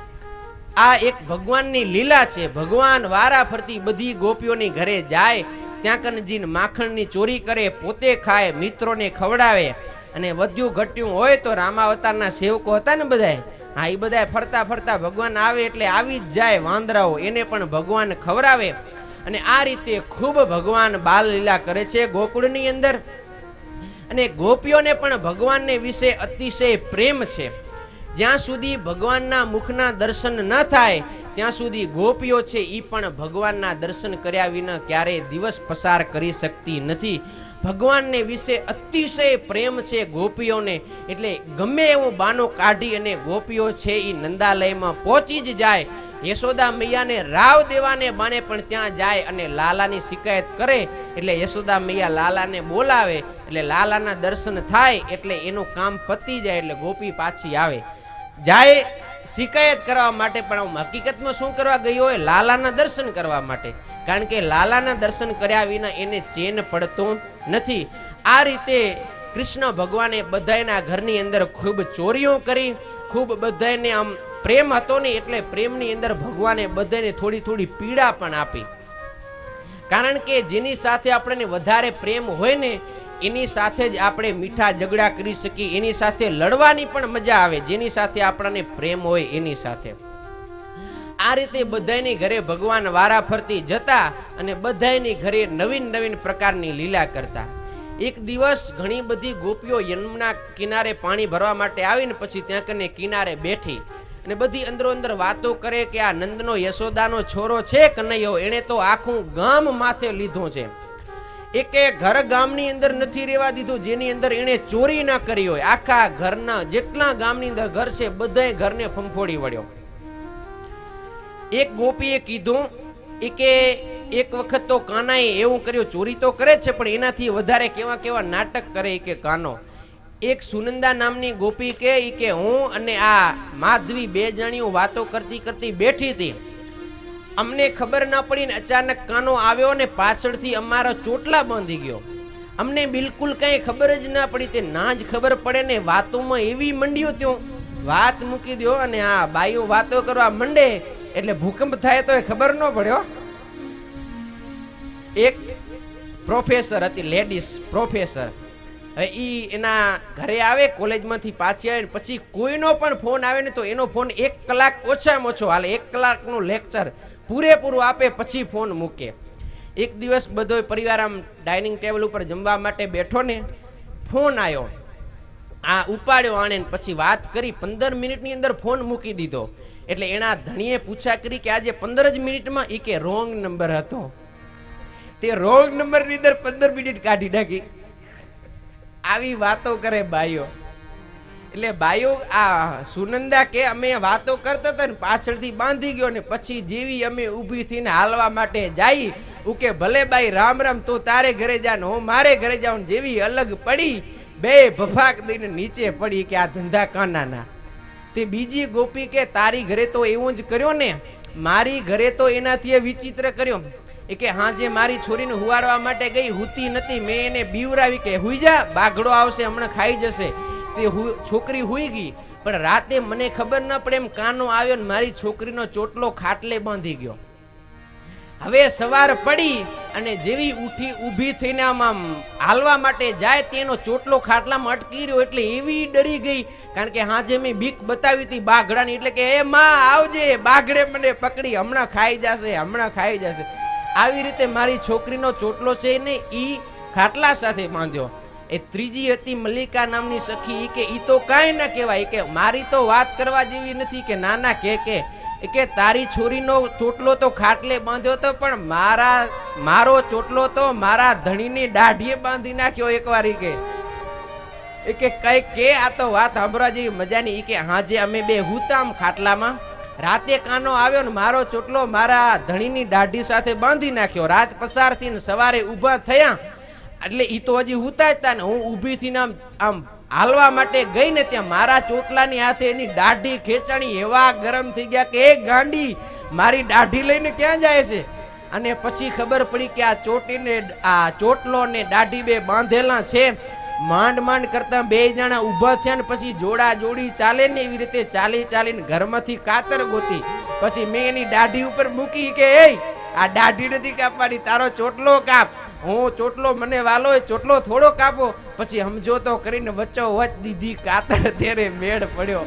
આ એક ભગવાનની લીલા છે. ભગવાન વારા ફરતી બધી ગોપીઓની ઘરે જાય, ત્યાં કનજીને માખણની ચોરી કરે, પોતે ખાય, મિત્રોને ખવડાવે. અને વધ્યું ઘટ્યું હોય તો રામાવતારના સેવકો હતા ને બધાય, હા એ બધાય ફરતા ફરતા ભગવાન આવે એટલે આવી જ જાય વાંદરાઓ, એને પણ ભગવાન ખવડાવે. અને આ રીતે ખૂબ ભગવાન બાલ લીલા કરે છે ગોકુળની અંદર. અને ગોપીઓને પણ ભગવાનને વિશે અતિશય પ્રેમ છે. જ્યાં સુધી ભગવાનના મુખના દર્શન ન થાય ત્યાં સુધી ગોપીઓ છે એ પણ ભગવાનના દર્શન કર્યા વિના ક્યારેય દિવસ પસાર કરી શકતી નથી. ભગવાનને વિશે અતિશય પ્રેમ છે ગોપીઓને. એટલે ગમે એવું બાનો કાઢી અને ગોપીઓ છે એ નંદાલયમાં પહોંચી જ જાય. યશોદા મૈયાને રાવ દેવાને બાને પણ ત્યાં જાય અને લાલાની શિકાયત કરે. એટલે યશોદા મૈયા લાલાને બોલાવે, એટલે લાલાના દર્શન થાય એટલે એનું કામ પતી જાય. એટલે ગોપી પાછી આવે જાય શિકાયત કરવા માટે, પણ હકીકતમાં શું કરવા ગયો હોય? લાલાના દર્શન કરવા માટે. કારણ કે લાલાના દર્શન કર્યા વિના એને ચેન પડતો નથી. આ રીતે કૃષ્ણ ભગવાને બધાના ઘરની અંદર ખૂબ ચોરીઓ કરી, ખૂબ બધાને આમ પ્રેમ હતો ને, એટલે પ્રેમની અંદર ભગવાને બધાને થોડી થોડી પીડા પણ આપી. કારણ કે જેની સાથે આપણને વધારે પ્રેમ હોય ને એની સાથે જ આપણે મીઠા ઝઘડા કરી શકીએ, એની સાથે લડવાની પણ મજા આવે, જેની સાથે આપણને પ્રેમ હોય એની સાથે. આ રીતે બધાની ઘરે ભગવાન વારા ફરતી જતા અને બધાની ઘરે નવીન નવીન પ્રકારની લીલા કરતા. એક દિવસ ઘણી બધી ગોપીઓ યમુના કિનારે પાણી ભરવા માટે આવીને પછી ત્યાં કને કિનારે બેઠી અને બધી અંદરો અંદર વાતો કરે કે આ નંદનો યશોદાનો છોરો છે કનૈયો, એને તો આખું ગામ માથે લીધું છે. એકે ઘર ગામની અંદર નથી રહેવા દીધું જેની અંદર એને ચોરી ના કરી હોય. આખા ઘરના જેટલા ગામની અંદર ઘર છે બધાય ઘરને ફંફોડી વળ્યો. એક ગોપીએ કીધું કે એક વખત તો કાનાએ એવું કર્યું, ચોરી તો કરે છે પણ એનાથી વધારે કેવા કેવા નાટક કરે કે કાનો. એક સુનંદા નામની ગોપી કે હું અને આ માધવી બે જણીઓ વાતો કરતી કરતી બેઠી હતી, અમને ખબર ના પડી ને અચાનક કાનો આવ્યો ને પાછળથી અમારા ચોટલા બાંધી ગયો. અમને બિલકુલ કઈ ખબર જ ના પડી. તે ના જ ખબર પડે ને વાતોમાં એવી મંડ્યો ત્યો, વાત મૂકી દો અને આ બાઈઓ વાતો કરવા મંડે એટલે ભૂકંપ થાય તો એ ખબર ન પડ્યો. એક પ્રોફેસર હતી, લેડીઝ પ્રોફેસર. હવે ઈ એના ઘરે આવે, કોલેજમાંથી પાછી આવે પછી કોઈનો પણ ફોન આવે ને તો એનો ફોન 1 કલાક ઓછામાં ઓછો હાલે, 1 કલાકનું લેક્ચર પૂરેપૂરું આપે પછી ફોન મૂકે. એક દિવસ બધો પરિવાર આમ ડાઇનિંગ ટેબલ ઉપર જમવા માટે બેઠો ને ફોન આવ્યો, આ ઉપાડ્યો આણે પછી વાત કરી. 15 મિનિટની અંદર ફોન મૂકી દીધો. એટલે એના ધણીએ પૂછા કરી કે આજે 15 જ મિનિટમાં, એ કે રોંગ નંબર હતો. તે રોંગ નંબરની અંદર 15 મિનિટ કાઢી નાખી. આવી વાતો કરે બાઈઓ. એટલે બાઈઓ આ સુનંદા કે અમે વાતો કરતા હતા ને પાછળથી બાંધી ગયો ને પછી જેવી અમે ઊભી થઈને હાલવા માટે જાય કે ભલે બાઈ રામ રામ, તો તારે ઘરે જા ને હું મારે ઘરે જાઉં. જેવી અલગ પડી બે ભફાક દઈને નીચે પડી કે આ ધંધા કાનાના. તે બીજી ગોપી કે તારી ઘરે તો એવું જ કર્યો ને, મારી ઘરે તો એનાથી વિચિત્ર કર્યો. એ કે હા, જે મારી છોરીને હુવાડવા માટે ગઈ હુતી નથી, મેં એને બીવરાવી કે હુઈ જા, બાઘડો આવશે હમણાં ખાઈ જશે. તે છોકરી હુઈ ગઈ, પણ રાતે મને ખબર ન પડે એમ કાનો આવ્યો ને મારી છોકરીનો ચોટલો ખાટલે બાંધી ગયો. હવે સવાર પડી અને જેવી ઊભી થઈને આમ હાલવા માટે જાય તેનો ચોટલો ખાટલામાં અટકી રહ્યો. એટલે એવી ડરી ગઈ, કારણ કે હા જે મેં બીક બતાવી હતી બાઘડાની, એટલે કે એ માં આવજે, બાઘડે મને પકડી હમણાં ખાઈ જશે, હમણાં ખાઈ જશે. આવી રીતે મારી છોકરીનો ચોટલો છે ને ઈ ખાટલા સાથે બાંધ્યો. એ ત્રીજી હતી મલ્લિકા નામની સખી, કે ઈ તો કાંઈ ના કહેવાય, કે મારી તો વાત કરવા જેવી નથી. કે નાના કે તારી છોરીનો ચોટલો તો ખાટલે બાંધ્યો તો, પણ મારો ચોટલો તો મારા ધણીની દાઢીએ બાંધી નાખ્યો એકવાર. કે કઈ કે આ તો વાત સાંભળવા જેવી મજાની. કે હા જે અમે બે હુતામ ખાટલામાં, રાતે કાનો આવ્યો ને મારો ચોટલો મારા ધણીની દાઢી સાથે બાંધી નાખ્યો. રાત પસાર થઈને સવારે ઊભા થયા એટલે ઈ તો હજી હુતા જ હતા ને હું ઊભી થઈને આમ હાલવા માટે ગઈ ને ત્યાં મારા ચોટલાની હાથે એની દાઢી ખેંચાણી. એવા ગરમ થઈ ગયા કે એ ગાંડી મારી દાઢી લઈને ક્યાં જાય છે. અને પછી ખબર પડી કે આ ચોટલો ને દાઢી બે બાંધેલા છે. માંડ માંડ કરતા બે જણા ઊભા થયા ને પછી જોડા જોડી ચાલે ને એવી રીતે ચાલી ચાલીને ઘરમાંથી કાતર ગોતી. પછી મેં એની દાઢી ઉપર મૂકી કે એ આ દાઢી નથી કાપવાની, તારો ચોટલો કાપ. હું ચોટલો મને વાલો હોય, ચોટલો થોડો કાપો. પછી સમજોતો કરીને વચ્ચો વચ દીધી કાતર, ત્યારે મેળ પડ્યો.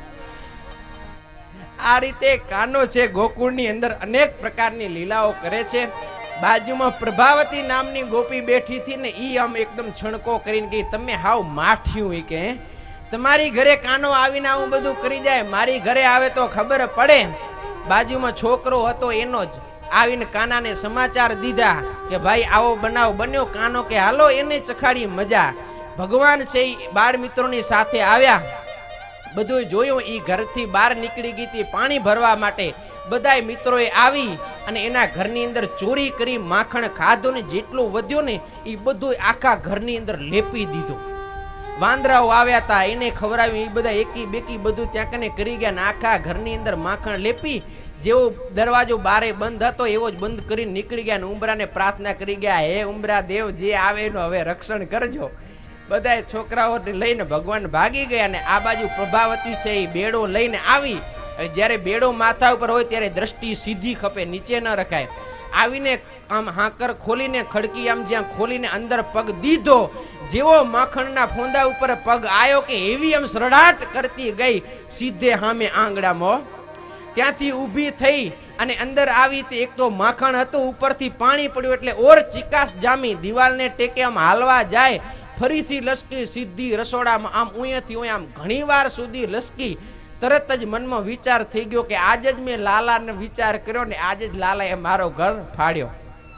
આ રીતે કાનો છે ગોકુળની અંદર અનેક પ્રકારની લીલાઓ કરે છે. બાજુમાં પ્રભાવતી નામની ગોપી બેઠી હતી ને ઈ આમ એકદમ છણકો કરીને ગઈ, તમે હાવ માઠ્યું. કે તમારી ઘરે કાનો આવીને આવું બધું કરી જાય, મારી ઘરે આવે તો ખબર પડે. બાજુમાં છોકરો હતો એનો જ આવીને કાનાને સમાચાર દીધા કે ભાઈ આવો બનાવ બન્યો. કાનો કે હાલો એને ચખાડી મજા. ભગવાન છે એ બાળ મિત્રોની સાથે આવ્યા, બધું જોયું. ઈ ઘરથી બહાર નીકળી ગઈ હતી પાણી ભરવા માટે. બધાય મિત્રોએ આવી અને એના ઘરની અંદર ચોરી કરી માખણ ખાધું ને જેટલું વધ્યું ને એ બધું આખા ઘરની અંદર લેપી દીધું. વાંદરાઓ આવ્યા હતા, એને ખવડાવ્યું, એ બધા એકી બેકી બધું ત્યાં કને કરી ગયા ને આખા ઘરની અંદર માખણ લેપી જેવો દરવાજો બારે બંધ હતો એવો જ બંધ કરીને નીકળી ગયા ને ઉંબરાને પ્રાર્થના કરી ગયા, હે ઉંબરા દેવ જે આવે એનું હવે રક્ષણ કરજો. બધા છોકરાઓને લઈને ભગવાન ભાગી ગયા ને આ બાજુ પ્રભાવતી છે એ બેડો લઈને આવી. જ્યારે બેડો માથા ઉપર હોય ત્યારે દ્રષ્ટિ સીધી ખપે, નીચે ન રખાય. આવીને આમ હાકર ખોલીને ખડકી આમ જ્યાં ખોલીને અંદર પગ દીધો, જેવો માખણના ફોંદા ઉપર પગ આવ્યો કે એવી આમ સરડાટ કરતી ગઈ સીધે સામે આંગણામાં. ત્યાંથી ઊભી થઈ અને અંદર આવી તે એક તો માખણ હતું, ઉપરથી પાણી પડ્યું એટલે ઓર ચિકાસ જામી. દિવાલને ટેકે આમ હાલવા જાય, ફરીથી લસકી સીધી રસોડામાં આમ ઉયાથી ઉયા આમ ઘણી વાર સુધી લસકી. તરત જ મનમાં વિચાર થઈ ગયો કે આજે જ મેં લાલાને વિચાર કર્યો ને આજે જ લાલાએ મારો ઘર ફાડ્યો.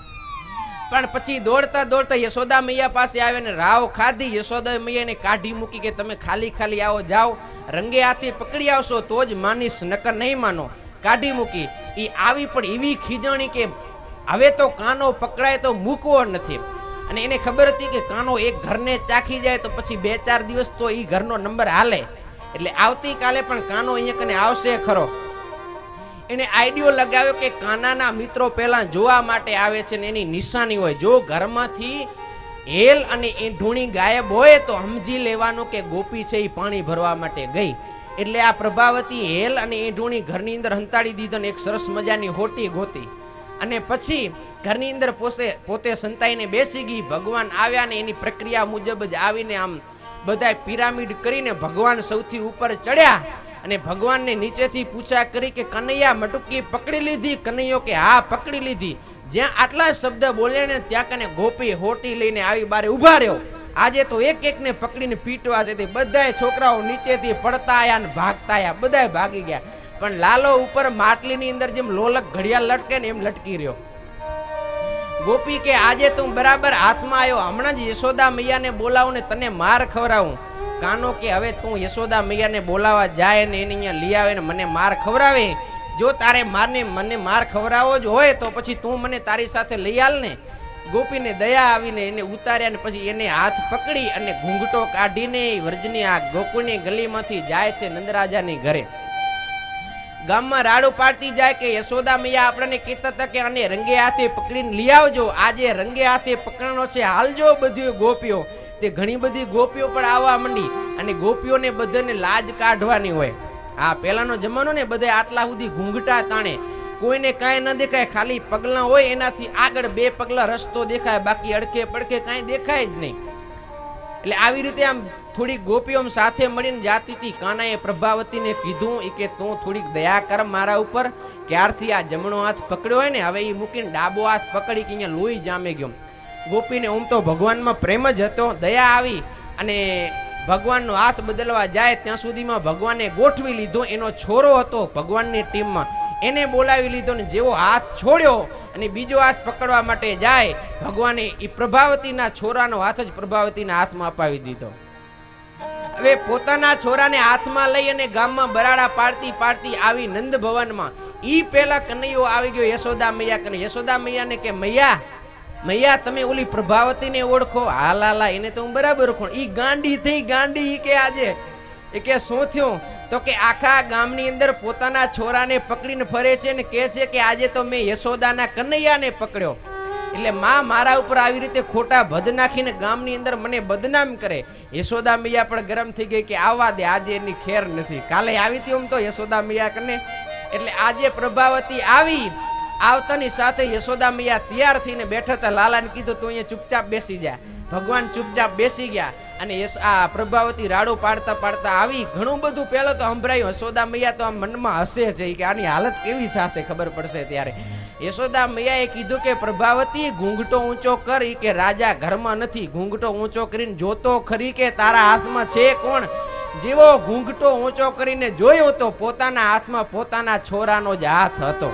પણ પછી દોડતા દોડતા યશોદા મૈયા પાસે આવે ને રાવ ખાધી. યશોદા મૈયાને કાઢી મૂકી કે તમે ખાલી ખાલી આવો, જાઓ રંગે હાથે પકડી આવશો તો જ માનીશ, નકર નહીં માનો. કાઢી મૂકી. એ આવી પણ એવી ખીજણી કે હવે તો કાનો પકડાય તો મૂકવો નથી. અને એને ખબર હતી કે કાનો એક ઘરને ચાખી જાય તો પછી 2-4 દિવસ તો એ ઘરનો નંબર હાલે, એટલે આવતીકાલે પણ કાનો અહીંયા કને આવશે ખરો. એને આઈડિયો લગાવ્યો કે કાનાના મિત્રો પહેલા જોવા માટે આવે છે ને એની નિશાની હોય. જો ઘરમાંથી હેલ અને એ ઢૂણી ગાયબ હોય તો સમજી લેવાનું કે ગોપી છે એ પાણી ભરવા માટે ગઈ. એટલે આ પ્રભાવતી હેલ અને એ ઢૂણી ઘરની અંદર હંતાડી દીધો ને એક સરસ મજાની હોટી ગોતી અને પછી ઘરની અંદર પોતે સંતાઈને બેસી ગઈ. ભગવાન આવ્યા ને એની પ્રક્રિયા મુજબ જ આવીને આમ બધા પિરામિડ કરીને ભગવાન સૌથી ઉપર ચડ્યા અને ભગવાનને નીચેથી પૂછા કરી કે કનૈયા મટુકી પકડી લીધી? કનૈયો કે હા પકડી લીધી. જ્યાં આટલા શબ્દ બોલ્યા ને ત્યાં કને ગોપી હોટી લઈને આવી બારે ઉભા રહ્યો. આજે તો એક એકને પકડીને પીટવા છે. તે બધાય છોકરાઓ નીચેથી પડતા આયા ને ભાગતા આયા, બધાય ભાગી ગયા. પણ લાલો ઉપર માટલીની અંદર જેમ લોલક ઘડિયાળ લટકે ને એમ લટકી રહ્યો. ગોપી કે આજે તું બરાબર હાથમાં આવ્યો, હમણાં જ યશોદા મૈયાને બોલાવું ને તને માર ખવડાવું. કાનો કે હવે તું યશોદા મૈયાને બોલાવા જાય ને એને અહીંયા લઈ આવે ને મને માર ખવડાવે. જો તારે મને માર ખવડાવો જ હોય તો પછી તું મને તારી સાથે લઈ આલ ને. ગોપીને દયા આવીને એને ઉતાર્યા ને પછી એને હાથ પકડી અને ઘૂંઘટો કાઢીને વ્રજની આ ગોકુળની ગલીમાંથી જાય છે નંદરાજાની ઘરે. ગામમાં રાડો પાડતી જાય કે યશોદા મૈયા આપણને કહેતા હતા કે આને રંગે હાથે પકડીને લઈ આવજો. આજે રંગે હાથે પકડવાનો છે, હાલજો બધી ગોપીઓ. તે ઘણી બધી ગોપીઓ પણ આવવા માંડી અને ગોપીઓને બધાને લાજ કાઢવાની હોય. આ પહેલાનો જમાનો ને બધા આટલા સુધી ઘૂંઘટા તાણે, કોઈને કાંઈ ન દેખાય, ખાલી પગલા હોય એનાથી આગળ 2 પગલા રસ્તો દેખાય, બાકી અડકે પડકે કાંઈ દેખાય જ નહીં. એટલે આવી રીતે આમ થોડી ગોપીઓ સાથે મળીને જાતી હતી. કાનાએ પ્રભાવતીને કીધું કે તું થોડીક દયા કર મારા ઉપર. ક્યારથી આ જમણો હાથ પકડ્યો હોય ને હવે એ મૂકીને ડાબો હાથ પકડી કે અહીંયા લોહી જામે ગયો. ગોપીને ઓમ તો ભગવાનમાં પ્રેમ જ હતો, દયા આવી અને ભગવાનનો હાથ બદલવા જાય ત્યાં સુધીમાં ભગવાને ગોઠવી લીધો. એનો છોરો હતો ભગવાનની ટીમમાં, એને બોલાવી લીધો ને જેવો હાથ છોડ્યો અને બીજો હાથ પકડવા માટે જાય, ભગવાને એ પ્રભાવતીના છોરાનો હાથ જ પ્રભાવતીના હાથમાં અપાવી દીધો. હવે પોતાના છોરાને હાથમાં લઈ અને ગામમાં બરાડા પાડતી પાડતી આવી નંદ ભવનમાં. ઈ પેલા કનૈયો આવી ગયો યશોદા મૈયા કને. યશોદા મૈયાને કે મૈયા તમે ઓલી પ્રભાવતીને ઓળખો? હા લાલા એને તો હું બરાબર ઓળખું. ઈ ગાંડી થઈ ગાંડી. કે આજે એ કે શું થયું? તો કે આખા ગામની અંદર પોતાના છોરાને પકડીને ફરે છે ને કહે છે કે આજે તો મેં યશોદાના કનૈયાને પકડ્યો. એટલે માં મારા ઉપર આવી રીતે ખોટા ભદ નાખીને ગામની અંદર મને બદનામ કરે. યશોદા મૈયા પણ ગરમ થઈ ગઈ કે આવવા દે, આજે એની ખેર નથી. કાલે આવી હતી આમ તો યશોદા મૈયા કને. એટલે આજે પ્રભાવતી આવી. આવતાની સાથે યશોદા મૈયા તૈયાર થઈને બેઠા હતા. લાલાને કીધું તું અહીંયા ચૂપચાપ બેસી જા. ભગવાન ચૂપચાપ બેસી ગયા અને આ પ્રભાવતી રાડો પાડતા પાડતા આવી. ઘણું બધું પહેલો તો સંભળાયું. યશોદા મૈયા તો આમ મનમાં હસે છે કે આની હાલત કેવી થશે ખબર પડશે ત્યારે. યશોદા મૈયાએ કીધું કે પ્રભાવતી ઘૂંઘટો ઊંચો કરી કે રાજા ઘરમાં નથી. ઘૂંઘટો ઊંચો કરીને જોતો ખરી કે તારા હાથમાં છે કોણ? જેવો ઘૂંઘટો ઊંચો કરીને જોયો તો પોતાના હાથમાં પોતાના છોરાનો જ હાથ હતો.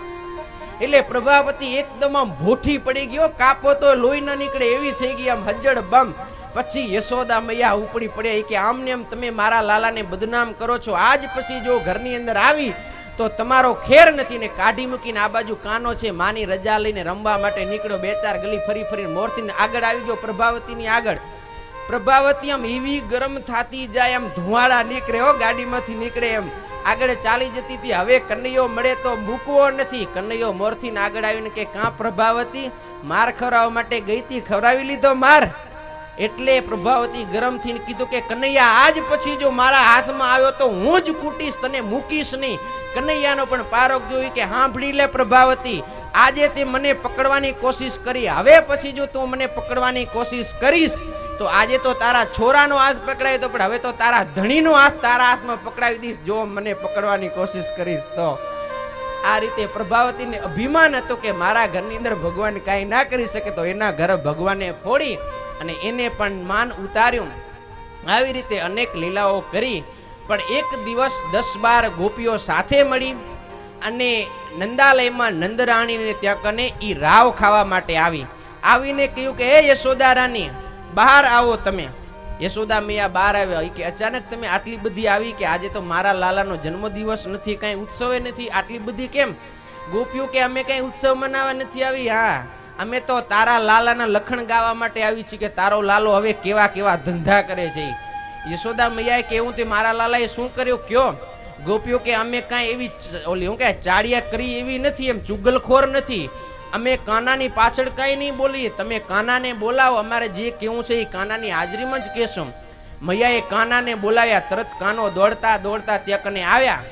એટલે પ્રભાવતી એકદમ આમ ભૂઠી પડી ગયો. કાપો તો લોહી ન નીકળે એવી થઈ ગઈ આમ હજ્જડ બમ. પછી યશોદા મૈયા ઉપડી પડ્યા કે આમને એમ તમે મારા લાલાને બદનામ કરો છો. આજ પછી જો ઘરની અંદર આવી તો તમારો ખેર નથી. ને કાઢી મૂકીને આ બાજુ કાનો છે માની રજા લઈને રમવા માટે નીકળ્યો. 2-4 ગલી ફરી ફરીને મોરથી આગળ આવી ગયો પ્રભાવતીની આગળ. પ્રભાવતી આમ એવી ગરમ થાતી જાય, આમ ધુવાળા નીકળે હો, ગાડીમાંથી નીકળે એમ આગળ ચાલી જતી હતી. હવે કનૈયો મળે તો મૂકવો નથી. કનૈયો મોરથી આગળ આવીને કે કાં પ્રભાવતી, માર ખવડાવવા માટે ગઈ હતી, ખવડાવી લીધો માર? એટલે પ્રભાવતી ગરમ થઈને કીધું કે કનૈયા, આજ પછી જો મારા હાથમાં આવ્યો તો હું જ કૂટીશ, તને મૂકીશ નહીં. કનૈયાનો પણ પારોક જોઈ કે સાંભળી લે પ્રભાવતી, આજે તે મને પકડવાની કોશિશ કરી, હવે પછી જો તું મને પકડવાની કોશિશ કરીશ તો આજે તો તારા છોરાનો હાથ પકડાય તો, પણ હવે તો તારા ધણીનો હાથ તારા હાથમાં પકડાવી દઈશ જો મને પકડવાની કોશિશ કરીશ તો. આ રીતે પ્રભાવતીને અભિમાન હતું કે મારા ઘરની અંદર ભગવાન કાંઈ ના કરી શકે, તો એના ઘર ભગવાને ફોડી અને એને પણ માન ઉતાર્યું. આવી રીતે અનેક લીલાઓ કરી. પણ એક દિવસ 10-12 ગોપીઓ સાથે મળી અને નંદાલયમાં નંદરાણીને ત્યાં કને ઈ રાવ ખાવા માટે આવીને કહ્યું કે હે યશોદા રાની, બહાર આવો તમે. યશોદા મૈયા બહાર આવ્યા. કે અચાનક તમે આટલી બધી આવી, કે આજે તો મારા લાલાનો જન્મદિવસ નથી, કઈ ઉત્સવે નથી, આટલી બધી કેમ? ગોપીઓ કે અમે કઈ ઉત્સવ મનાવવા નથી આવી, હા અમે તો તારા લાલાના લખણ ગાવા માટે આવી છીએ કે તારો લાલો હવે કેવા કેવા ધંધા કરે છે. યશોદા મૈયાએ કેવું તે મારા લાલાએ શું કર્યું કયો? ગોપીઓ કે અમે કાંઈ એવી ઓલી હું કે ચાડિયા કરી એવી નથી, એમ ચુગલખોર નથી, અમે કાનાની પાછળ કાંઈ નહીં બોલીએ, તમે કાનાને બોલાવો, અમારે જે કેવું છે એ કાનાની હાજરીમાં જ કહેશું. મૈયાએ કાનાને બોલાવ્યા. તરત કાનો દોડતા દોડતા ત્યાં કને આવ્યા.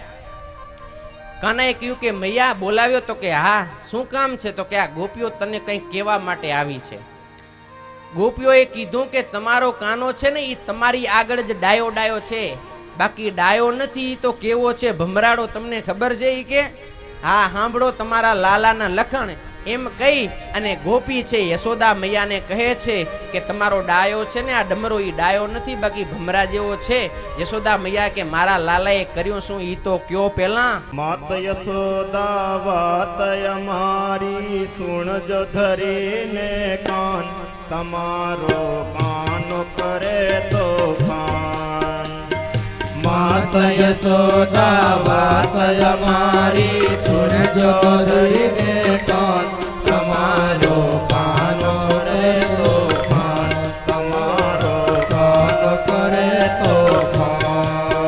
કાનાએ કહ્યું કે મૈયા બોલાવ્યો? તો કે હા, શું કામ છે? તો કે આ ગોપીઓ તને કંઈક કહેવા માટે આવી છે. ગોપીઓએ કીધું કે તમારો કાનો છે ને એ તમારી આગળ જ ડાયો છે, બાકી ડાયો નથી. તો કેવો છે ભમરાડો, તમને ખબર છે? એ કે હા સાંભળો તમારા લાલાના લખણ, એમ કહી અને ગોપી છે યશોદા મૈયાને કહે છે કે તમારો ડાયો છે ને આ ડમરો એ ડાયો નથી, બાકી ભમરા જેવો છે. યશોદા મૈયા કે મારા લાલાએ કર્યું શું ઈ તો કયો પેલા.
માત યશોદા વાત અમારી સુણજો ધરીને કાન, તમારો કાનો કરે તો કાન.
માત યશોદા વાત અમારી સુણજો ધરીને કાન, તમારો કાનો કરે તો કાન, તમારો કાનો કરે તો કાન.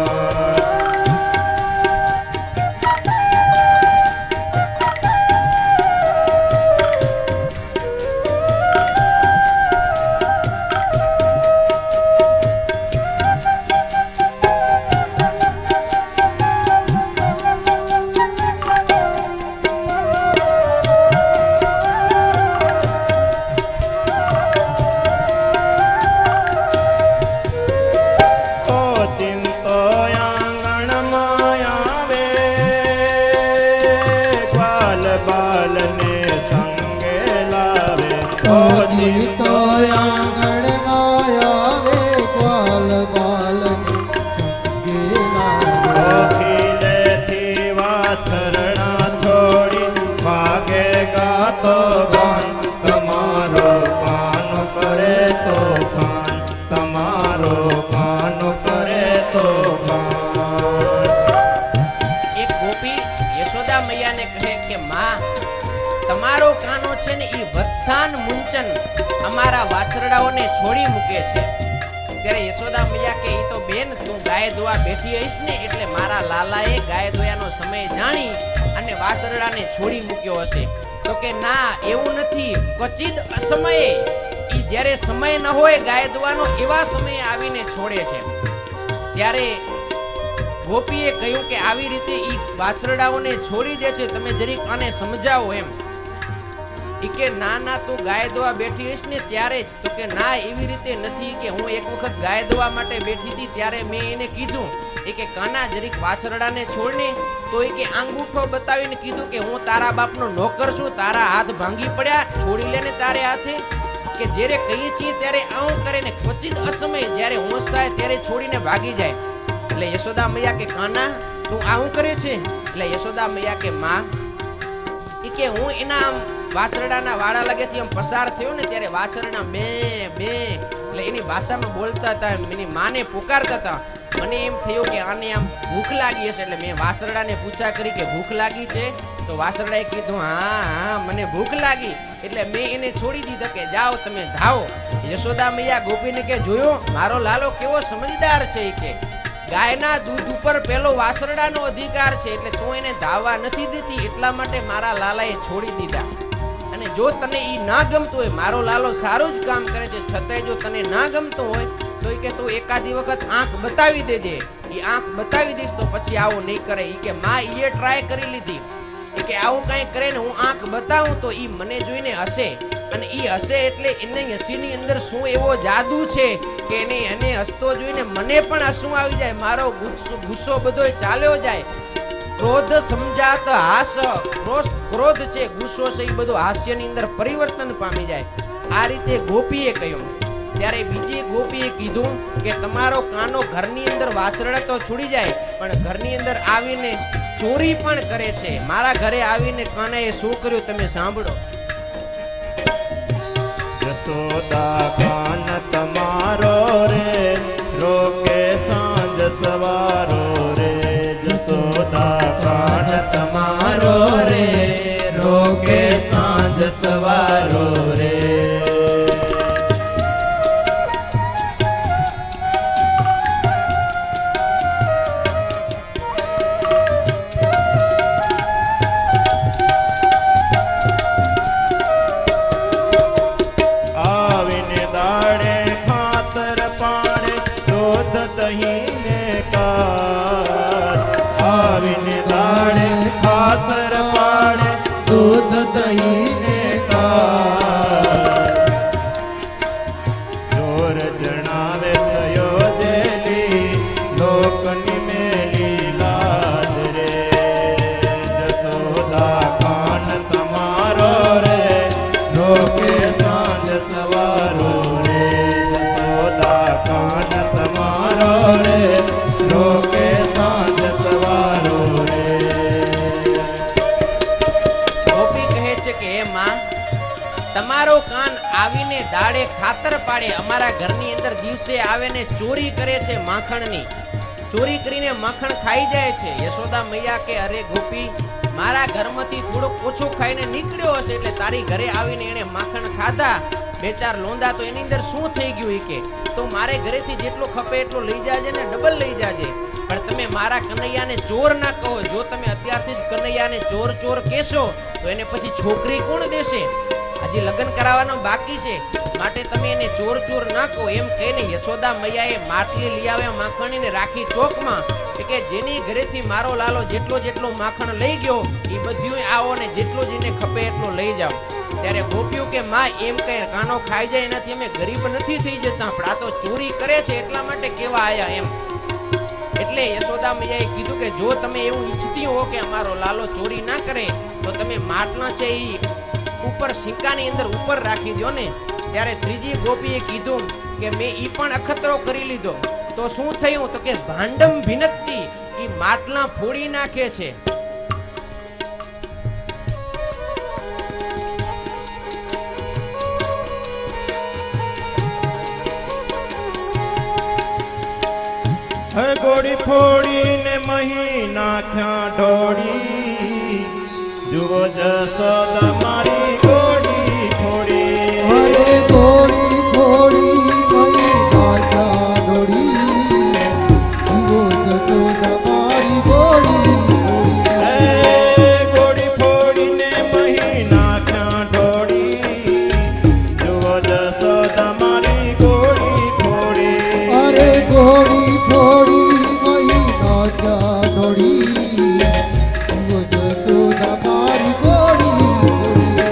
અમારા વાછરડાઓને છોડી મૂકે છે. ત્યારે યશોદા મૈયા કે ઈ તો બેન તું ગાય દોવા બેઠી હઈશ ને, એટલે મારા લાલાએ ગાય દોયાનો સમય જાણી અને વાછરડાને છોડી મૂક્યો હશે. તો કે ના એવું નથી, ક્વચિત અસમયે, ઈ જ્યારે સમય ન હોય ગાય દોવાનો એવા સમયે આવીને છોડે છે. ત્યારે ગોપીએ કહ્યું કે આવી રીતે ઈ વાછરડાઓને છોડી દે છે, તમે જરીક આને સમજાવો એમ. કે ના ના તું ગાય દોવા બેઠી હઈશ ને ત્યારે જ. તો કે ના એવી રીતે નથી, કે હું એક વખત ગાય દોવા માટે બેઠી હતી ત્યારે મેં એને કીધું કે કાના જરીક વાછરડાને છોડને, તો એ કે આંગૂઠો બતાવીને કીધું કે હું તારા બાપનો નોકર છું, તારા હાથ ભાંગી પડ્યા, છોડી લેને તારે હાથે. કે જ્યારે કહીએ છીએ ત્યારે આવું કરે ને ક્વચિત અસમય જ્યારે હોશ થાય ત્યારે છોડીને ભાગી જાય. એટલે યશોદા મૈયા કે કાના તું આવું કરે છે? એટલે યશોદા મૈયા કે માં કે હું એના વાછરડાના વાડા લાગેથી આમ પસાર થયો ને ત્યારે વાછરડા બે બે એટલે એની ભાષામાં બોલતા હતા, એની માને પુકારતા હતા. મને એમ થયું કે આને આમ ભૂખ લાગી હશે, એટલે મેં વાસરડાને પૂછા કરી કે ભૂખ લાગી છે? તો વાસરડાએ કીધું હા મને ભૂખ લાગી. એટલે મેં એને છોડી દીધો કે જાઓ તમે ધાવો. યશોદા મૈયા ગોપીને કે જોયો મારો લાલો કેવો સમજદાર છે, કે ગાયના દૂધ ઉપર પેલો વાસરડાનો અધિકાર છે, એટલે તું એને ધાવવા નથી દેતી, એટલા માટે મારા લાલાએ છોડી દીધા. અને જો તને ઈ ના ગમતું હોય, મારો લાલો સારું જ કામ કરે છે, છતાંય જો તને ના ગમતું હોય તો ઈ કે તું એકાદી વખત આંખ બતાવી દેજે. ઈ આંખ બતાવી દઈશ તો પછી આવું નહીં કરે. ઈ કે માં ઈએ ટ્રાય કરી લીધી, ઈ કે આવું કાંઈ કરે ને હું આંખ બતાવું તો ઈ મને જોઈને હસે, અને ઈ હસે એટલે એને હસીની અંદર શું એવો જાદુ છે કે એને હસતો જોઈને મને પણ હસવું આવી જાય, મારો ગુસ્સો બધોય ચાલ્યો જાય. ક્રોધ સમજાત હાસ, ક્રોધ છે ગુસ્સો છે એ બધું હાસ્યની અંદર પરિવર્તન પામી જાય. આ રીતે ગોપીએ કહ્યું. ત્યારે બીજી ગોપીએ કીધું કે તમારો કાનો ઘરની અંદર વાસરડા તો છોડી જાય પણ ઘરની અંદર આવીને ચોરી પણ કરે છે. મારા ઘરે આવીને કાનાએ શું કર્યું તમે સાંભળો.
યશોદા કાન તમારો રે રોકે સાંજ સવારો રે. યશોદા કાન
તમારો રે રોકે સાંજ સવારો રે.
આવીને દાડે ખાતર પાડે દૂધ દહીં ને કાચ. આવીને દાડે ખાતર પાડે
દૂધ દહીં ને કાચ.
જોર જણાવે થયો જેલી લોકની મેલી લાજ રે. યશોદા કાન તમારો રે
રોકે સાંજ સવારો
રે. યશોદા કાન તમારો રે
રોકે સાંજ સવારો રે.
ગોપી કહે છે કે હે માં, તમારો કાન આવીને દાડે ખાતર પાડે, અમારા ઘરની અંદર દિવસે આવે ને ચોરી કરે છે માખણની, ચોરી કરીને માખણ ખાઈ જાય છે. યશોદા મૈયા કે અરે ગોપી, મારા ઘરમાંથી થોડોક ઓછો ખાઈને નીકળ્યો હશે એટલે તારી ઘરે આવીને એને માખણ ખાધા, બે ચાર લોંદા, તો એની અંદર શું થઈ ગયું કે તો મારે ઘરેથી જેટલો ખપે એટલો લઈ જાજે ને ડબલ લઈ જાજે. પણ તમે મારા કનૈયાને ચોર ના કહો. જો તમે અત્યારથી જ કનૈયાને ચોર ચોર કહેશો તો એને પછી છોકરી કોણ દેશે? હજી લગ્ન કરાવવાનો બાકી છે, માટે તમે એને ચોર ચોર ના કહો. એમ કહીને યશોદા મૈયાએ માટલી લઈ આવ્યા માખણની ને રાખી ચોકમાં, કે જેની ઘરેથી મારો લાલો જેટલો માખણ લઈ ગયો એ બધું આવો ને જેટલો જેને ખપે એટલો લઈ જાઓ. ત્યારે ગોપીઓ કે માં એમ કહે કાનો ખાઈ જાય એનાથી અમે ગરીબ નથી થઈ જતા, પણ આ તો ચોરી કરે છે એટલા માટે કેવા આયા એમ. એટલે યશોદા મૈયાએ કીધું કે જો તમે એવું ઈચ્છતી હો કે અમારો લાલો ચોરી ના કરે તો તમે માટલા છે ઈ ઉપર સિંકાની અંદર ઉપર રાખી દો ને. ત્યારે ત્રીજી ગોપીએ કીધું કે મેં ઈ પણ અખતરો કરી લીધો. તો શું થયું તો કે ભાંડમ ભિનકતી, ઈ માટલા ફોડી નાખે છે.
હે ગોળી ફોડીને મહી નાખ્યા ઢોળી. જુઓ જશોદા મારી ગોળી ફોડી.
અરે ગોળી ફોડી મહી નાખ્યા ઢોળી. જુઓ જશોદા મારી ગોળી ફોડી.
હે ગોળી ફોડીને મહી નાખ્યા ઢોળી. જુઓ જશોદા મારી ગોળી ફોડી.
અરે ગોળી ફોડી મહી નાખ્યા ઢોળી. જુઓ જશોદા મારી ગોળી ફોડી.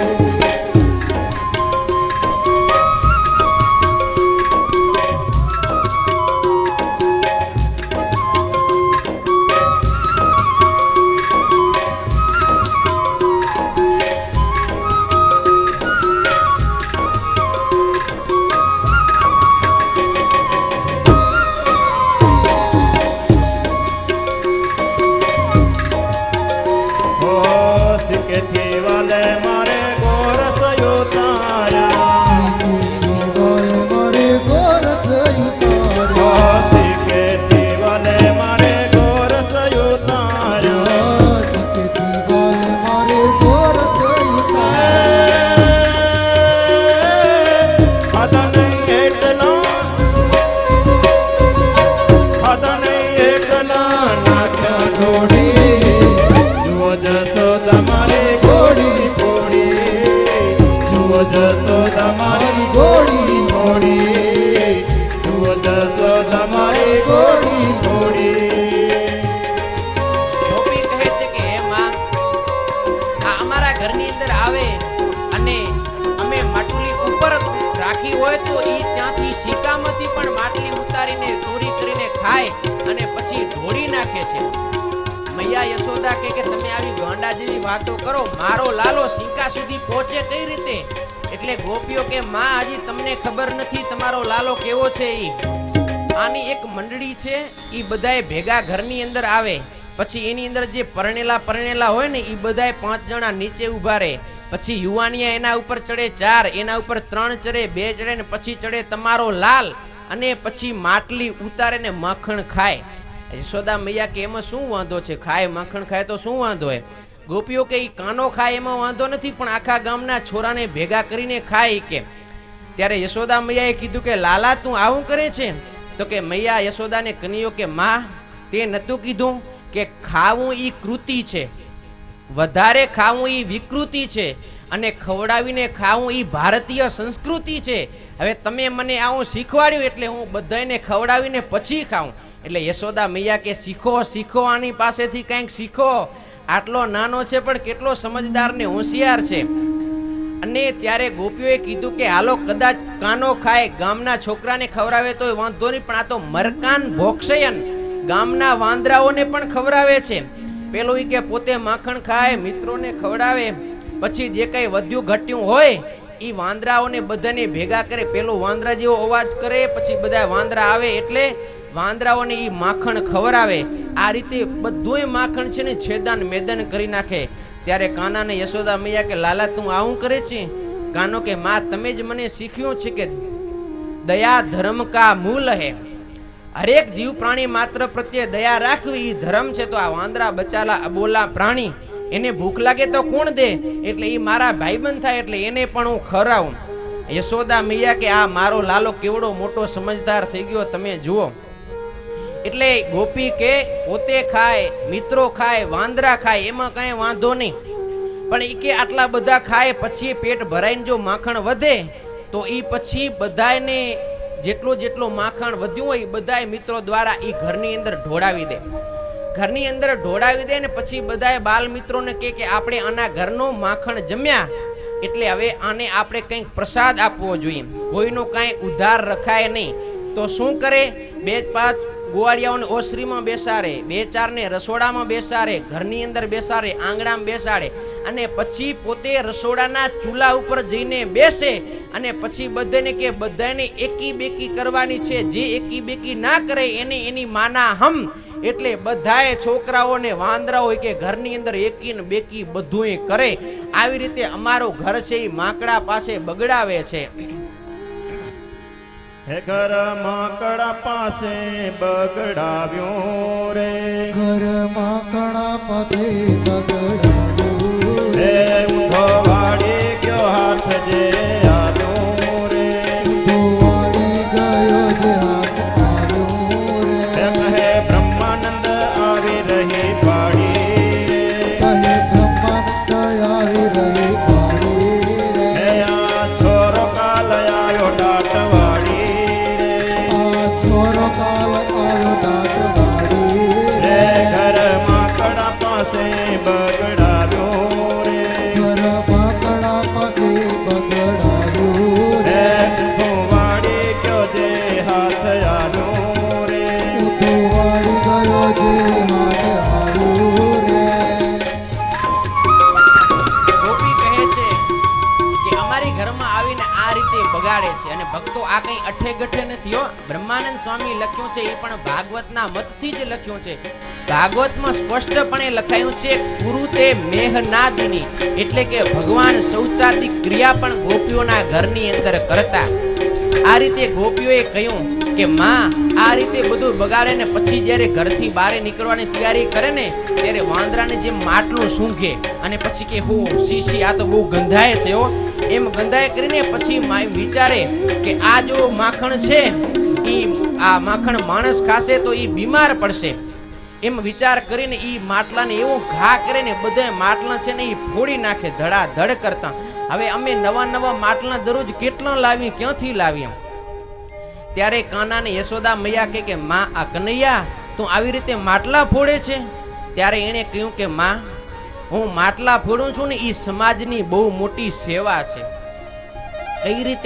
હોય તો ઈ ત્યાંથી સિક્કામાંથી પણ માટલી ઉતારીને ચોરી કરીને ખાય અને પછી ઢોળી નાખે છે. મૈયા યશોદા કે તમે આવી ગાંડા જેવી વાતો કરો, મારો લાલો સિક્કા સુધી પહોંચે કઈ રીતે? એટલે ગોપીઓ કે માં હજી તમને ખબર નથી તમારો લાલો કેવો છે. ઈ આની એક મંડળી છે, ઈ બધાય ભેગા ઘરની અંદર આવે, પછી એની અંદર જે પરણેલા હોય ને ઈ બધાય 5 જણા નીચે ઉભા રહે, પછી યુવાનિયા એના ઉપર ચડે 4, એના ઉપર 3 ચડે, 2 ચડે ને પછી ચડે તમારો લાલ, અને પછી માટલી ઉતારે ને માખણ ખાય. યશોદા મૈયા કે એમાં શું વાંધો છે? ખાય માખણ ખાય તો શું વાંધો હોય? ગોપીઓ કે ઈ કાનો ખાય એમાં વાંધો નથી, પણ આખા ગામના છોરાને ભેગા કરીને ખાય કે. ત્યારે યશોદા મૈયાએ કીધું કે લાલા તું આવું કરે છે? તો કે મૈયા યશોદાને કન્યો કે માં તે નતું કીધું કે ખાવું ઈ કૃતિ છે, વધારે ખાવું ઈ વિકૃતિ છે, અને ખવડાવીને ખાવું ઈ ભારતીય સંસ્કૃતિ છે. હવે તમે મને આવું શીખવાડ્યું એટલે હું બધાને ખવડાવીને પછી ખાઉં. એટલે યશોદા મૈયા કે શીખો, આની પાસેથી કંઈક શીખો. આટલો નાનો છે પણ કેટલો સમજદાર ને હોશિયાર છે. અને ત્યારે ગોપીઓએ કીધું કે હાલો કદાચ કાનો ખાય, ગામના છોકરાને ખવડાવે તો વાંધો નહીં, પણ આ તો મરકાન ભોક્ષયન ગામના વાંદરાઓને પણ ખવડાવે છે. પેલો ઈ કે પોતે માખણ ખાય, મિત્રોને ખવડાવે, પછી જે કઈ વધ્યું ઘટ્યું હોય ઈ વાંદરાઓને બધાને ભેગા કરે, પેલો વાંદરા જેવો અવાજ કરે, પછી બધા વાંદરા આવે એટલે વાંદરાઓને ઈ માખણ ખવડાવે. આ રીતે બધુંય માખણ છે ને છેદાન મેદન કરી નાખે. ત્યારે કાનાને યશોદા મૈયા કે લાલા તું આવું કરે છે? કાનો કે માં તમે જ મને શીખ્યું છે કે દયા ધર્મ કા મૂલ હે, હરેક જીવ પ્રાણી માત્ર પ્રત્યે દયા રાખવી ઈ ધર્મ છે. તો આ વાંદરા બચાલા અબોલા પ્રાણી એને ભૂખ લાગે તો કોણ દે? એટલે ઈ મારા ભાઈબંધ થાય એટલે એને પણ હું ખવડાવું. યશોદા મૈયા કે આ મારો લાલો કેવડો મોટો સમજદાર થઈ ગયો તમે જુઓ. એટલે ગોપી કે પોતે ખાય, મિત્રો ખાય, વાંદરા ખાય, એમાં કઈ વાંધો નહીં, પણ ઈ કે આટલા બધા ખાય પછી પેટ ભરાઈને જો માખણ વધે તો ઈ પછી બધાને જેટલો માખણ વધ્યું હોય બધાય મિત્રો દ્વારા ઈ ઘરની અંદર ઢોળાવી દે. ઘરની અંદર ઢોળાવી દે ને પછી બધાય બાલ મિત્રોને કે આપણે આના ઘરનો માખણ જમ્યા એટલે હવે આને આપણે કંઈક પ્રસાદ આપવો જોઈએ, કોઈનો કાંઈ ઉધાર રખાય નહીં. તો શું કરે? 2-5 ગોવાળિયાઓને ઓસરીમાં બેસાડે, 2-4 ને રસોડામાં બેસાડે, ઘરની અંદર બેસાડે, આંગણામાં બેસાડે, અને પછી પોતે રસોડાના ચૂલા ઉપર જઈને બેસે અને પછી બધાને કે બધાને એકી બેકી કરવાની છે, જે એકી બેકી ના કરે એને એની માના હમ. એટલે બધાએ છોકરાઓને વાંદરા હોય કે ઘરની અંદર એકી ને બેકી બધુંય કરે. આવી રીતે અમારું ઘર છે એ માકડા પાસે બગડાવે છે.
હે ઘર માકડા પાસે બગડાવ્યો રે,
ઘર માકડા પાસે બગડાવ્યો
હે ઊંધો વાળી ગયો હાથ જે આવ્યો રે,
ઊંધો વાળી ગયો જે હાથ આવ્યો રે,
હે કહે બ્રહ્માનંદ આવી રહી પાડી,
કહે બ્રહ્માનંદ આવી રહી પાડી રે,
હે આ છોરો કાલ આવ્યો દાટવાડી, બગડાવ્યો રે,
ઘર માકડા પાસે બગડાવ્યો રે,
વાડી ગયો જે હાથ આવ્યો રે,
ઊંધો વાળી ગયો જે હાથ આવ્યો રે.
ગોપી કહે છે કે અમારી ઘરમાં આવીને આ રીતે બગાડે છે, અને ભક્તો આ કઈ અઠે ગઠે નથી હો. બ્રહ્માનંદ સ્વામી લખ્યું છે એ પણ ભાગવતના મતથી જ લખ્યું છે. ભાગવતમાં સ્પષ્ટપણે લખાયું છે કુરુતે મેહનાદિની, એટલે કે ભગવાન શૌચાદિ ક્રિયા પણ ગોપીઓના ઘરની અંદર કરતા. આ રીતે ગોપીઓએ કહ્યું કે માં આ રીતે બધું બગાડે ને પછી જ્યારે ઘરથી બહાર નીકળવાની તૈયારી કરે ને ત્યારે વાંદરાને જેમ માટલું સૂંઘે અને પછી કે હો શીશી આ તો બહુ ગંધાય છે હો, એમ ગંધાય કરીને પછી વિચારે કે આ જો માખણ છે ઈ આ માખણ માણસ ખાશે તો ઈ બીમાર પડશે. એમ વિચાર કરીને ઈ માટલાને એવું ઘા કરે ને બધા માટલા છે ને ઈ ફોડી નાખે ધડાધડ કરતા. હવે અમે નવા માટલા દરરોજ કેટલા લાવીએ, ક્યાંથી લાવીએ? ત્યારે કાનાને યશોદા મૈયા કે માં આ કનૈયા તું આવી રીતે માટલા ફોડે છે? ત્યારે એણે કહ્યું કે માં હું માટલા ફોડું છું ને ઈ સમાજની બહુ મોટી સેવા છે. કઈ રીતે?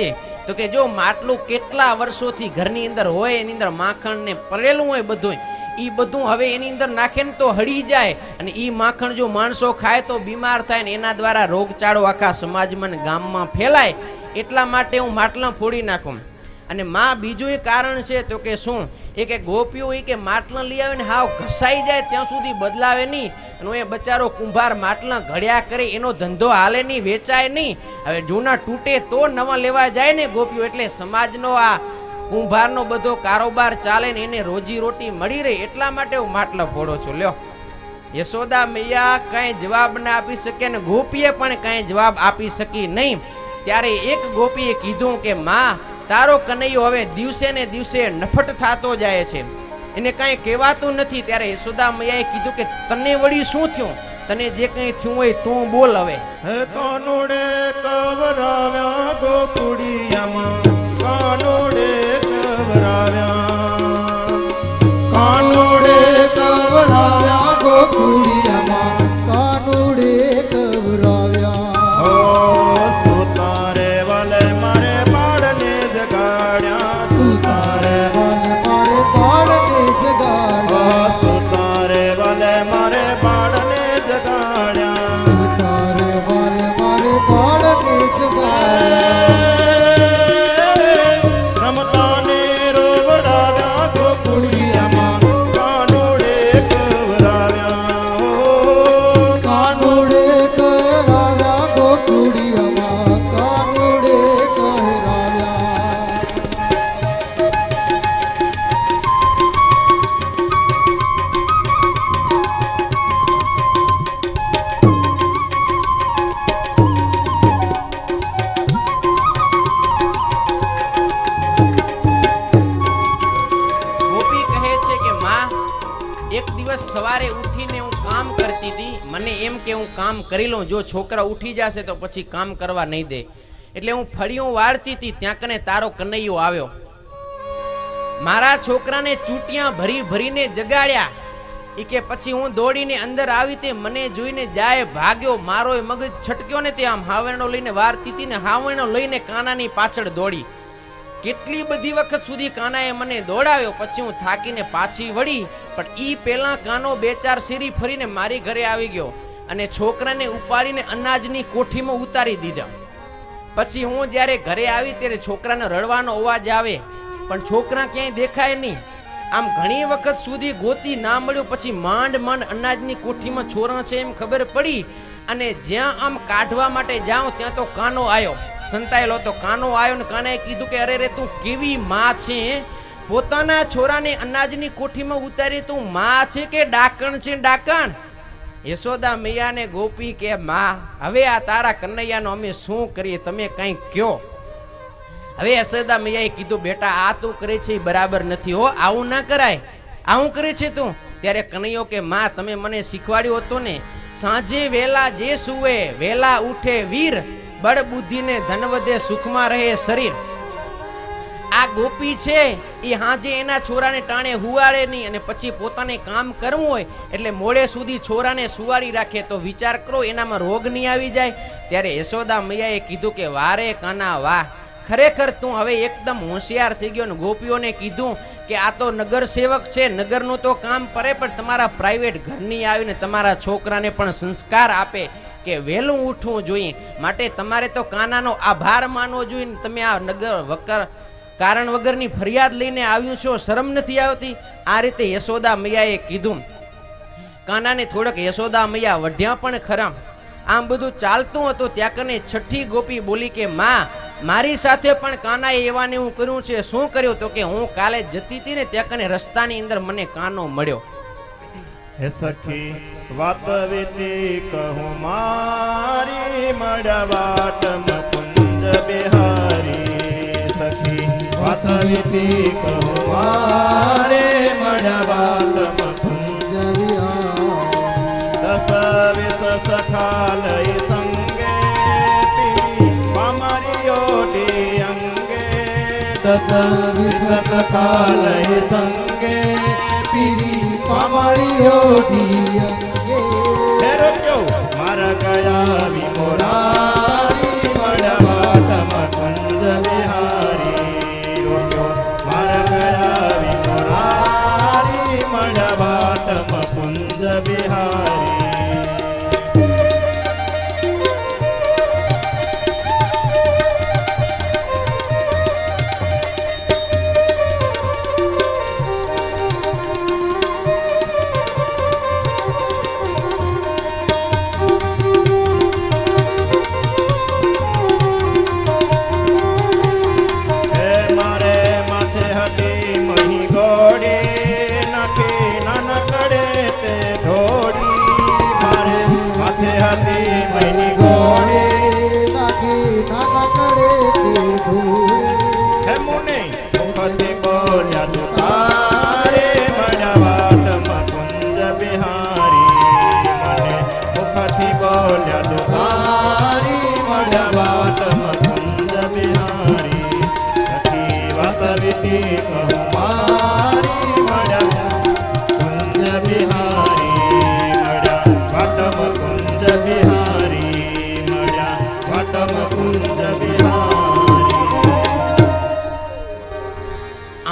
તો કે જો માટલું કેટલા વર્ષોથી ઘરની અંદર હોય, એની અંદર માખણ ને પડેલું હોય બધું, એ બધું હવે એની અંદર નાખે ને તો હળી જાય, અને એ માખણ જો માણસો ખાય તો બીમાર થાય ને એના દ્વારા રોગચાળો આખા સમાજમાં ને ગામમાં ફેલાય, એટલા માટે હું માટલા ફોડી નાખું. અને માં બીજું એ કારણ છે તો કે શું, એ કે ગોપીઓ એ કે માટલા લઈ આવે ને હાવ ઘસાઈ જાય ત્યાં સુધી બદલાવે નહીં, અને એ બચારો કુંભાર માટલા ઘડ્યા કરે, એનો ધંધો હાલે નહીં, વેચાય નહીં. હવે જૂના તૂટે તો નવા લેવા જાય ને ગોપીઓ, એટલે સમાજનો આ કુંભારનો બધો કારોબાર ચાલે ને એને રોજી રોટી મળી રહે, એટલા માટે હું માટલા ફોડો છું. લ્યો, યશોદા મૈયા કાંઈ જવાબ ના આપી શકે ને ગોપીએ પણ કાંઈ જવાબ આપી શકી નહીં. ત્યારે એક ગોપીએ કીધું કે માં, તારો કનૈયો હવે દિવસે ને દિવસે નફટ થતો જાય છે, એને કાંઈ કહેવાતું નથી. ત્યારે યશોદા મૈયાએ કીધું કે તને વળી શું થયું, તને જે કંઈ થયું હોય તું બોલ. હવે
હે કાનુડે કવરાવ્યા ગોકુડિયામાં, કાનુડે કવરાવ્યા,
કાનુડે કવરાવ્યા ગોકુળિયામાં, કાનુડે કવરાવ્યા.
ઓ સુતારે વાલે મારે બાળને જગાડ્યા,
સુતારે વાલે મારે બાળને જગાડ્યા,
સુતારે વાલે મારે બાળને જગાડ્યા,
સુતારે વાલે મારે બાળને જગાડ્યા.
રમતાને રોવડાવ્યા ગોકુળિયામાં, કાનુડે કવરાવ્યા.
કાનુડે કવરાવ્યા ગોકુળિયામાં, કાનુડે કવરાવ્યા.
ગોપી કહે છે કે માં, એક દિવસ સવારે ઉઠીને હું કામ કરતી હતી, મને એમ કે હું કામ કરી લઉં, જો છોકરા ઉઠી જશે તો પછી કામ કરવા નહીં દે, એટલે હું ફળિયું વાળતી હતી, ત્યાં કને તારો કનૈયો આવ્યો. મારા છોકરાને ચૂંટિયા ભરી ભરીને જગાડ્યા. એ કે પછી હું દોડીને અંદર આવી, તે મને જોઈને જાય ભાગ્યો, મારો મગજ છટક્યો ને તે આમ હાવરણો લઈને વારતી હતી ને હાવરણો લઈને કાનાની પાછળ દોડી. કેટલી બધી વખત સુધી કાનાએ મને દોડાવ્યો, પછી હું થાકીને પાછી વળી, પણ ઈ પહેલા કાનો 2-4 શેરી ફરીને મારી ઘરે આવી ગયો અને છોકરાને ઉપાડીને અનાજની કોઠીમાં ઉતારી દીધા. પછી હું જ્યારે ઘરે આવી ત્યારે છોકરાને રડવાનો અવાજ આવે, પણ છોકરા ક્યાંય દેખાય નહીં. આમ ઘણી વખત સુધી ગોતી ના મળ્યો, પછી માંડ માંડ અનાજની કોઠીમાં છોરા છે એમ ખબર પડી, અને જ્યાં આમ કાઢવા માટે જાઉં ત્યાં તો કાનો આવ્યો, સંતાયેલો તો કાનો આવ્યો ને કાનાએ કીધું કે અરે રે તું કેવી માં છે, પોતાના છોરાને અનાજની કોઠીમાં ઉતારી તું માં છે કે ડાકણ છે ડાકણ. યશોદા મૈયાને ગોપી કે માં, હવે આ તારા કનૈયાનો અમે શું કરીએ, તમે કંઈ કયો. હવે યશોદા મૈયાએ કીધું બેટા આ તું કરે છે એ બરાબર નથી હો, આવું ના કરાય, આવું કરે છે તું. ત્યારે કનૈયો કે માં તમે મને શીખવાડ્યું હતું ને, સાંજે વેલા જે સુવે વેલા ઉઠે વીર, બળ બુદ્ધિ ને ધન વધે સુખમાં રહે શરીર. આ ગોપી છે એ હાજે એના છોરાને ટાણે હુવાડે નહીં, અને પછી પોતાને કામ કરવું હોય એટલે મોડે સુધી છોરાને સુવાડી રાખે, તો વિચાર કરો એનામાં રોગ નહીં આવી જાય. ત્યારે યશોદા મૈયાએ કીધું કે વારે કાના વાહ, ખરેખર તું હવે એકદમ હોશિયાર થઈ ગયો. ને ગોપીઓને કીધું કે આ તો નગર સેવક છે, નગરનું તો કામ કરે, પણ તમારા પ્રાઇવેટ ઘરની આવીને તમારા છોકરાને પણ સંસ્કાર આપે કે વહેલું ઉઠવું જોઈએ, માટે તમારે તો કાનાનો આભાર માનવો જોઈએ. તમે આ નગર વકર કારણ વગરની ફરિયાદ લઈને આવ્યું છો, શરમ નથી આવતી. આ રીતે યશોદા મૈયાએ કીધું. કાનાને થોડોક યશોદા મૈયા વઢ્યા પણ ખરા. આમ બધું ચાલતું હતું ત્યાં કને છઠ્ઠી ગોપી બોલી કે માં, મારી સાથે પણ કાનાએ એવાને હું કર્યું છે. શું કર્યું? તો કે હું કાલે જતી હતી ને ત્યાં કને રસ્તાની અંદર મને કાનો મળ્યો.
હે સખી વાત વીતી કહું મારી, મળ્યા વાટ મુકુંજ બિહારી. સખી વાત વીતી કહું મારી, મળ્યા વાટ મુકુંજ બિહારી. દસ વિસ સખાલય સંગે પીવી પામરી ઓઢી અંગે. દસ વિસ સખાલય સંગે પીવી પામરી ઓઢી અંગે. ફેરો ક્યો મારા ગયા વિમોરારી, મળ્યા વાટ મુકુંજ બિહારી.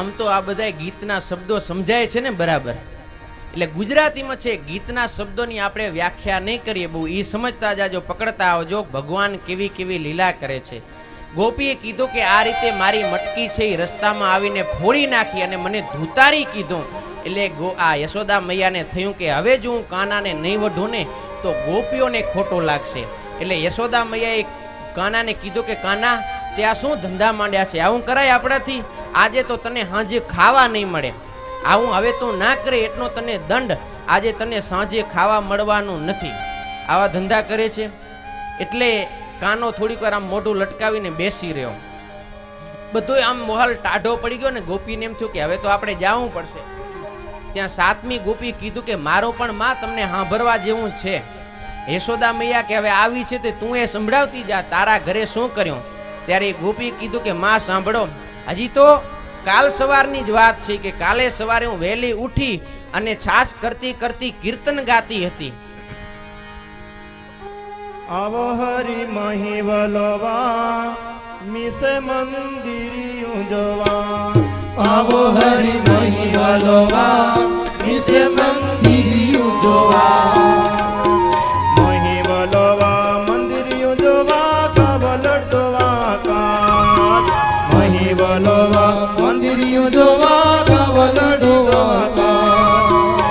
આમ તો આ બધા ગીતના શબ્દો સમજાય છે ને બરાબર, એટલે ગુજરાતીમાં છે ગીતના શબ્દોની આપણે વ્યાખ્યા નહીં કરીએ બહુ, એ સમજતા જાજો, પકડતા આવજો ભગવાન કેવી કેવી લીલા કરે છે. ગોપીએ કીધું કે આ રીતે મારી મટકી છે એ રસ્તામાં આવીને ફોડી નાખી અને મને ધૂતારી કીધું. એટલે આ યશોદા મૈયાને થયું કે હવે જો હું કાનાને નહીં વઢું ને તો ગોપીઓને ખોટું લાગશે. એટલે યશોદા મૈયાએ કાનાને કીધું કે કાના ત્યાં શું ધંધા માંડ્યા છે, આવું કરાય આપણાથી? આજે તો તને સાંજે ખાવા નહીં મળે, આવું હવે તું ના કરે એટલો તને દંડ, આજે તને સાંજે ખાવા મળવાનું નથી. આવા ધંધા કરે છે. એટલે કાનો થોડીક વાર આમ મોઢું લટકાવીને બેસી રહ્યો. બધો આમ મોહાલ ટાઢો પડી ગયો ને ગોપીને એમ થયું કે હવે તો આપણે જવું પડશે. ત્યાં સાતમી ગોપી કીધું કે મારો પણ માં તમને સાંભળવા જેવું છે. યશોદા મૈયા કે હવે આવી છે તે તું એ સંભળાવતી જા, તારા ઘરે શું કર્યું? ત્યારે એ ગોપી કીધું કે માં સાંભળો, હજી તો કાલ સવારની જ વાત છે કે કાલે સવારે હું વહેલી ઉઠી અને છાસ કરતી કરતી કીર્તન ગાતી હતી.
આવો હરી મહિવલવા મિસે મંદિરિયું જોવા,
આવો હરિ મહિવલવા મિસે મંદિરિયું જોવા,
મહિવલવા મંદિરિયું જોવા, કાવલ ડોવા કાચ,
મહિવલવા મંદિરિયું જોવા, કાવલ ડોવા કાચ.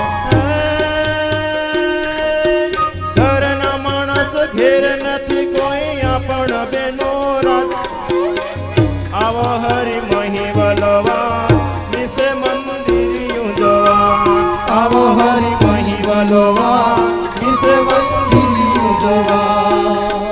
ઘરના માણસ ઘેર નથી કોઈ આપણ બેનો રાત, આવો હરી મહિવલવા મિસે મંદિરિયું જોવા,
આવો હરિ મહિવલવા મિસે મંદિરિયું જોવા.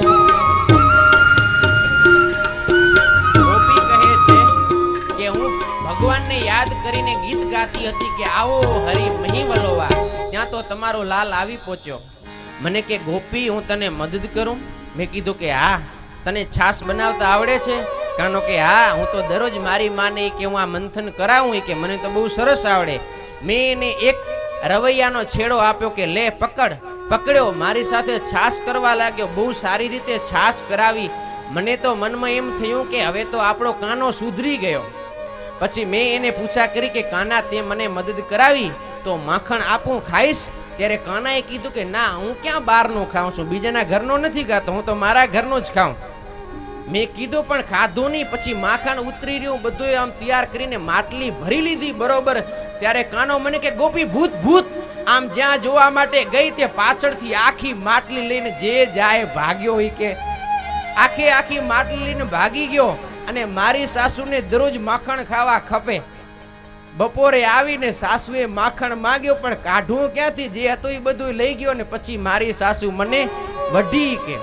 ગોપી કહે છે કે હું ભગવાનને યાદ કરીને ગીત ગાતી હતી કે આવો હરિ મહિવલોવા, ત્યાં તો તમારો લાલ આવી પહોંચ્યો. મને કે ગોપી હું તને મદદ કરું? મેં કીધું કે હા. તને છાસ બનાવતા આવડે છે? કાનો કે હા, હું તો દરરોજ મારી માને કે હું આ મંથન કરાવું કે મને તો બહુ સરસ આવડે. મેં એને એક રવૈયાનો છેડો આપ્યો કે લે પકડ. પકડ્યો, મારી સાથે છાસ કરવા લાગ્યો, બહુ સારી રીતે છાસ કરાવી. મને તો મનમાં એમ થયું કે હવે તો આપણો કાનો સુધરી ગયો. પછી મેં એને પૂછા કરી કે કાના તે મને મદદ કરાવી તો માખણ આપું, ખાઈશ? ત્યારે કાનાએ કીધું કે ના, હું ક્યાં બહારનું ખાઉં છું, બીજાના ઘરનો નથી ખાતો, હું તો મારા ઘરનું જ ખાઉં. મેં કીધું પણ ખાધું નહીં. પછી માખણ ઉતરી રહ્યું, બધું આમ તૈયાર કરીને માટલી ભરી લીધી બરોબર. ત્યારે કાનો મને કે ગોપી ભૂત ભૂત, આમ જ્યાં જોવા માટે ગઈ તે પાછળથી આખી માટલી લઈને જે જાય ભાગ્યો. હોય કે આખી માટલી લઈને ભાગી ગયો. અને મારી સાસુને દરરોજ માખણ ખાવા ખપે. બપોરે આવીને સાસુએ માખણ માંગ્યો પણ કાઢું ક્યાંથી, જે હતું એ બધું લઈ ગયો. ને પછી મારી સાસુ મને વઢી કે.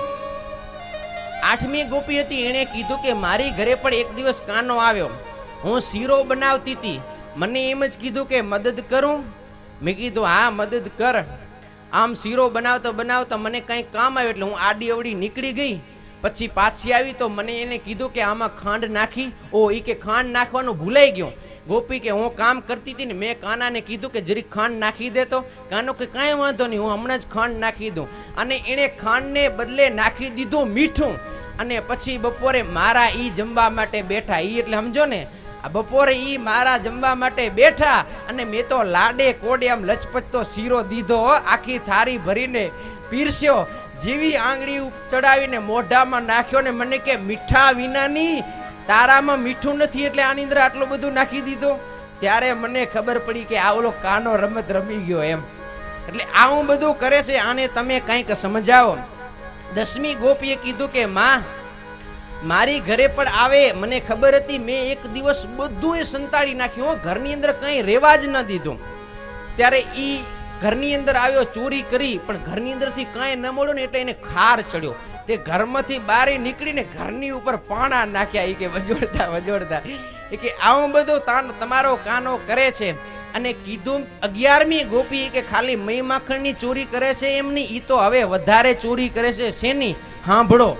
આઠમી ગોપી હતી, એણે કીધું કે મારી ઘરે પણ એક દિવસ કાનો આવ્યો. હું શીરો બનાવતી હતી, મને એમ જ કીધું કે મદદ કરું? મેં કીધું હા મદદ કર. આમ શીરો બનાવતા બનાવતા મને કંઈ કામ આવ્યું એટલે હું આડી અવડી નીકળી ગઈ. પછી પાછી આવી તો મને એને કીધું કે આમાં ખાંડ નાખી. ઓ એ કે ખાંડ નાખવાનું ભૂલાઈ ગયું. ગોપી કે હું કામ કરતી હતી ને મેં કાનાને કીધું કે જરી ખાંડ નાખી દે. તો કાનો કે કાંઈ વાંધો નહીં, હું હમણાં જ ખાંડ નાખી દઉં. અને એણે ખાંડને બદલે નાખી દીધું મીઠું. અને પછી બપોરે મારા ઈ જમવા માટે બેઠા. ઈ એટલે સમજો ને, આ બપોરે ઈ મારા જમવા માટે બેઠા. અને મેં તો લાડે કોડે આમ લચપચતો શીરો દીધો, આખી થાળી ભરીને પીરસ્યો. જેવી આંગળી ચડાવીને મોઢામાં નાખ્યો ને મને કે મીઠા વિનાની તારામાં મીઠું નથી એટલે આની અંદર આટલું બધું નાખી દીધો. ત્યારે મને ખબર પડી કે આ ઓલો કાનો રમત રમી ગયો એમ. એટલે આવું બધું કરે છે, આને તમે કંઈક સમજાવો. દસમી ગોપીએ કીધું કે માં મારી ઘરે પણ આવે, મને ખબર હતી. મેં એક દિવસ બધું એ સંતાડી નાખ્યું, ઘરની અંદર કંઈ રહેવા જ ન દીધું. ત્યારે ઈ ઘરની અંદર આવ્યો, ચોરી કરી, પણ ઘરની અંદરથી કાંઈ ન મળ્યું ને એટલે એને ખાર ચડ્યો. તે ઘરમાંથી બહાર નીકળીને ઘરની ઉપર પાણા નાખ્યા. એ કે વજોડતા એ કે આવું બધું તમારો કાનો કરે છે. અને કીધું 11મી ગોપી કે ખાલી મઈ માખણની ચોરી કરે છે એમની, ઈ તો હવે વધારે ચોરી કરે છે. શેની? સાંભળો.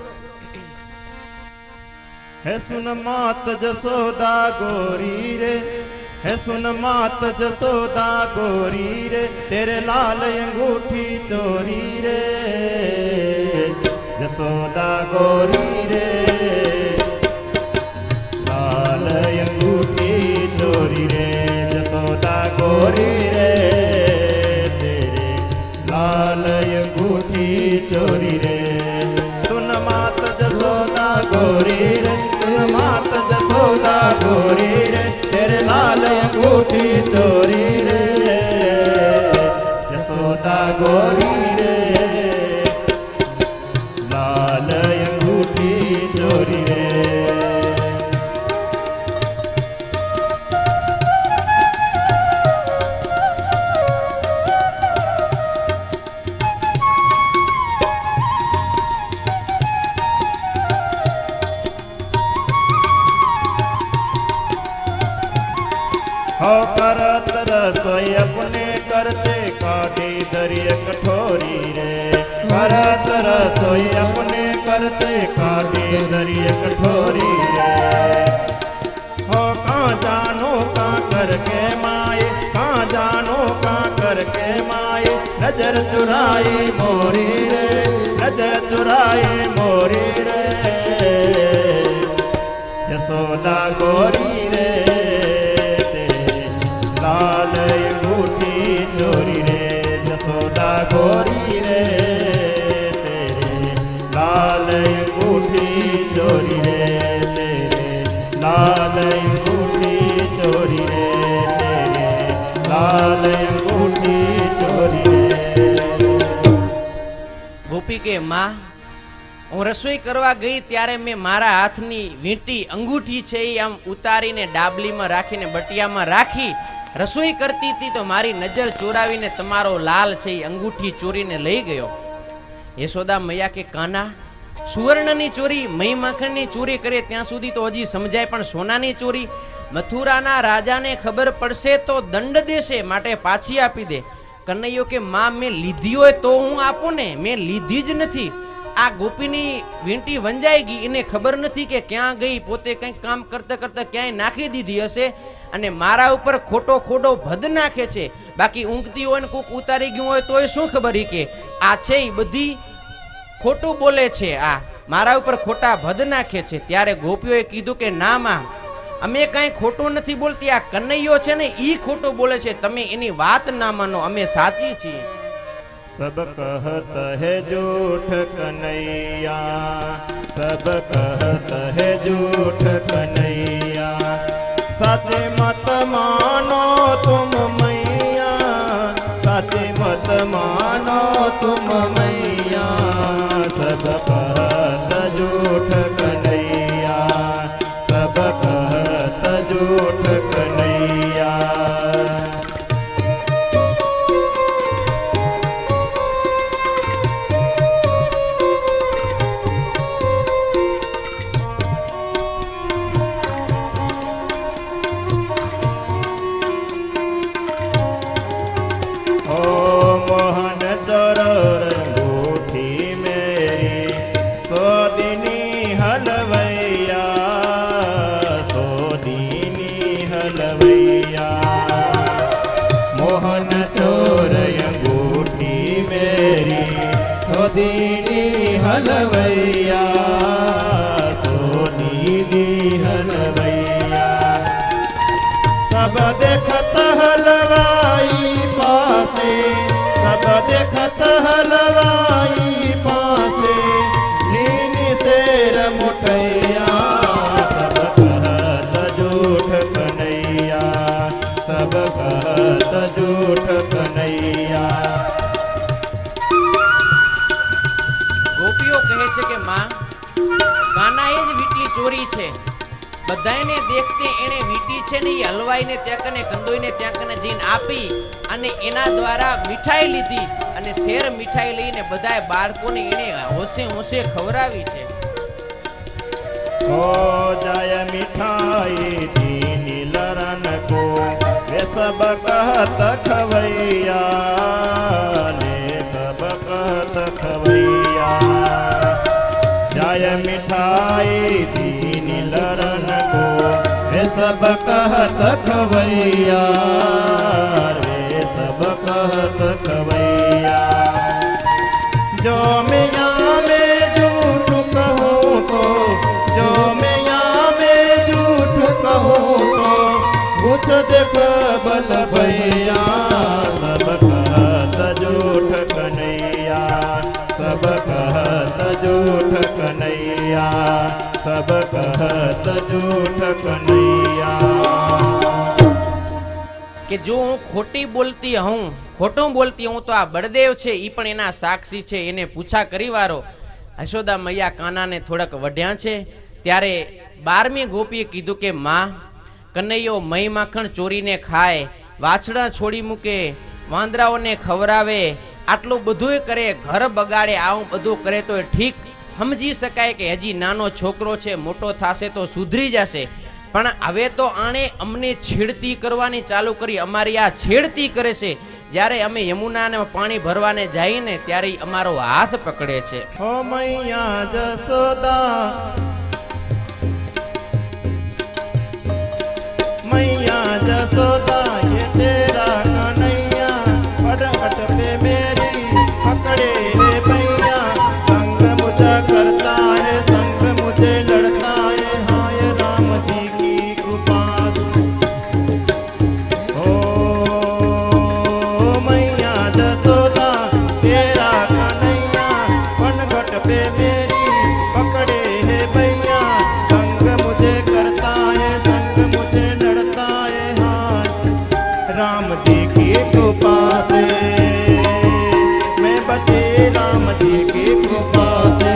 હે સુન માત જસોદા ગોરી રે, હે સુન માત જસોદા ગોરી રે, તેરે લાલ અંગૂઠી ચોરી રે, જસોદા ગોરી રે, લાલ અંગૂઠી ચોરી રે. हो करत रसोई अपने करते काटी दरिए कठोरी रे करत रसोई अपने करते काटी दरिए कठोरी रे हो कहाँ जानो कहाँ करके माए कहाँ जानो कहाँ करके माए नजर चुराई मोरी रे नजर चुराई मोरी रे यशोदा गोरी रे लाल अंगूठी चोरी रे यशोदा गोरी रे तेरे लाल अंगूठी चोरी रे तेरे लाल अंगूठी चोरी रे तेरे लाल अंगूठी चोरी रे।
गोपी के माँ હું રસોઈ કરવા ગઈ ત્યારે મેં મારા હાથની વીંટી અંગૂઠી છે એ આમ ઉતારીને ડાબલીમાં રાખીને બટિયામાં રાખી રસોઈ કરતી હતી તો મારી નજર ચોરાવીને તમારો લાલ છે એ અંગૂઠી ચોરીને લઈ ગયો. યશોદા મૈયા કે કાના સુવર્ણની ચોરી મહી માખણની ચોરી કરે ત્યાં સુધી તો હજી સમજાય પણ સોનાની ચોરી મથુરાના રાજાને ખબર પડશે તો દંડ દેશે માટે પાછી આપી દે. કનૈયો કે માં મેં લીધી હોય તો હું આપું ને મેં લીધી જ નથી. આ ગોપીની વીંટી વંજાઈ ગઈ એને ખબર નથી કે ક્યાં ગઈ પોતે કંઈક કામ કરતા કરતા ક્યાંય નાખી દીધી હશે અને મારા ઉપર ખોટો ખોટો ભદ નાખે છે. બાકી ઊંઘતી હોય ને કોક ઉતારી ગયું હોય તો એ શું ખબર કે આ છે એ બધી ખોટું બોલે છે આ મારા ઉપર ખોટા ભદ નાખે છે. ત્યારે ગોપીઓએ કીધું કે ના માં અમે કાંઈ ખોટું નથી બોલતી આ કનૈયો છે ને ઈ ખોટું બોલે છે તમે એની વાત ના માનો અમે સાચી છીએ.
सब कहत है झूठ कन्हैया सब कहत है झूठ कन्हैया सच मत मानो तुम मैया सच मत मानो तुम मैया सब कहत झूठ कन्हैया सब कहत झूठ कन्हैया. सोदीनी हलवैया सोदीनी हलवैया सब देखत हलवाई पासे सब देखत हलवाई पासे लीनी शेर मुठैया सब कहत झूठ कन्हैया सब कहत झूठ कन्हैया.
ગોપીઓ કહે છે કે માં કાનાએ જ વીંટી ચોરી છે. બધાયને દેખતે એણે વીંટી છે ને એ હલવાઈને ત્યાં કને કંદોઈને ત્યાં કને જઈને આપી અને એના દ્વારા મીઠાઈ લીધી અને શેર મીઠાઈ લઈને બધાય બાળકોને એણે હોશે હોશે ખવડાવી છે.
हो जाय मिठाई दीनी लरन को वे सब कहत खवैया ले सब कहत खवैया जाय मिठाई दीनी लरन को वे सब कहत खवैया वे सब कहत खवैया. जो मैया में झूठ कहूँ तो जो मैया में झूठ कहूँ तो कुछ देख बल भैया सब कहत झूठ कन्हैया सब कहत झूठ कन्हैया सब कहत झूठ कन्हैया.
કે જો હું ખોટી બોલતી હું ખોટું બોલતી હું તો આ બળદેવ છે ઈ પણ એના સાક્ષી છે એને પૂછા કરી વારો. યશોદા મૈયા કાનાને થોડક વઢ્યા છે ત્યારે 12મી ગોપીએ કીધું કે માં કનૈયો મહી માખણ ચોરીને ખાય વાછડા છોડી મૂકે વાંદરાઓને ખવરાવે આટલું બધું કરે ઘર બગાડે આવું બધું કરે તો ઠીક સમજી શકાય કે હજી નાનો છોકરો છે મોટો થાશે તો સુધરી જશે પણ હવે તો આણે અમને છેડતી કરવાની ચાલુ કરી. અમારી આ છેડતી કરે છે. જ્યારે અમે યમુનાને પાણી ભરવાને જઈએ ને ત્યારે અમારો હાથ પકડે છે.
હો મૈયા જસોદા, मैया जसोदा ये तेरा कन्हैया फटफट पे मेरी पकड़े रे भैया, संग मुझे करता है संग मुझे लड़ता है, हाँ ये राम जी की कृपा ओ मैया जसोदा तेरा कन्हैया फटफट पे मेरी पकड़े है भैया, संग मुझे करता है संग मुझे लड़ता है, हाँ राम जी की कृपा से मैं बचे राम जी की कृपा से।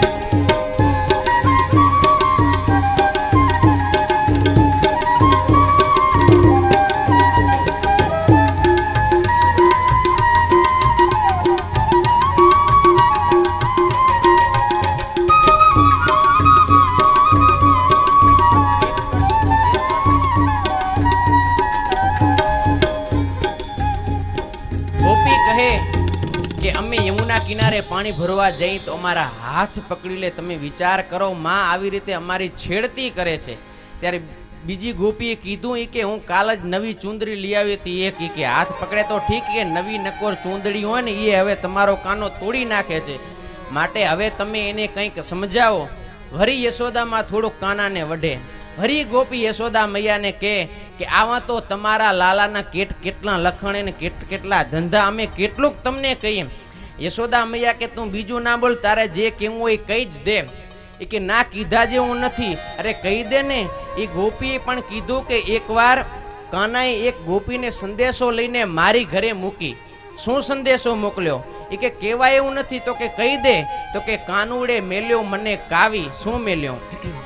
ગોપી કહે કે અમે યમુના કિનારે પાણી ભરવા જઈ તો અમારા હાથ પકડી લે. તમે વિચાર કરો, માં આવી રીતે અમારી છેડતી કરે છે. ત્યારે બીજી ગોપીએ કીધું કે હું કાલ જ નવી ચૂંદડી લઈ આવી હતી. એક કે હાથ પકડે તો ઠીક, કે નવી નકોર ચૂંદડી હોય ને એ હવે તમારો કાનો તોડી નાખે છે, માટે હવે તમે એને કંઈક સમજાવો. વરી યશોદામાં થોડુંક કાનાને વઢે. વરી ગોપી યશોદા મૈયાને કહે કે આવા તો તમારા લાલાના કેટલા લખણે ને કેટલા ધંધા, અમે કેટલુંક તમને કહીએ. યશોદા મૈયા કે તું બીજું ના બોલ, તારે જે કહેવું હોય કહી જ દે. એ કે ના કીધા જેવું નથી. અરે કહી દે ને. એ ગોપીએ પણ કીધું કે એકવાર કાનાએ એક ગોપીને સંદેશો લઈને મારી ઘરે મૂકી. શું સંદેશો મોકલ્યો? એ કે કહેવાય એવું નથી. તો કે કહી દે. તો કે કાનુડે મેલ્યો મને કાવી. શું મેલ્યો?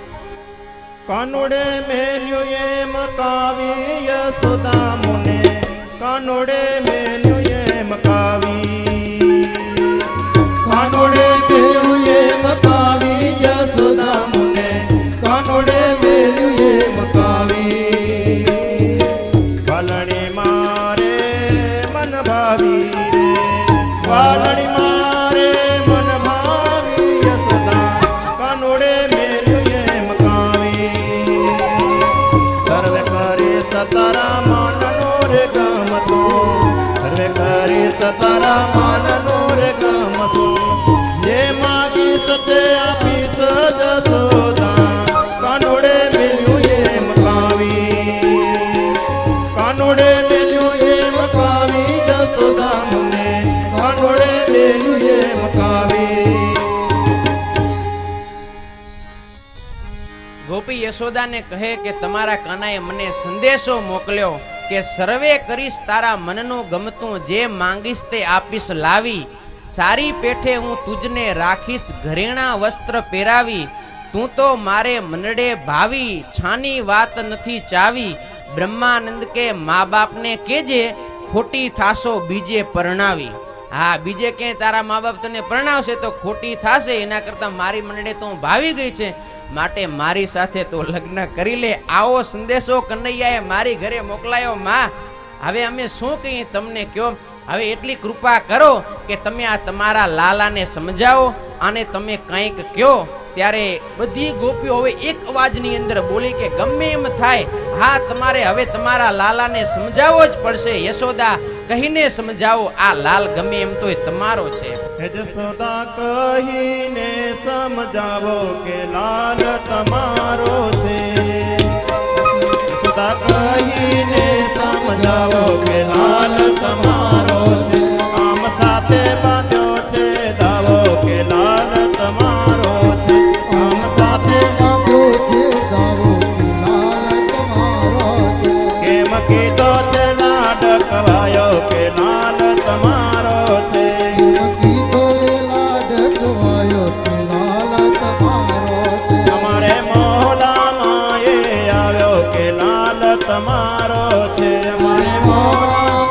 કાનુડે મેલ્યો એમ કાવી યશોદા મુને, કાનુડે મેલ્યો એમ કાવી, કાનુડે મેલ્યો એમ કાવી યશોદા મુને, કાનુડે મેલ્યો એમ કાવી, વાલણી મારે મન ભાવી રે, વાલણી મારે મન ભાવી યશોદા, કાનુડે મેલ્યો એમ કાવી, સર્વે કરે સતારા માનનો રે ગમતો, સર્વે કરે સતારા માનનો રે ગમતો, જે માગી સતે આપી સજસોદા, કાનુડે મેલ્યું એમ કાવી, કાનુડે મેલ્યું એમ કાવી જસોદા મુને, કાનુડે મેલ્યું એમ કાવી.
ગોપી યશોદાને કહે કે તમારા કાનાએ મને સંદેશો મોકલ્યો કે સર્વે કરીશ તારા મનનું ગમતું, જે માંગીશ તે આપીશ લાવી, સારી પેઠે હું તુજને રાખીશ ઘરેણા વસ્ત્ર પહેરાવી, તું તો મારે મનડે ભાવી, છાની વાત નથી ચાવી, બ્રહ્માનંદ કે મા બાપને કેજે ખોટી થાશો બીજે પરણાવી. હા, બીજે ક્યાંય તારા મા બાપ તને પરણાવશે તો ખોટી થાશે, એના કરતા મારી મનડે તો હું ભાવી ગઈ છે, માટે મારી સાથે તો લગ્ન કરી લે. આવો સંદેશો કનૈયાએ મારી ઘરે મોકલાયો. માં, હવે અમે શું કહીએ તમને કયો? હવે એટલી કૃપા કરો કે તમે આ તમારા લાલાને સમજાવો અને તમે કંઈક કયો. ત્યારે બધી ગોપીઓ હવે એક અવાજની અંદર બોલી કે ગમે એમ થાય, હા તમારે હવે તમારા લાલાને સમજાવવો જ પડશે. યશોદા કહીને સમજાવો, આ લાલ ગમે એમ તોય તમારો છે.
હે જસોદા કહીને સમજાવો કે લાલ તમારો છે, જસોદા કહીને સમજાવો કે લાલ તમારો છે, આમ સાથે બાંધ્યો છે દાવો કે લાલ તમારો છે, આમ સાથે
બાંધ્યો છે દાવો કે લાલ તમારો છે,
કેમ કીધો છે લાડ કવાયો કે લાલ તમારો છે,
કીધો લે લાડ કવાયો કે લાલ તમારો છે,
તમારે મોહલામાં એ આવ્યો કે લાલ તમારો છે, અમારે મોહલા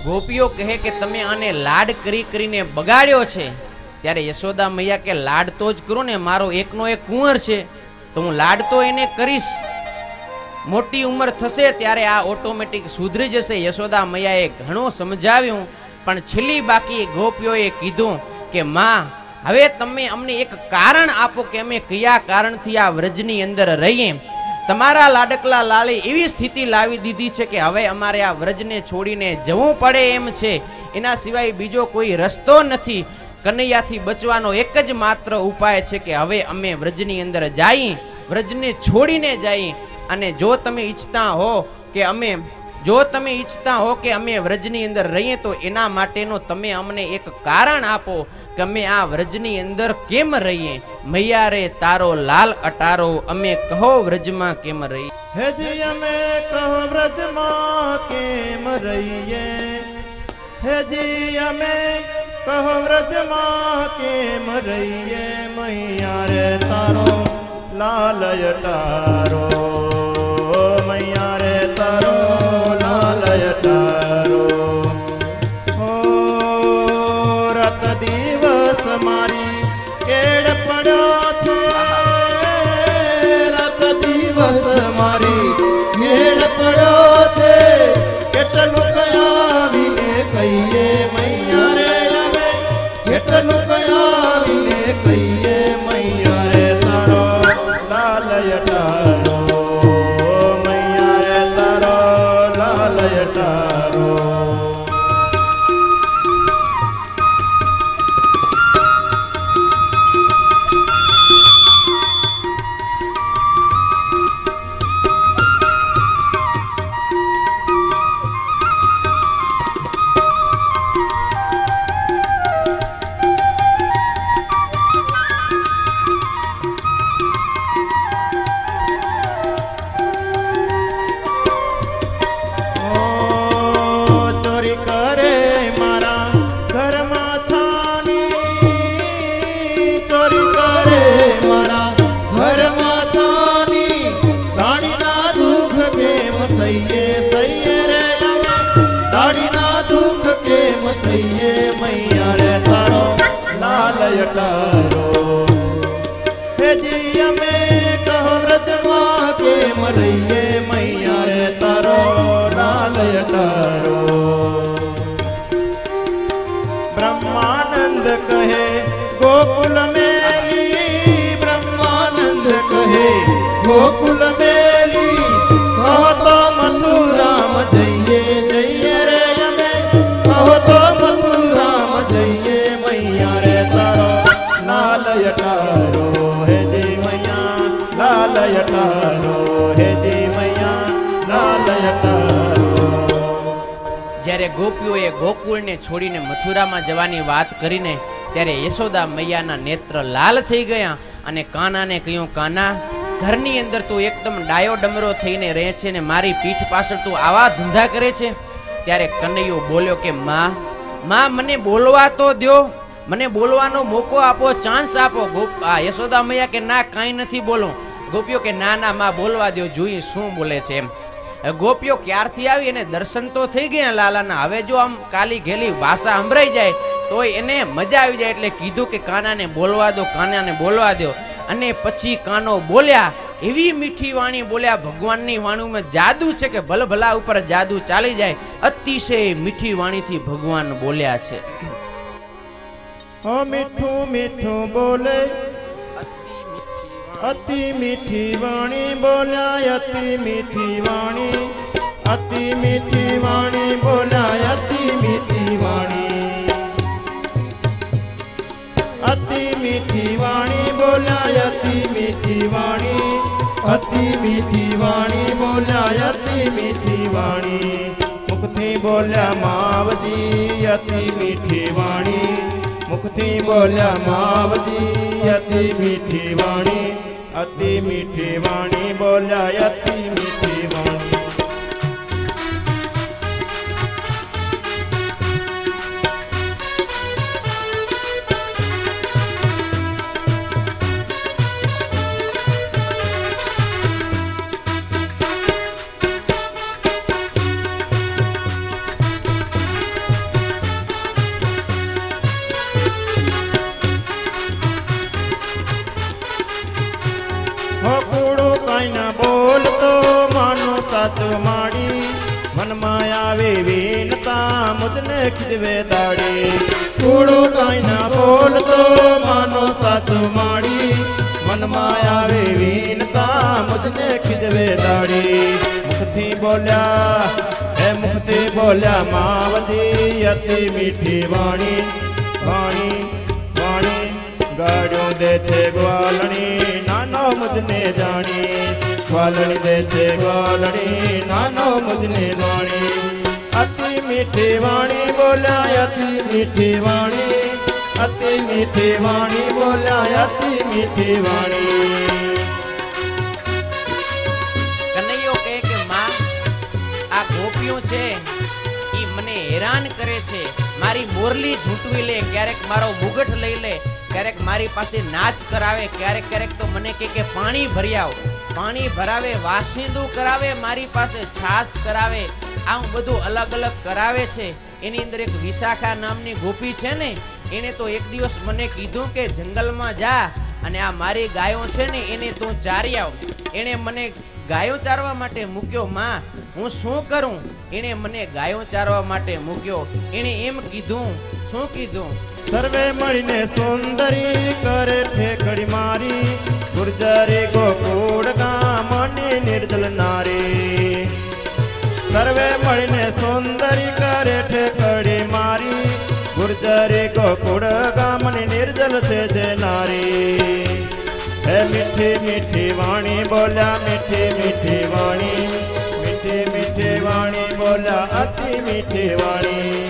ગોપીઓ કહે કે તમે આને લાડ કરી કરીને બગાડ્યો છે, ત્યારે યશોદા મૈયા કે લાડ તો જ કરો ને, મારો એકનો એક કુંવર છે તો હું લાડ તો એને કરીશ, મોટી ઉંમર થશે ત્યારે આ ઓટોમેટિક સુધરી જશે. યશોદા મૈયાએ ઘણું સમજાવ્યું, પણ છેલ્લી બાકી ગોપીઓએ કીધું કે માં, હવે તમે અમને એક કારણ આપો કે અમે કયા કારણથી આ વ્રજની અંદર રહીએ. તમારા લાડકલા લાલે એવી સ્થિતિ લાવી દીધી છે કે હવે અમારે આ વ્રજને છોડીને જવું પડે એમ છે, એના સિવાય બીજો કોઈ રસ્તો નથી. કનૈયાથી બચવાનો એક જ માત્ર ઉપાય છે કે હવે અમે વ્રજની અંદર જઈએ, વ્રજને છોડીને જઈએ. અને જો તમે ઈચ્છતા હો કે અમે વ્રજની અંદર રહીએ તો એના માટેનો તમે અમને એક કારણ આપો કે અમે આ વ્રજની અંદર કેમ રહીએ. મૈયા રે તારો લાલ અટારો, અમે કહો વ્રજમાં કેમ રહીએ.
હેજી અમે કહો વ્રજમાં કેમ રહીએ, હેજી અમે કહો વ્રજમાં કેમ રહીએ. મૈયા રે તારો લાલ અટારો, મૈયા રે તારો લાલ અટારો. ઓ રાત દિવસ મારી કેડ પડ્યો છે, રાત દિવસ મારી
મેળ પડ્યો છે,
કેટલું કયાવીને કહીએ. મૈયા રે અમે કેટલું કયાવીને કહીએ. મૈયા રે તારો લાલ અટારો, મૈયા રે તારો લાલ અટારો. ચોરી કરે મારા ઘરમાં છાની, ચોરી કરે મારા
ઘરમાં છાની,
દાડીના દુઃખ કેમ સહીએ. સહીએ રે અમે દાડીના દુઃખ કેમ સહીએ. મૈયા રે તારો લાલ અટારો, હેજી અમે કહો વ્રજમાં કેમ રહીએ. મૈયા રે તારો લાલ અટારો. બ્રહ્માનંદ કહે ગોકુલ મેલી, બ્રહ્માનંદ કહે
ગોકુલ મેલી,
કહો તો મથુરામ જઈએ. જઈએ રે અમે કહો તો મથુરામ જઈએ. મૈયા રે તારો લાલ અટારો, હેજી મૈયા લાલ અટારો, હેજી મૈયા લાલ અટારો.
જ્યારે ગોપીઓએ ગોકુળને છોડીને મથુરામાં જવાની વાત કરીને ત્યારે યશોદા મૈયાના નેત્ર લાલ થઈ ગયા અને કાનાને કહ્યું, કાના, ઘરની અંદર તું એકદમ ડાયો ડમરો થઈને રહે છે ને મારી પીઠ પાછળ તું આવા ધંધા કરે છે. ત્યારે કનૈયો બોલ્યો કે માં, મને બોલવા તો દ્યો, મને બોલવાનો મોકો આપો, ચાન્સ આપો. યશોદા મૈયા કે ના, કાંઈ નથી બોલું. ગોપીઓ કે ના ના માં, બોલવા દ્યો, જોઈએ શું બોલે છે એમ. ગોપીઓ ક્યારથી આવી અને દર્શન તો થઈ ગયા લાલાના, હવે જો આમ કાલી ઘેલી ભાષા સંભળાઈ જાય તો એને મજા આવી જાય, એટલે કીધું કે કાનાને બોલવા દો, કાનાને બોલવા દો. અને પછી કાનો બોલ્યા, એવી મીઠી વાણી બોલ્યા, ભગવાનની વાણીમાં જાદુ છે કે ભલભલા ઉપર જાદુ ચાલી જાય. અતિશય મીઠી વાણીથી ભગવાન બોલ્યા છે.
ઓ મીઠું મીઠું બોલે, અતિ મીઠી વાણી બોલ્યા, અતિ મીઠી વાણી, અતિ મીઠી વાણી બોલ્યા, અતિ મીઠી વાણી, અતિ મીઠી વાણી બોલ્યા, અતિ મીઠી વાણી, અતિ મીઠી વાણી બોલ્યા, અતિ મીઠી વાણી. મુખથી બોલ્યા માવજી, અતિ મીઠી વાણી, મુખથી બોલ્યા માવજી, અતિ મીઠી વાણી, અતિ મીઠી વાણી બોલ્યા, અતિ મીઠી વાણી. मुझने खिजवे दाड़ी कूड़ो काई ना बोलतो मानो साचो माड़ी मन माया वे वीनता मुझने खिजवे दाड़ी मुखती बोल्या हे मुखती बोल्या मावती अति मीठी वाणी वाणी वाणी गाड़ियों दे छे ग्वालनी नानो मुझने जानी ग्वालनी दे छे ग्वालनी नानो मुझने जानी अति मीठी वाणी बोल्या अति मीठी वाणी अति मीठी वाणी बोल्या अति मीठी वाणी
કનૈયો કહે કે માં આ ગોપીઓ છે ઈ મને હેરાન કરે છે મારી મોરલી ઝૂંટવી લે ક્યારેક મારો મુગટ લઈ લે ક્યારેક મારી પાસે નાચ કરાવે ક્યારેક ક્યારેક તો મને કે પાણી ભરી આવ પાણી ભરાવે વાસિંદુ કરાવે મારી પાસે છાસ કરાવે આવું બધું અલગ અલગ કરાવે છે એની અંદર એક વિશાખા નામની ગોપી છે ને એને તો એક દિવસ મને કીધું કે જંગલમાં જા અને આ મારી ગાયો છે ને એને તું ચારી આવ એને મને ગાયો ચારવા માટે મૂક્યો માં હું શું કરું એને મને ગાયો ચારવા માટે મૂક્યો એને એમ કીધું શું કીધું
सर्वे मणिने सुंदरी करे ठेकड़ी मारी गुर्जरी गोकुड़ गामनी निर्जल नारी सर्वे मणिने सुंदरी करे ठेकड़ी मारी गुर्जरी गोकुड़ गामनी निर्जल से जे नारी हे मीठी मीठी वाणी बोल्या मीठी मीठी वाणी मीठी मीठी वाणी बोल्या अति मीठी वाणी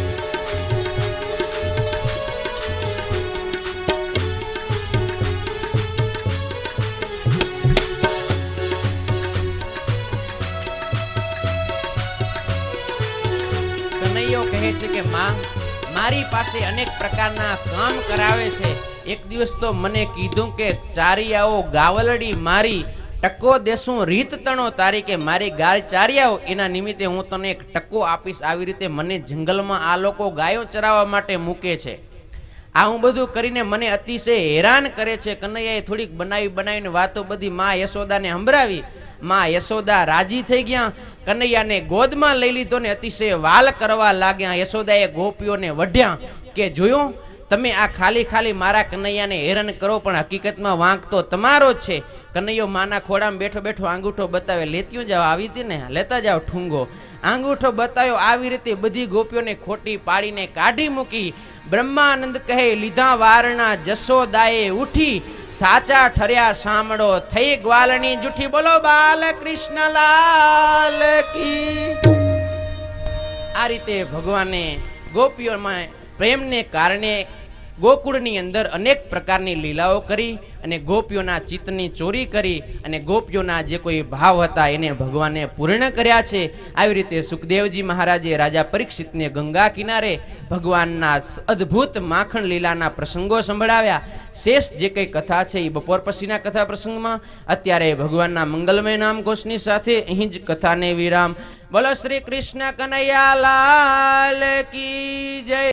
કહે છે કે માં મારી પાસે અનેક પ્રકારના કામ કરાવે છે એક દિવસ તો મને કીધું કે ચારી આવો ગાવલડી મારી ટકો દેશું રીત તણો તારી કે મારી ગાય ચારી આવો એના નિમિત્તે હું તને એક ટકો આપીશ આવી રીતે મને જંગલમાં આ લોકો ગાયો ચરાવવા માટે મૂકે છે આ હું બધું કરીને મને અતિશય હેરાન કરે છે કનૈયાએ થોડીક બનાવીને વાતો બધી માં યશોદાને સંભળાવી માં યશોદા રાજી થઈ ગયા કનૈયાને ગોદમાં લઈ લીધો ને અતિશય વાલ કરવા લાગ્યા યશોદાએ ગોપીઓને વઢ્યા કે જોયું તમે આ ખાલી મારા કનૈયાને હેરાન કરો પણ હકીકતમાં વાંક તો તમારો જ છે કનૈયો માના ખોડામાં બેઠો બેઠો આંગૂઠો બતાવે લેતી જાવ આવી હતી ને લેતા જાવ ઠુંગો આંગૂઠો બતાવ્યો આવી રીતે બધી ગોપીઓને ખોટી પાડીને કાઢી મૂકી બ્રહ્માનંદ કહે લીધા વારના જશોદાએ ઉઠી સાચા ઠર્યા સાંભળો થઈ ગ્વાલની જૂઠી બોલો બાલકૃષ્ણ લાલ કી આ રીતે ભગવાને ગોપીઓમાં પ્રેમને કારણે ગોકુળની અંદર અનેક પ્રકારની લીલાઓ કરી અને ગોપીઓના ચિત્તની ચોરી કરી અને ગોપીઓના જે કોઈ ભાવ હતા એને ભગવાને પૂર્ણ કર્યા છે આવી રીતે સુખદેવજી મહારાજે રાજા પરીક્ષિતને ગંગા કિનારે ભગવાનના અદ્ભુત માખણ લીલાના પ્રસંગો સંભળાવ્યા શેષ જે કંઈ કથા છે એ બપોર પછીના કથા પ્રસંગમાં અત્યારે ભગવાનના મંગલમય નામ ઘોષની સાથે અહીં જ કથાને વિરામ બોલો શ્રી કૃષ્ણ કનૈયા લાલ કી જય।